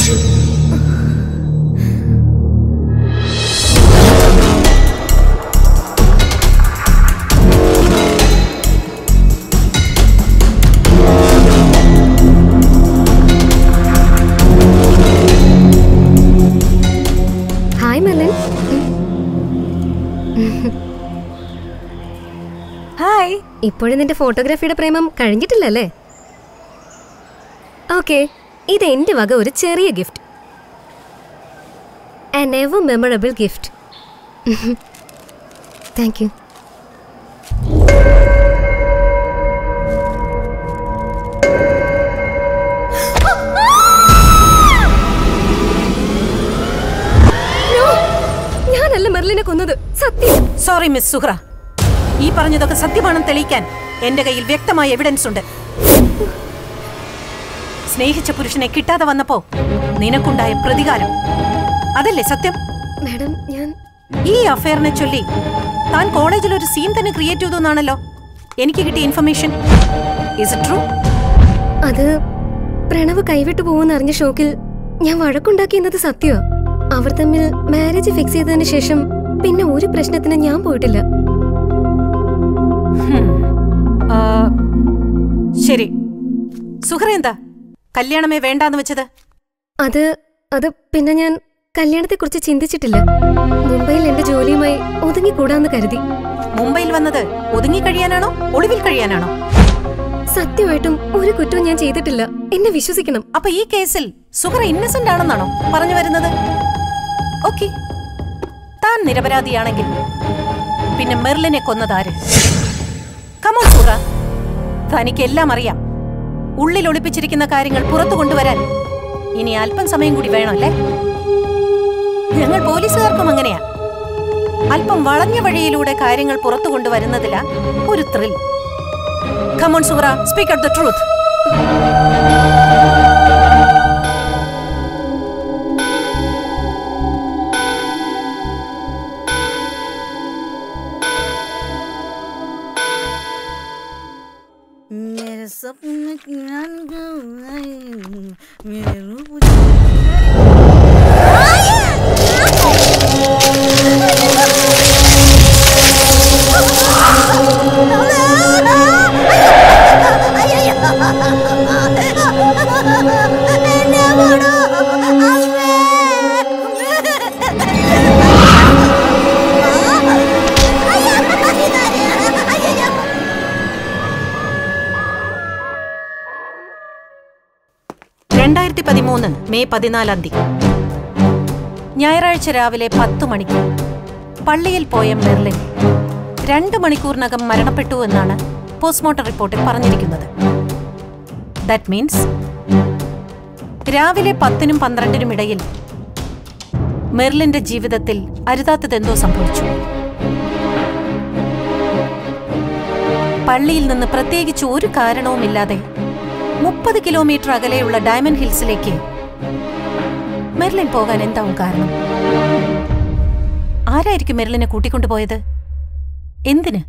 S4: Hi Merlin.
S6: Hi.
S4: ഇപ്പോഴും നിന്റെ ഫോട്ടോഗ്രാഫിയുടെ പ്രേമം കഴിഞ്ഞിട്ടില്ലല്ലേ? ഓക്കെ, ഇത് എന്റെ വക ഒരു ചെറിയ gift. An ever memorable gift. Thank you. ഞാനല്ല മെർലിനെ കൊന്നത്, സത്യം.
S12: സോറി മിസ് സുഹ്റ, ഈ പറഞ്ഞതൊക്കെ സത്യമാണെന്ന് തെളിയിക്കാൻ എന്റെ കയ്യിൽ വ്യക്തമായ എവിഡൻസ് ഉണ്ട്. സ്നേഹിച്ച പുരുഷനെ കിട്ടാതെ വന്നപ്പോ നിനക്കുണ്ടായ പ്രതികാരം, അതല്ലേ സത്യം?
S4: മാഡം, ഞാൻ
S12: ഈ അഫെയറിനെ ചൊല്ലി താൻ കോളേജിൽ ഒരു സീൻ തന്നെ ക്രിയേറ്റ് ചെയ്തു എന്നാണല്ലോ എനിക്ക് കിട്ടിയ ഇൻഫർമേഷൻ. Is it true?
S4: അത് പ്രണവ് കൈവിട്ടു പോകുന്ന അറിഞ്ഞ ഷോക്കിൽ ഞാൻ വഴക്കുണ്ടാക്കി എന്നത് സത്യമാ. അവർ തമ്മിൽ മാരേജ് ഫിക്സ് ചെയ്തതിന് ശേഷം
S1: പിന്നെ ഒരു പ്രശ്നത്തിന് ഞാൻ പോയിട്ടില്ല.
S12: ശരി, സുഹറ എന്താ കല്യാണമേ വേണ്ടാന്ന് വെച്ചത്?
S1: അത് അത് പിന്നെ ഞാൻ കല്യാണത്തെ കുറിച്ച് ചിന്തിച്ചിട്ടില്ല. മുംബൈയിൽ എന്റെ ജോലിയുമായി ഒതുങ്ങിക്കൂടാന്ന് കരുതി.
S12: മുംബൈയിൽ വന്നത് ഒതുങ്ങി കഴിയാനാണോ ഒളിവിൽ കഴിയാനാണോ?
S1: സത്യമായിട്ടും ഒരു കുറ്റവും ഞാൻ ചെയ്തിട്ടില്ല. എന്നെ വിശ്വസിക്കണം.
S12: അപ്പൊ ഈ കേസിൽ സുഹറ ഇന്നസെന്റ് ആണെന്നാണോ പറഞ്ഞു വരുന്നത്? ഓക്കെ, താൻ നിരപരാധിയാണെങ്കിൽ പിന്നെ മെർലിനെ കൊന്നതാര്? കമോൺ സുഹറ, തനിക്കെല്ലാം അറിയാം. ഉള്ളിൽ ഒളിപ്പിച്ചിരിക്കുന്ന കാര്യങ്ങൾ പുറത്തു കൊണ്ടുവരാൻ ഇനി അല്പം സമയം കൂടി വേണമല്ലേ? ഞങ്ങൾ പോലീസുകാർക്കും അങ്ങനെയാ. അല്പം വളഞ്ഞ വഴിയിലൂടെ കാര്യങ്ങൾ പുറത്തു കൊണ്ടുവരുന്നതിലാ ഒരു thrill. Come on, Suhra, speak out the truth.
S7: मेरे सपने मेरे रूप
S12: രണ്ടായിരത്തി പതിമൂന്ന് മെയ് പതിനാലാം തീയതി ഞായറാഴ്ച രാവിലെ പത്തു മണിക്ക് പള്ളിയിൽ പോയ മെർലിൻ രണ്ട് മണിക്കൂറിനകം മരണപ്പെട്ടു എന്നാണ് പോസ്റ്റ്മോർട്ടം റിപ്പോർട്ടിൽ പറഞ്ഞിരിക്കുന്നത്. ദാറ്റ് മീൻസ് രാവിലെ പത്തിനും പന്ത്രണ്ടിനും ഇടയിൽ മെർലിന്റെ ജീവിതത്തിൽ അരുതാത്തതെന്തോ സംഭവിച്ചു. പള്ളിയിൽ നിന്ന് പ്രത്യേകിച്ച് ഒരു കാരണവുമില്ലാതെ മുപ്പത് കിലോമീറ്റർ അകലെയുള്ള ഡയമണ്ട് ഹിൽസിലേക്ക് മെർലിൻ പോകാൻ എന്താവും കാരണം? ആരായിരിക്കും മെർലിനെ കൂട്ടിക്കൊണ്ടുപോയത്? എന്തിന്?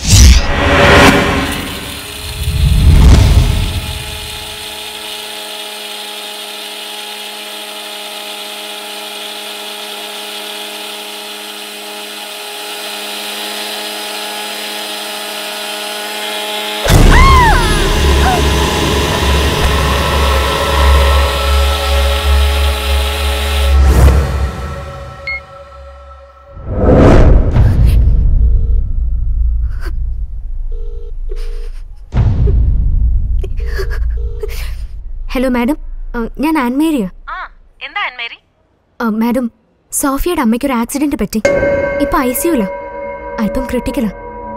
S4: ഹലോ മാഡം, ഞാൻ ആൻമേരിയ.
S10: എന്താ ആൻമേരി?
S4: മാഡം, സോഫിയയുടെ അമ്മയ്ക്ക് ഒരു ആക്സിഡന്റ് പറ്റി. ഇപ്പൊ ഐ സിയുല, അല്പം ക്രിട്ടിക്കലാ.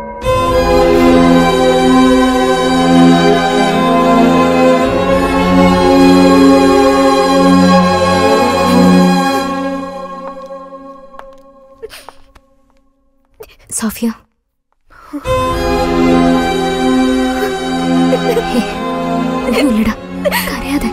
S4: സോഫിയ, ഒന്നുമില്ലടാ, കരയാതെ.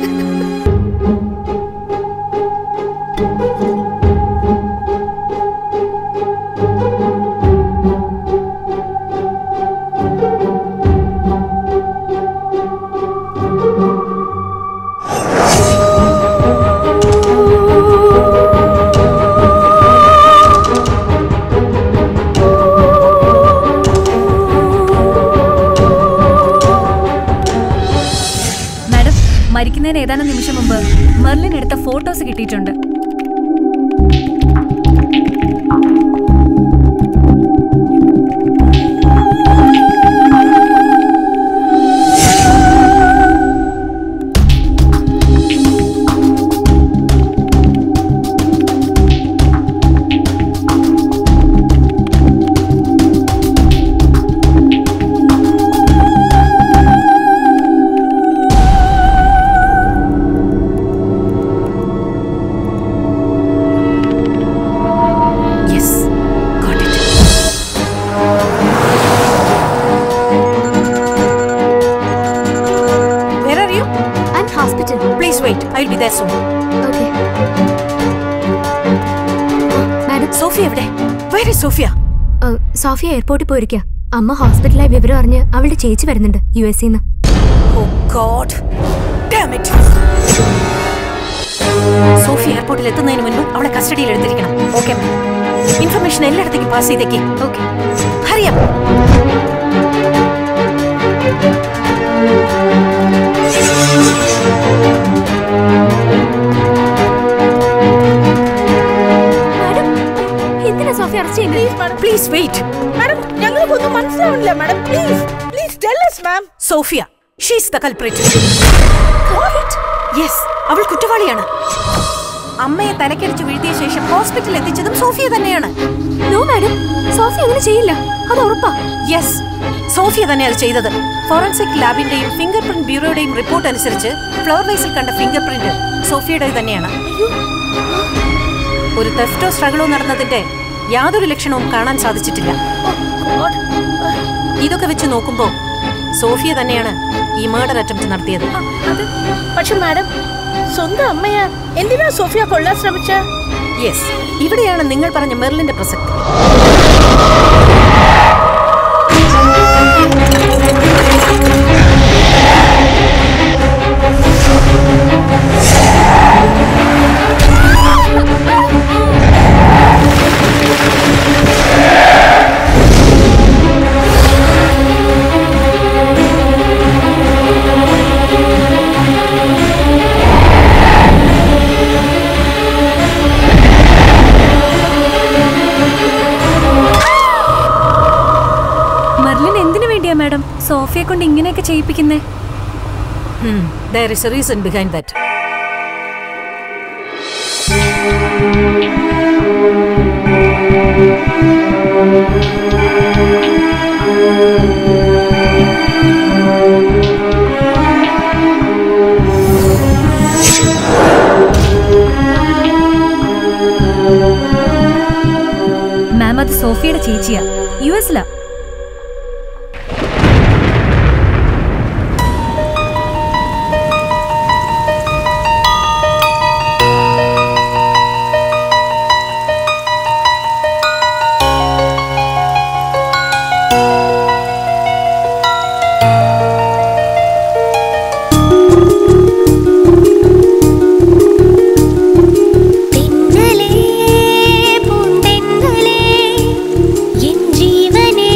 S11: മരിക്കുന്നതിന് ഏതാനും നിമിഷം മുമ്പ് മെർലിൻ എടുത്ത ഫോട്ടോസ് കിട്ടിയിട്ടുണ്ട്.
S4: സോഫിയ എയർപോർട്ടിൽ പോയിരിക്കുക. അമ്മ ഹോസ്പിറ്റലായി വിവരം അറിഞ്ഞ് അവളുടെ ചേച്ചി വരുന്നുണ്ട് യു എസ് നിന്ന്.
S12: സോഫിയ എയർപോർട്ടിൽ എത്തുന്നതിന് മുൻപ് അവളെ കസ്റ്റഡിയിൽ എടുത്തിരിക്കണം. Okay ma'am. ഇൻഫർമേഷൻ എല്ലായിടത്തേക്കും പാസ് ചെയ്തേക്ക്.
S8: ഓക്കെ.
S12: ഹറിയാം.
S4: സോഫിയ അറസ്റ്റ് ചെയ്യുന്നത്?
S12: Please wait.
S5: മാഡം ഞങ്ങൾക്കൊന്നും മനസ്സിലാവുന്നില്ല madam. Please please tell us ma'am.
S12: Sophia, she is the culprit. Yes, അവൾ കുറ്റവാളിയാണ്. അമ്മയെ തലക്കടിച്ചു വീഴ്ത്തിയ ശേഷം ഹോസ്പിറ്റലിൽ എത്തിച്ചതും സോഫിയ തന്നെയാണ്.
S4: നോ മാഡം, സോഫിയ അങ്ങനെ ചെയ്യില്ല, അത് ഉറപ്പാ.
S12: യെസ്, സോഫിയ തന്നെ അത് ചെയ്തത്. ഫോറൻസിക് ലാബിന്റെയും ഫിംഗർ പ്രിന്റ് ബ്യൂറോയുടെയും റിപ്പോർട്ട് അനുസരിച്ച് ഫ്ലവർ വൈസിൽ കണ്ട ഫിംഗർ പ്രിന്റ് സോഫിയയുടെ തന്നെയാണ്. ഒരു തെഫ്റ്റോ സ്ട്രഗിളോ നടന്നതിന്റെ യാതൊരു ലക്ഷണവും കാണാൻ സാധിച്ചിട്ടില്ല. ഇതൊക്കെ വെച്ച് നോക്കുമ്പോ സോഫിയ തന്നെയാണ് ഈ മർഡർ അറ്റംപ്റ്റ് നടത്തിയത്.
S5: പക്ഷെ മാഡം, സ്വന്തം അമ്മയാ എന്തിനാ സോഫിയ കൊല്ലാൻ ശ്രമിച്ച?
S12: യെസ്, ഇവിടെയാണ് നിങ്ങൾ പറഞ്ഞ മെർലിന്റെ പ്രസക്തി.
S8: മാഡം സോഫിയെ കൊണ്ട് ഇങ്ങനെയൊക്കെ ചെയ്യിപ്പിക്കുന്നേ?
S12: There is a reason behind that.
S8: മാം, അത് സോഫിയുടെ ചേച്ചിയാ, യു എസിലാ.
S9: പൂന്തെന്നലേ എൻ ജീവനേ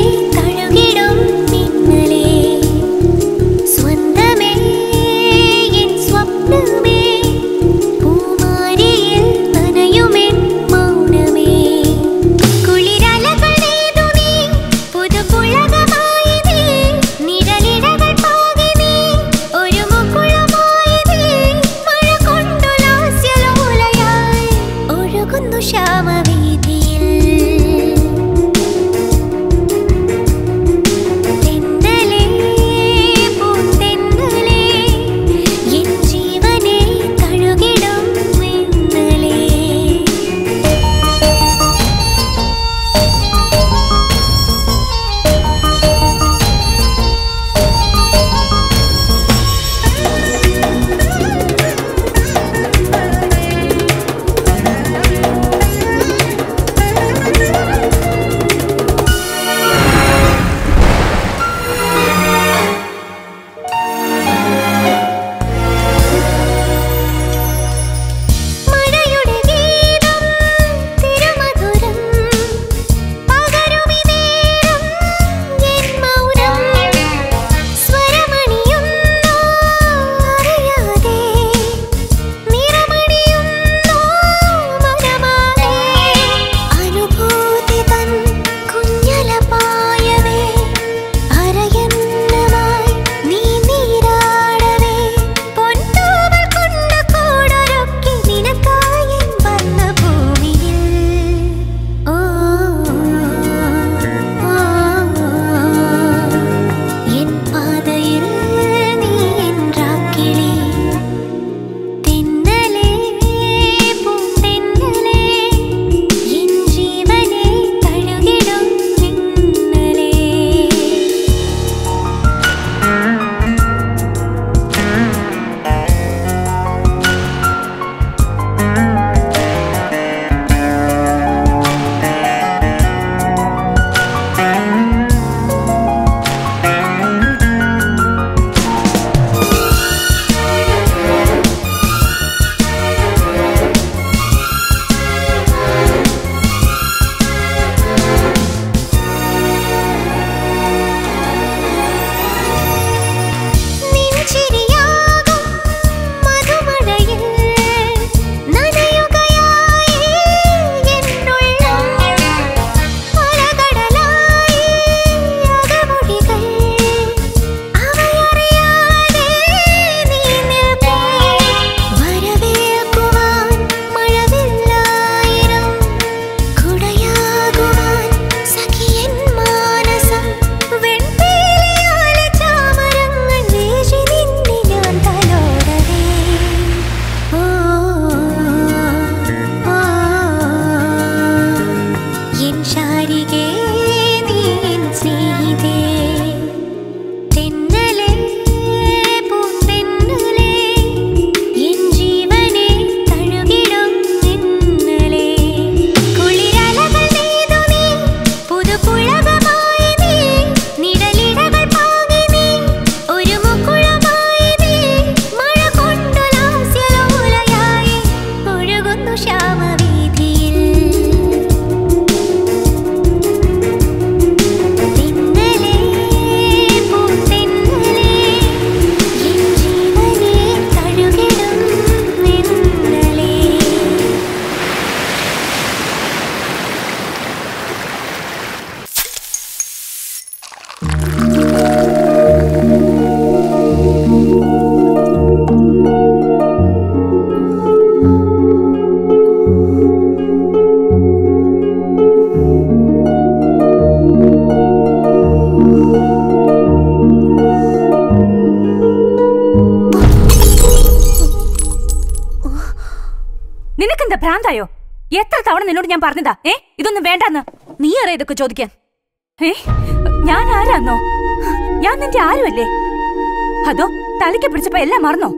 S11: നിനക്കെന്താ ഭ്രാന്തായോ? എത്ര തവണ നിന്നോട് ഞാൻ പറഞ്ഞതാ ഏ ഇതൊന്നും വേണ്ടെന്ന്. നീ ആരാ ഇതൊക്കെ ചോദിക്കാൻ? ഏ ഞാൻ ആരാന്നോ? ഞാൻ നിന്റെ ആരുമല്ലേ? അതോ തലയ്ക്ക് പിടിച്ചപ്പോ എല്ലാം മറന്നോ?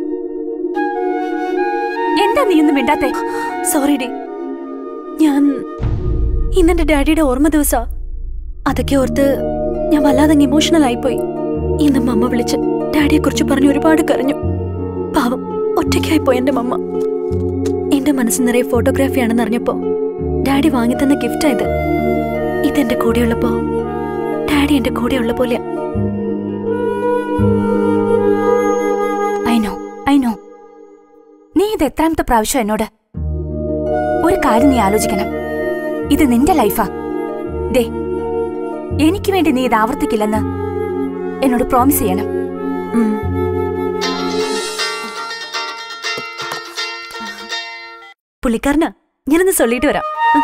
S11: എന്താ നീ ഒന്നും മിണ്ടാത്തെ?
S8: സോറി ഡി, ഞാൻ ഇന്നെന്റെ ഡാഡിയുടെ ഓർമ്മ ദിവസാ. അതൊക്കെ ഓർത്ത് ഞാൻ വല്ലാതെ ഇമോഷണൽ ആയിപ്പോയി. ഇന്ന് മമ്മ വിളിച്ച് ഡാഡിയെ കുറിച്ച് പറഞ്ഞ് ഒരുപാട് കരഞ്ഞു. പാവം ഒറ്റയ്ക്കായിപ്പോയി എന്റെ മമ്മ. എന്റെ മനസ്സ് നിറയെ ഫോട്ടോഗ്രാഫിയാണെന്ന് അറിഞ്ഞപ്പോ ഡാഡി വാങ്ങിത്തന്ന ഗിഫ്റ്റായത്. ഇതെന്റെ കൂടെയുള്ളപ്പോ ഡാഡി എന്റെ കൂടെയുള്ള പോലെയാ.
S11: ഐ നോ ഐ നോ നീ ഇത് എത്രാമത്തെ പ്രാവശ്യം എന്നോട്? ഒരു കാര്യം നീ ആലോചിക്കണം, ഇത് നിന്റെ ലൈഫാ. ദേ എനിക്ക് വേണ്ടി നീ ഇത് ആവർത്തിക്കില്ലെന്ന് എന്നോട് പ്രോമിസ് ചെയ്യണം.
S8: പുള്ളിക്കാരനാ, ഞാനൊന്ന് ചൊല്ലിട്ട് വരാം.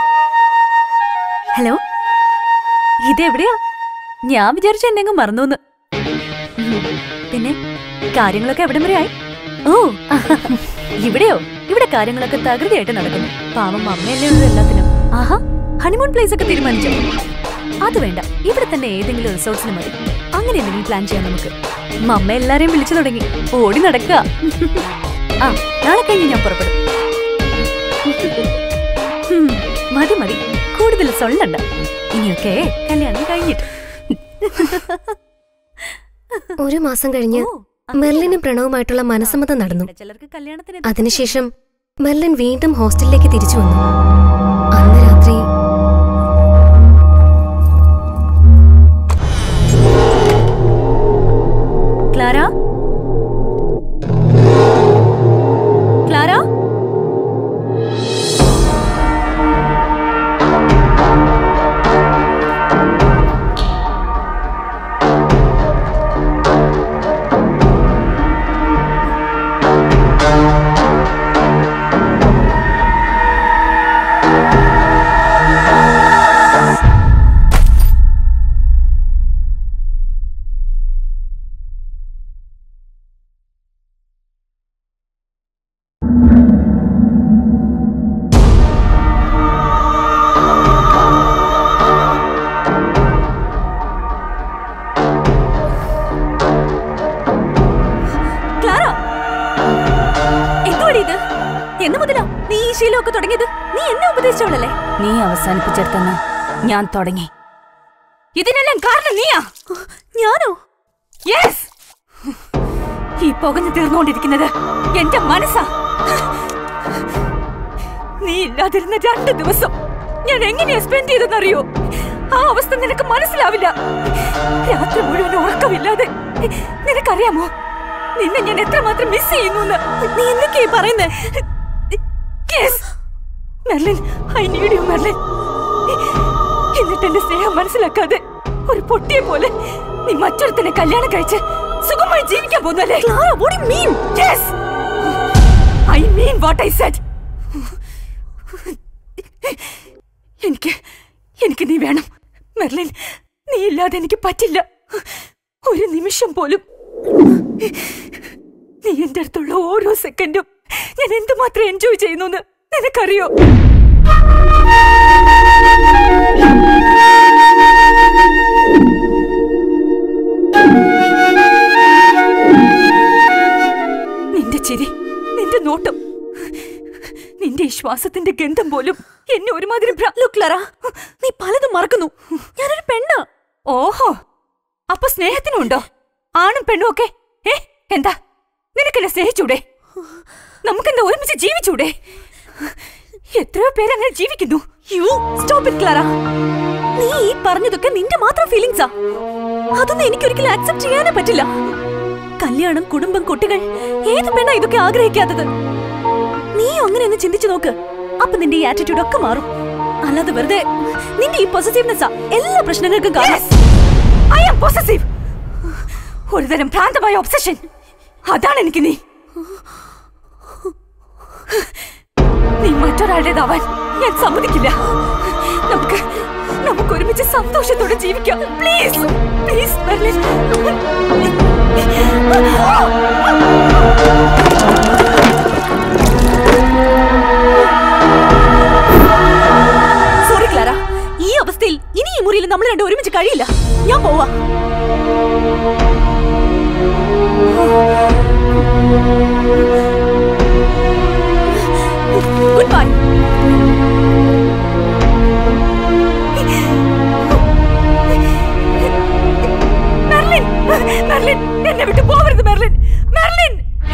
S8: ഹലോ, ഇതെവിടെയാ? ഞാൻ വിചാരിച്ച എന്നെങ്ങും മറന്നൂന്ന്. പിന്നെ കാര്യങ്ങളൊക്കെ എവിടം വരെ ആയി? ഓ ഇവിടെയോ? ഇവിടെ കാര്യങ്ങളൊക്കെ തകൃതിയായിട്ട് നടക്കുന്നു. പാവം അമ്മയല്ലേ ഉള്ളൂ എല്ലാത്തിനും. ആഹാ, ഹണിമൂൺ പ്ലേസ് ഒക്കെ തീരുമാനിച്ചോ? അത് വേണ്ട, ഇവിടെ തന്നെ ഏതെങ്കിലും റിസോർട്സിന് മതി. അങ്ങനെ എന്തെങ്കിലും പ്ലാൻ ചെയ്യാം നമുക്ക്. മമ്മ എല്ലാരെയും വിളിച്ചു തുടങ്ങി, ഓടി നടക്കുക. ആ, നാളെ കഴിഞ്ഞ് ഞാൻ പുറപ്പെടും. മതി മതി, കൂടുതൽ സൊല്ലണ്ട. ഇനിയൊക്കെ കല്യാണം കഴിഞ്ഞിട്ട്.
S1: ഒരു മാസം കഴിഞ്ഞ് മെർലിനും പ്രണവുമായിട്ടുള്ള മനസ്സമ്മതം നടന്നു. അതിനുശേഷം മെർലിൻ വീണ്ടും ഹോസ്റ്റലിലേക്ക് തിരിച്ചു വന്നു. അന്ന് രാത്രി
S8: ക്ലാര ക്ലാര
S11: നീ അവസാനിപ്പിച്ചെടുത്തെന്ന് ഞാൻ തുടങ്ങി. ഇതിനെല്ലാം കാരണം നീയാ.
S8: ഞാനോ?
S11: യെസ്. ഈ പുകഞ്ഞു തീർന്നുകൊണ്ടിരിക്കുന്നത് എന്റെ മനസ്സാ. നീ ഇല്ലാതിരുന്ന രണ്ട് ദിവസം ഞാൻ എങ്ങനെയാ സ്പെൻഡ് ചെയ്തെന്നറിയോ? ആ അവസ്ഥ നിനക്ക് മനസ്സിലാവില്ല. രാത്രി മുഴുവൻ ഉറക്കമില്ലാതെ. നിനക്കറിയാമോ നിന്നെ ഞാൻ എത്രമാത്രം മിസ് ചെയ്യുന്നു?
S8: നീ എന്തൊക്കെയാ പറയുന്നേ?
S11: Merlin, I need you Merlin. എന്നിട്ട് എന്റെ സ്നേഹം മനസ്സിലാക്കാതെ ഒരു പൊട്ടിയെ പോലെ നീ മറ്റൊരുത്തനെ കല്യാണം കഴിച്ച് സുഖമായി ജീവിക്കാൻ പോകുന്നല്ലേ?
S8: What do you mean?
S11: Yes, I mean what I said. എനിക്ക് എനിക്ക് നീ വേണം മെർലിൻ. നീ ഇല്ലാതെ എനിക്ക് പറ്റില്ല ഒരു നിമിഷം പോലും. നീ എന്റെ അടുത്തുള്ള ഓരോ സെക്കൻഡും ഞാൻ എന്തുമാത്രം എൻജോയ് ചെയ്യുന്നു നിനക്കറിയോ? നിന്റെ ചിരി, നിന്റെ നോട്ടം, നിന്റെ ഈ ശ്വാസത്തിന്റെ ഗന്ധം പോലും എന്നെ ഒരുമാതിരി
S8: നീ പലതും മറക്കുന്നു. ഞാനൊരു പെണ്ണാ.
S11: ഓഹോ, അപ്പൊ സ്നേഹത്തിനുണ്ടോ? ആണും പെണ്ണും ഒക്കെ. ഏ എന്താ നിനക്കെന്നെ സ്നേഹിച്ചൂടെ? നമുക്കെന്താ ഒരുമിച്ച് ജീവിച്ചൂടെ? എത്രയോ പേരങ്ങനെ ജീവിക്കുന്നു.
S8: You stop it Clara. നീ ഈ പറഞ്ഞതൊക്കെ നിന്റെ മാത്രം ഫീലിംഗ്സാ. അതൊന്നും എനിക്കൊരിക്കലും ആക്സെപ്റ്റ് ചെയ്യാനേ പറ്റില്ല. കല്യാണം, കുടുംബം, കുട്ടികൾ, ഏത് പെണ്ണാ ഇതൊക്കെ ആഗ്രഹിക്കാത്തത്? നീ അങ്ങനെയൊന്ന് ചിന്തിച്ചു നോക്ക്. അപ്പൊ നിന്റെ ഈ ആറ്റിറ്റ്യൂഡ് ഒക്കെ മാറും. അല്ലാതെ വെറുതെ നിന്റെ ഈ പൊസസീവ്നെസ്സാ എല്ലാ പ്രശ്നങ്ങൾക്കും കാരണം.
S11: I am possessive. ഒരുതരം ഭ്രാന്തമായ ഒബ്സഷൻ. അതാണ് എനിക്ക് നീ. നീ മറ്റൊരാളുടേതാവാൻ ഞാൻ സമ്മതിക്കില്ല. നമുക്ക് നമുക്ക് ഒരുമിച്ച് സന്തോഷത്തോടെ ജീവിക്കാം. Please please Merlin.
S8: കഴിയില്ല. ഞാൻ പോവാ. Good bye. മെർലിൻ, മെർലിൻ, എന്നെ വിട്ട് പോവരുത് മെർലിൻ. മെർലിൻ.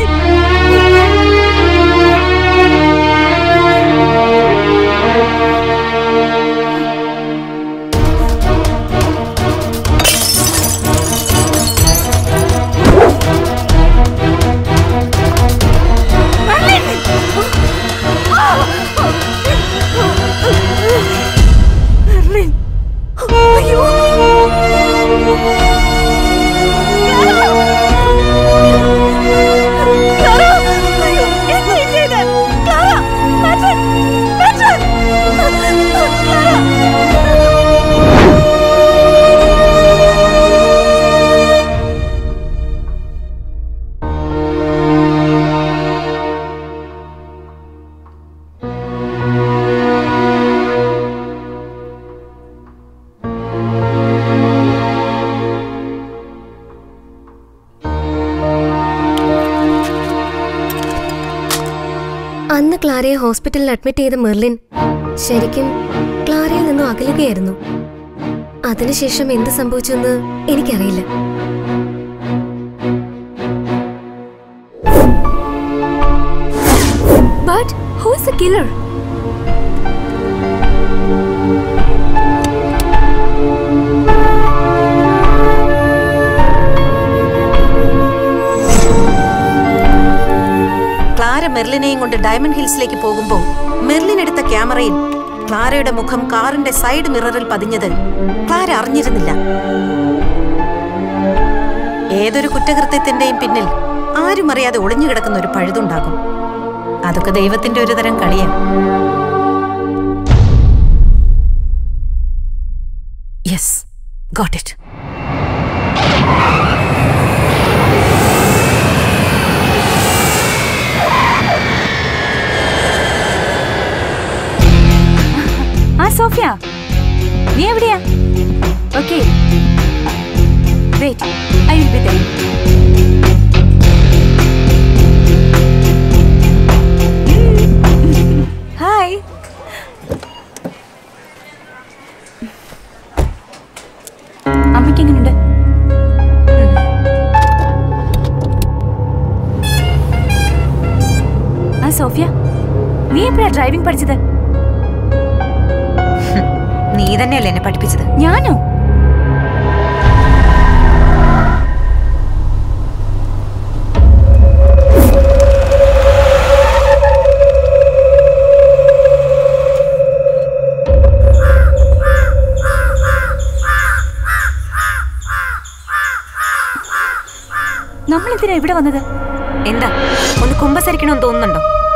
S13: അന്ന് ക്ലാരയെ ഹോസ്പിറ്റലിൽ അഡ്മിറ്റ് ചെയ്ത മെർലിൻ ശരിക്കും ക്ലാരയിൽ നിന്നും അകലുകയായിരുന്നു. അതിനുശേഷം എന്ത് സംഭവിച്ചെന്ന് എനിക്കറിയില്ല.
S4: But who is the killer?
S12: Clara മെർലിനെയും കൊണ്ട് ഡയമണ്ട് ഹിൽസിലേക്ക് പോകുമ്പോൾ മെർലിൻ എടുത്ത ക്യാമറയിൽ ക്ലാരയുടെ മുഖം കാറിന്റെ സൈഡ് മിററിൽ പതിഞ്ഞത് ക്ലാര അറിഞ്ഞിരുന്നില്ല. ഏതൊരു കുറ്റകൃത്യത്തിന്റെയും പിന്നിൽ ആരും അറിയാതെ ഒളിഞ്ഞു കിടക്കുന്ന ഒരു പഴുതുണ്ടാകും. അതൊക്കെ ദൈവത്തിന്റെ ഒരു തരം കളിയാണ്. Yes, got it.
S11: ആ സോഫിയ, നീ എവിടെയാ? Okay, wait, I will be there. Hi. അമ്മയ്ക്ക് എങ്ങനെയുണ്ട്? ആ സോഫിയ, നീ എപ്പോഴാ ഡ്രൈവിംഗ് പഠിച്ചത്?
S6: നീ തന്നെയല്ലേ എന്നെ പഠിപ്പിച്ചത്?
S11: ഞാനോ? നമ്മളെന്തിനാ ഇവിടെ വന്നത്?
S6: എന്താ, ഒന്ന് കുമ്പസരിക്കണമെന്ന് തോന്നുന്നുണ്ടോ?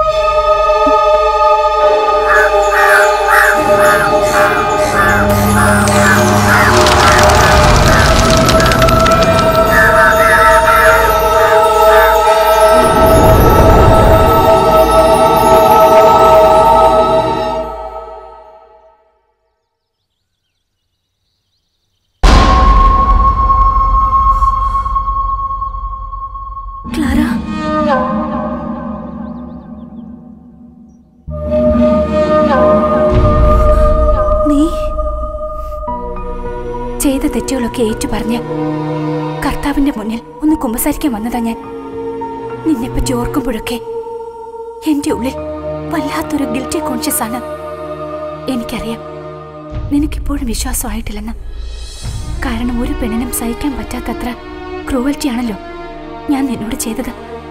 S11: ചെയ്ത തെറ്റുകളൊക്കെ ഏറ്റു പറഞ്ഞ് കർത്താവിന്റെ മുന്നിൽ ഒന്ന് കുമ്പസാരിക്കാൻ വന്നതാ ഞാൻ. നിന്നെപ്പറ്റി ഓർക്കുമ്പോഴൊക്കെ എന്റെ ഉള്ളിൽ വല്ലാത്തൊരു ഗിൽറ്റി കോൺഷ്യസ് ആണ്. എനിക്കറിയാം നിനക്കിപ്പോഴും വിശ്വാസമായിട്ടില്ലെന്ന്. കാരണം ഒരു പെണ്ണിനും സഹിക്കാൻ പറ്റാത്തത്ര ക്രൂവൽറ്റി ആണല്ലോ ഞാൻ നിന്നോട് ചെയ്തത്.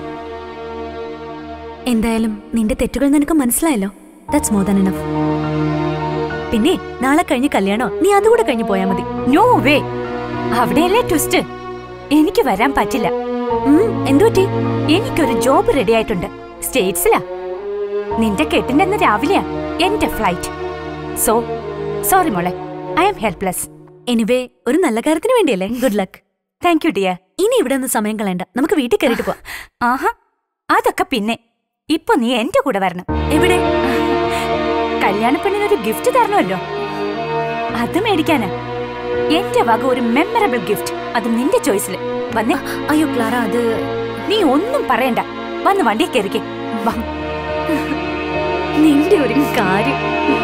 S8: എന്തായാലും നിന്റെ തെറ്റുകൾ നിനക്ക് മനസ്സിലായല്ലോ. That's more than enough. പിന്നെ നാളെ കഴിഞ്ഞ് കല്യാണോ, നീ അതുകൂടെ കഴിഞ്ഞ് പോയാ മതി.
S11: നോ വേ, അവിടെയല്ലേ ട്വിസ്റ്റ്. എനിക്ക് വരാൻ പറ്റില്ല.
S8: എന്തുപറ്റി?
S11: എനിക്കൊരു ജോബ് റെഡി ആയിട്ടുണ്ട്, സ്റ്റേറ്റ്സിലാ. നിന്റെ കെട്ടിന്റെ അന്ന് രാവിലെയാ എന്റെ ഫ്ലൈറ്റ്. സോ സോറി മോളെ, ഐ ആം ഹെൽപ്ലെസ്.
S8: എനിവേ, ഒരു നല്ല കാര്യത്തിന് വേണ്ടിയല്ലേ. Good luck.
S11: Thank you dear.
S8: ഇനി ഇവിടെ ഒന്ന് സമയം കളയണ്ട, നമുക്ക് വീട്ടിൽ കയറിയിട്ട് പോവാം.
S11: ആഹാ, അതൊക്കെ പിന്നെ. ഇപ്പൊ നീ എന്റെ കൂടെ വരണം.
S8: എവിടെ?
S11: കല്യാണ പെണ്ണിനൊരു ഗിഫ്റ്റ് തരണമല്ലോ, അത് മേടിക്കാനാ. എന്റെ വക ഒരു മെമ്മറബിൾ ഗിഫ്റ്റ്, അത് നിന്റെ ചോയ്സിൽ. വന്നേ.
S8: അയ്യോ ക്ലാര, അത്
S11: നീ ഒന്നും പറയണ്ട, വന്ന് വണ്ടി കയറിക്കേ. വാ.
S8: നിന്റെ ഒരു കാര്യം.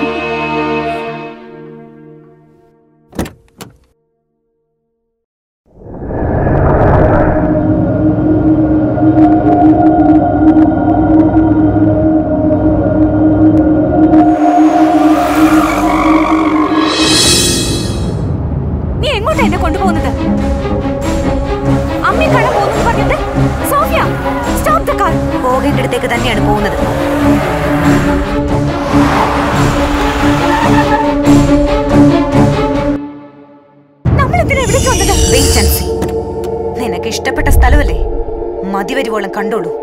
S11: നീ എങ്ങോട്ടാ എന്നെ കൊണ്ടുപോകുന്നത്? അമ്മയെ കാണാൻ പോകുന്നു പറഞ്ഞിട്ട്? Sophia, stop the car.
S6: പോകേണ്ടിടത്തേക്ക് തന്നെയാണ് പോകുന്നത്.
S11: നമ്മളെന്തിനാ എവിടേക്ക് വന്നത്?
S6: Wait and see. നിനക്ക് ഇഷ്ടപ്പെട്ട സ്ഥലമല്ലേ, മതിവരുവോളം കണ്ടോളൂ.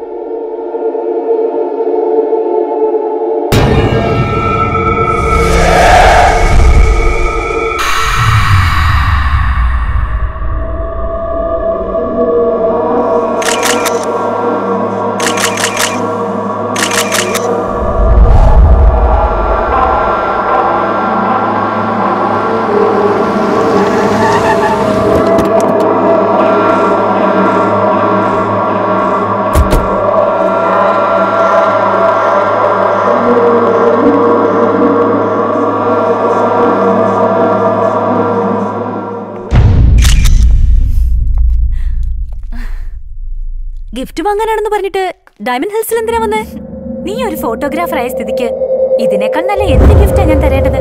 S8: ഗിഫ്റ്റ് വാങ്ങാനാണെന്ന് പറഞ്ഞിട്ട് ഡയമണ്ട് ഹിൽസിൽ എന്തിനാ വന്നേ?
S11: നീ ഒരു ഫോട്ടോഗ്രാഫർ ആയ സ്ഥിതിക്ക് ഇതിനേക്കാൾ നല്ല എന്ത് ഗിഫ്റ്റാ ഞാൻ തരേണ്ടത്?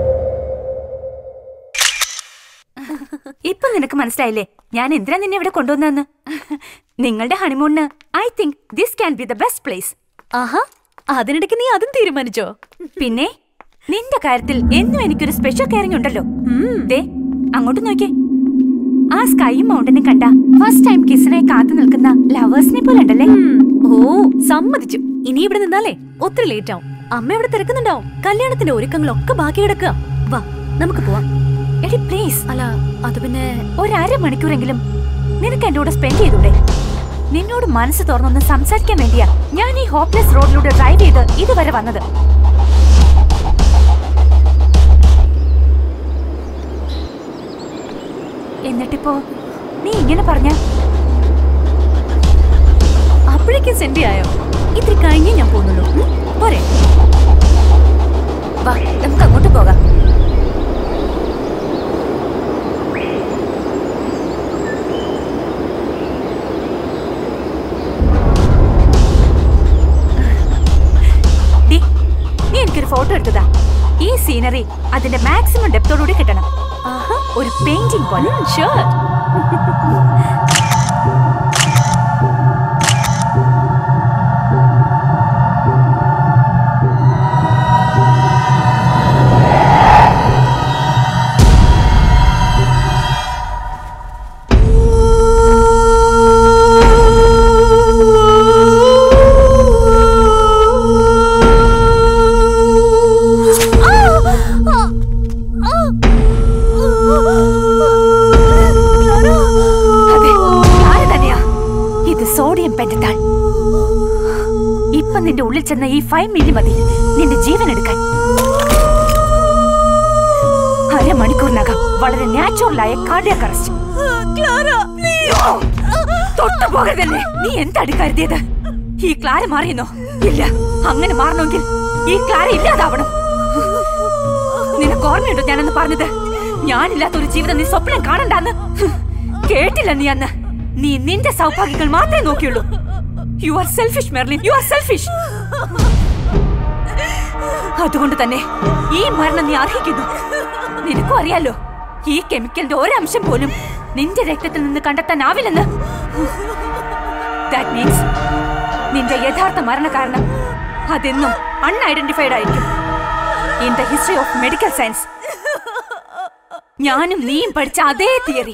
S11: ഇപ്പൊ നിനക്ക് മനസ്സിലായില്ലേ ഞാൻ എന്തിനാ നിന്നെ ഇവിടെ കൊണ്ടുവന്നെന്ന്? നിങ്ങളുടെ ഹണിമൂണിന് I think this can be the best place.
S8: ആഹാ, അതിനിടയ്ക്ക് നീ അതും തീരുമാനിച്ചോ?
S11: പിന്നെ നിന്റെ കാര്യത്തിൽ എന്നും എനിക്കൊരു സ്പെഷ്യൽ കെയറിംഗ് ഉണ്ടല്ലോ. ദേ അങ്ങോട്ട് നോക്കിയേ. ആ സ്കൈയും മൗണ്ടനും കണ്ട ഫസ്റ്റ് ടൈം കിസിനായി കാത്തു നിൽക്കുന്ന ലവേഴ്സിനെ പോലെ ഉണ്ടല്ലേ?
S8: ഓ സമ്മതിച്ചു. ഇനി ഇവിടെ നിന്നാലേ ഒത്തിരി ലേറ്റ് ആവും. അമ്മ ഇവിടെ തിരക്കുന്നുണ്ടാവും. കല്യാണത്തിന്റെ ഒരുക്കങ്ങളൊക്കെ ബാക്കി കിടക്കുക. വാ നമുക്ക് പോവാം.
S11: എടി പ്ലീസ്.
S8: അല്ല അത് പിന്നെ
S11: ഒരു അരമണിക്കൂറെങ്കിലും നിനക്ക് എന്റെ കൂടെ സ്പെൻഡ് ചെയ്തൂടെ? നിന്നോട് മനസ്സ് തുറന്നൊന്ന് സംസാരിക്കാൻ വേണ്ടിയാ ഞാൻ ഈ ഹോപ്പ്ലെസ് റോഡിലൂടെ ഡ്രൈവ് ചെയ്ത് ഇതുവരെ വന്നത്. എന്നിട്ടിപ്പോ നീ ഇങ്ങനെ പറഞ്ഞ
S8: അപ്പോഴേക്കും സെൻഡ് ആയോ? ഇത്തിരി കഴിഞ്ഞേ ഞാൻ പോകുന്നുള്ളൂ. പോരെ,
S11: വാ നമുക്ക് അങ്ങോട്ട് പോകാം. നീ എനിക്കൊരു ഫോട്ടോ എടുത്തതാ. ഈ സീനറി അതിന്റെ മാക്സിമം ഡെപ്തോടുകൂടി കിട്ടണം. ഒരു പെയിന്റിംഗ് പോലെ.
S8: ഷുവർ.
S11: നിന്റെ ഉള്ളിൽ ചെന്ന ഈ ഫൈവ് മില്ലി മതി നിന്റെ ജീവൻ എടുക്കാൻ. അരമണിക്കൂറിനകം വളരെ നാച്ചുറലായ കാർഡിയാക് അറസ്റ്റ്. തൊട്ടുപോകരുതല്ലേ. നീ എന്താണ് കരുതിയത്? ഈ ക്ലാര മാറിയെന്നോ? ഇല്ല, അങ്ങനെ മാറണമെങ്കിൽ ഈ ക്ലാര ഇല്ലാതാവണം. നിനക്ക് ഓർമ്മയുണ്ടോ ഞാനെന്ന് പറഞ്ഞത്? ഞാനില്ലാത്ത ഒരു ജീവിതം നീ സ്വപ്നം കാണണ്ടാന്ന്. കേട്ടില്ല നീ അന്ന്. നീ നിന്റെ സൗഭാഗ്യങ്ങൾ മാത്രമേ നോക്കിയുള്ളൂ. You are selfish, Merlin. You are selfish. അതുകൊണ്ട് തന്നെ ഈ മരണം നീ അർഹിക്കുന്നു. നിനക്കും അറിയാലോ ഈ കെമിക്കലിന്റെ ഒരംശം പോലും നിന്റെ രക്തത്തിൽ നിന്ന് കണ്ടെത്താനാവില്ലെന്ന്. That means നിന്റെ യഥാർത്ഥ മരണ കാരണം അതെന്നും അൺഐഡന്റിഫൈഡ് ആയിരിക്കും. In the history of medical science ഞാനും നീയും പഠിച്ച അതേ തിയറി.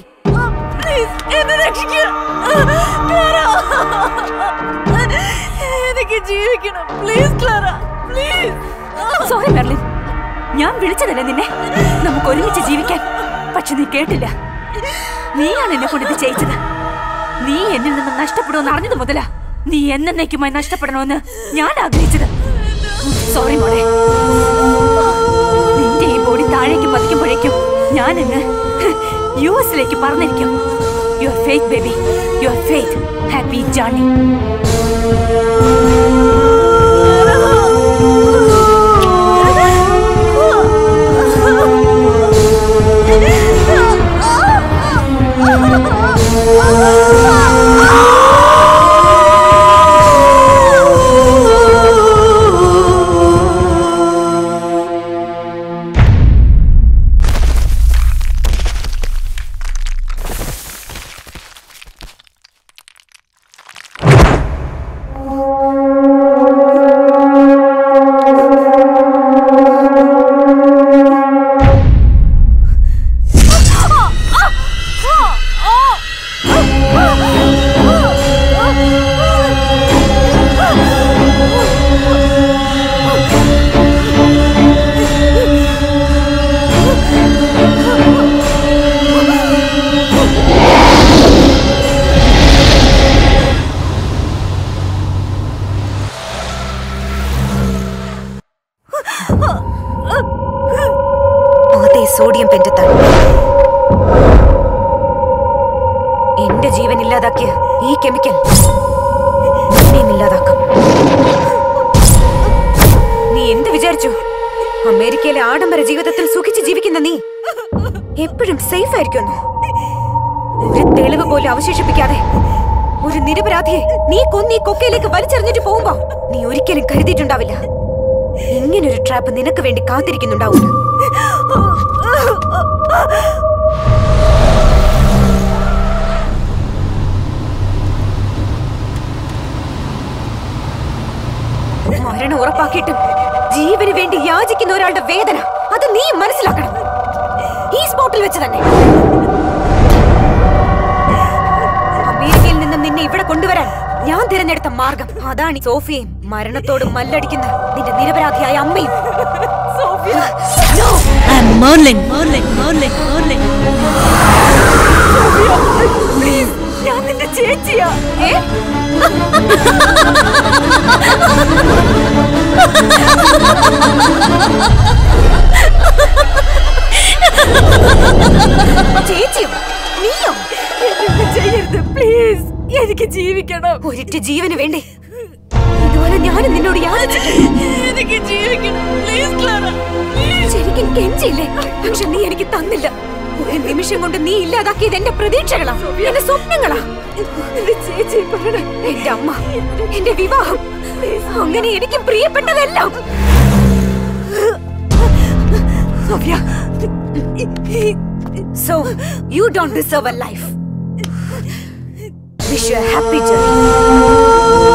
S8: എനിക്ക് ജീവിക്കണം. Please Clara, please.
S11: Sorry Merlin, ഞാൻ വിളിച്ചതല്ലേ നിന്നെ നമുക്ക് ഒരുമിച്ച് ജീവിക്കാൻ. പക്ഷെ നീ കേട്ടില്ല. നീയാണ് എന്നെ കൊണ്ട് ഇത് ചെയ്യിച്ചത്. നീ എന്നിൽ നിന്ന് നഷ്ടപ്പെടുമെന്ന് അറിഞ്ഞത് മുതലാ നീ എന്നേക്കുമായി നഷ്ടപ്പെടണമെന്ന് ഞാൻ ആഗ്രഹിച്ചത്. സോറി മോളെ. നിന്റെ ഈ ബോഡി താഴേക്ക് പതിക്കുമ്പോഴേക്കും ഞാൻ ഇന്ന് സ്പേസിലേക്ക് പറന്നിരിക്കും. Your faith baby, your faith. Happy journey.
S6: Sodium pentothal എന്റെ ജീവൻ ഇല്ലാതാക്കിയ ഈ കെമിക്കൽ നിന്നെയും ഇല്ലാതാക്കും. നീ എന്ത് വിചാരിച്ചു? അമേരിക്കയിലെ ആഡംബര ജീവിതത്തിൽ സുഖിച്ച് ജീവിക്കുന്ന നീ എപ്പോഴും സേഫ് ആയിരിക്കുന്നു. ഒരു തെളിവ് പോലും അവശേഷിപ്പിക്കാതെ ഒരു നിരപരാധിയെ നീ കൊന്നീ കൊക്കയിലേക്ക് വലിച്ചെറിഞ്ഞിട്ട് പോകുമ്പോ നീ ഒരിക്കലും കരുതിയിട്ടുണ്ടാവില്ല ഇങ്ങനൊരു ട്രാപ്പ് നിനക്ക് വേണ്ടി കാത്തിരിക്കുന്നുണ്ടാവില്ല. മരണം ഉറപ്പാക്കിയിട്ടും ജീവന് വേണ്ടി യാചിക്കുന്ന ഒരാളുടെ വേദന അത് നീ മനസ്സിലാക്കണം. ഈ സ്പോട്ടിൽ വെച്ച് തന്നെ. അമേരിക്കയിൽ നിന്നും നിന്നെ ഇവിടെ കൊണ്ടുവരാൻ ഞാൻ തിരഞ്ഞെടുത്ത മാർഗം അതാണ്. സോഫിയയും മരണത്തോട് മല്ലടിക്കുന്ന നിന്റെ നിരപരാധിയായ അമ്മയും. ഞാൻ നിന്റെ ചേച്ചിയാ. ചേച്ചിയോ? നീയോ? ചെയ്യരുത് പ്ലീസ്. എനിക്ക് ജീവിക്കണം. ഒരിറ്റ ജീവന് വേണ്ടി ഇതുപോലെ ഞാനും നിന്നോട് എനിക്ക് ജീവിക്കണം. ശരിക്കും കെഞ്ചില്ലേ? പക്ഷെ നീ എനിക്ക് തന്നില്ല. ഒരു നിമിഷം കൊണ്ട് നീ ഇല്ലാതാക്കിയത് എന്റെ പ്രതീക്ഷകളാ, എന്റെ സ്വപ്നങ്ങളാ. എന്റെ അമ്മ, എന്റെ വിവാഹം, അങ്ങനെ എനിക്ക് പ്രിയപ്പെട്ടതെല്ലാം. So you don't deserve a life. Wish you a happy journey.